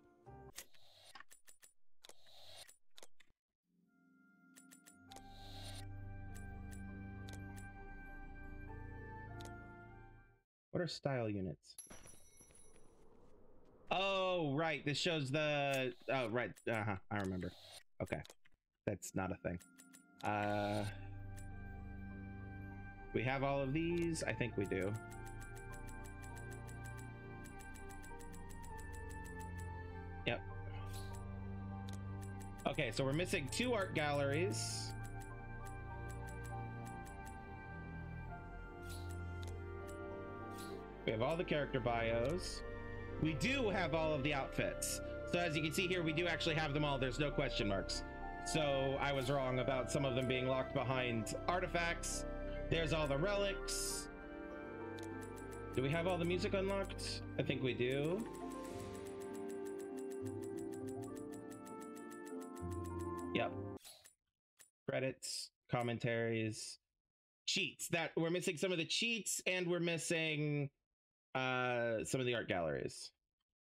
What are style units? Oh, right. This shows the... Oh, right. Uh-huh. I remember. Okay. That's not a thing. Uh... We have all of these. I think we do. Yep. Okay, so we're missing two art galleries. We have all the character bios. We do have all of the outfits. So as you can see here, we do actually have them all. There's no question marks. So I was wrong about some of them being locked behind artifacts. There's all the relics. Do we have all the music unlocked? I think we do. Yep. Credits, commentaries, cheats. That we're missing some of the cheats, and we're missing uh, some of the art galleries.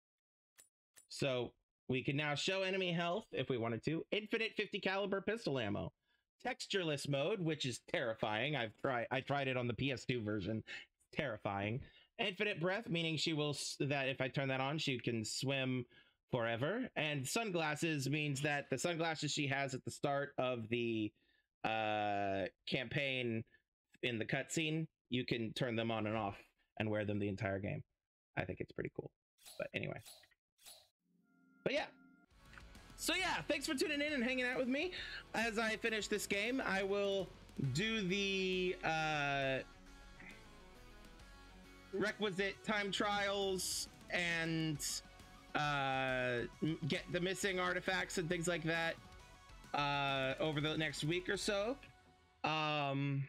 So we can now show enemy health if we wanted to. Infinite fifty caliber pistol ammo. Textureless mode, which is terrifying. I've tried. I tried it on the P S two version. Terrifying. Infinite breath, meaning she will that if I turn that on, she can swim forever. And sunglasses means that the sunglasses she has at the start of the uh, campaign in the cutscene, you can turn them on and off and wear them the entire game. I think it's pretty cool. But anyway. But yeah. So yeah, thanks for tuning in and hanging out with me. As I finish this game, I will do the uh, requisite time trials and uh, get the missing artifacts and things like that uh, over the next week or so. Um,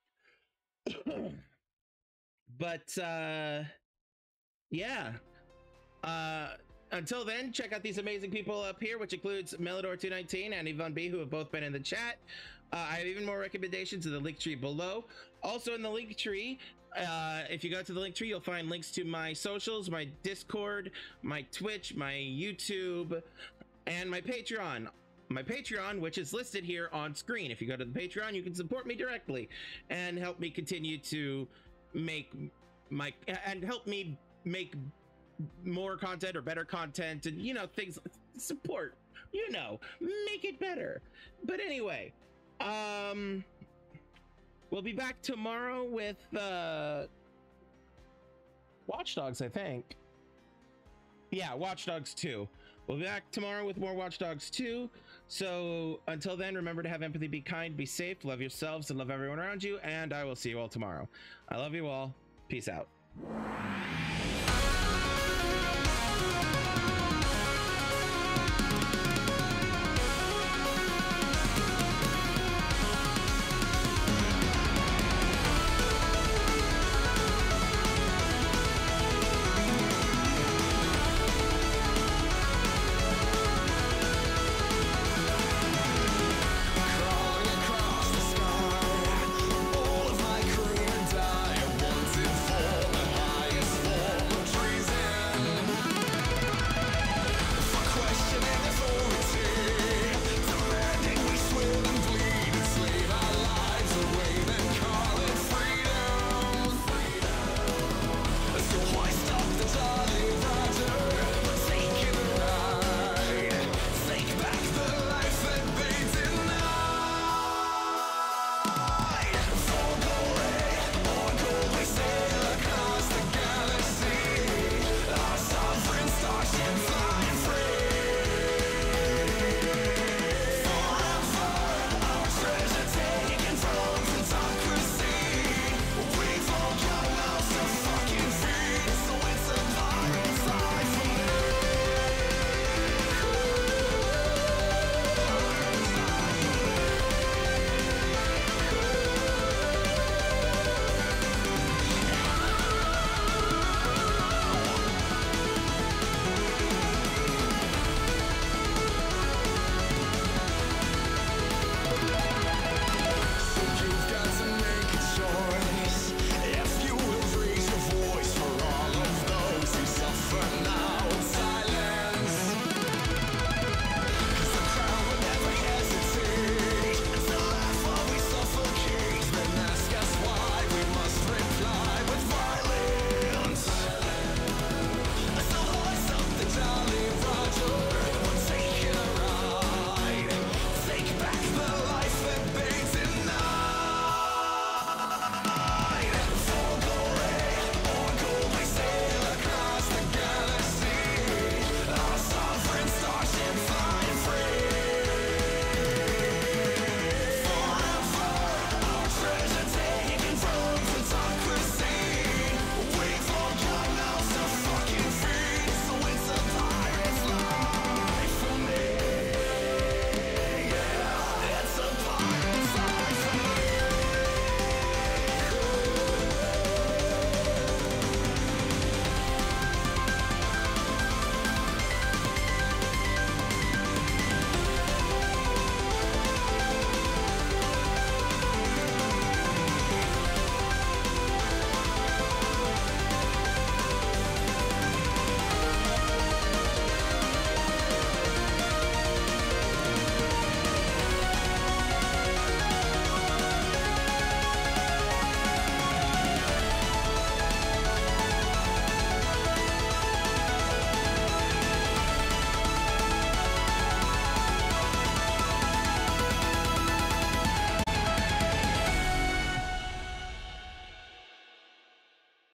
but uh, yeah. Uh, Until then, check out these amazing people up here, which includes Melodor two nineteen and Yvonne B, who have both been in the chat. Uh, I have even more recommendations in the link tree below. Also in the link tree, uh, if you go to the link tree, you'll find links to my socials, my Discord, my Twitch, my YouTube, and my Patreon. My Patreon, which is listed here on screen. If you go to the Patreon, you can support me directly and help me continue to make my and help me make more content or better content, and you know, things, support, you know, make it better. But anyway, um we'll be back tomorrow with uh Watch Dogs, I think. Yeah, Watch Dogs two. We'll be back tomorrow with more Watch Dogs two. So until then, remember to have empathy, be kind, be safe, love yourselves and love everyone around you, and I will see you all tomorrow. I love you all. Peace out.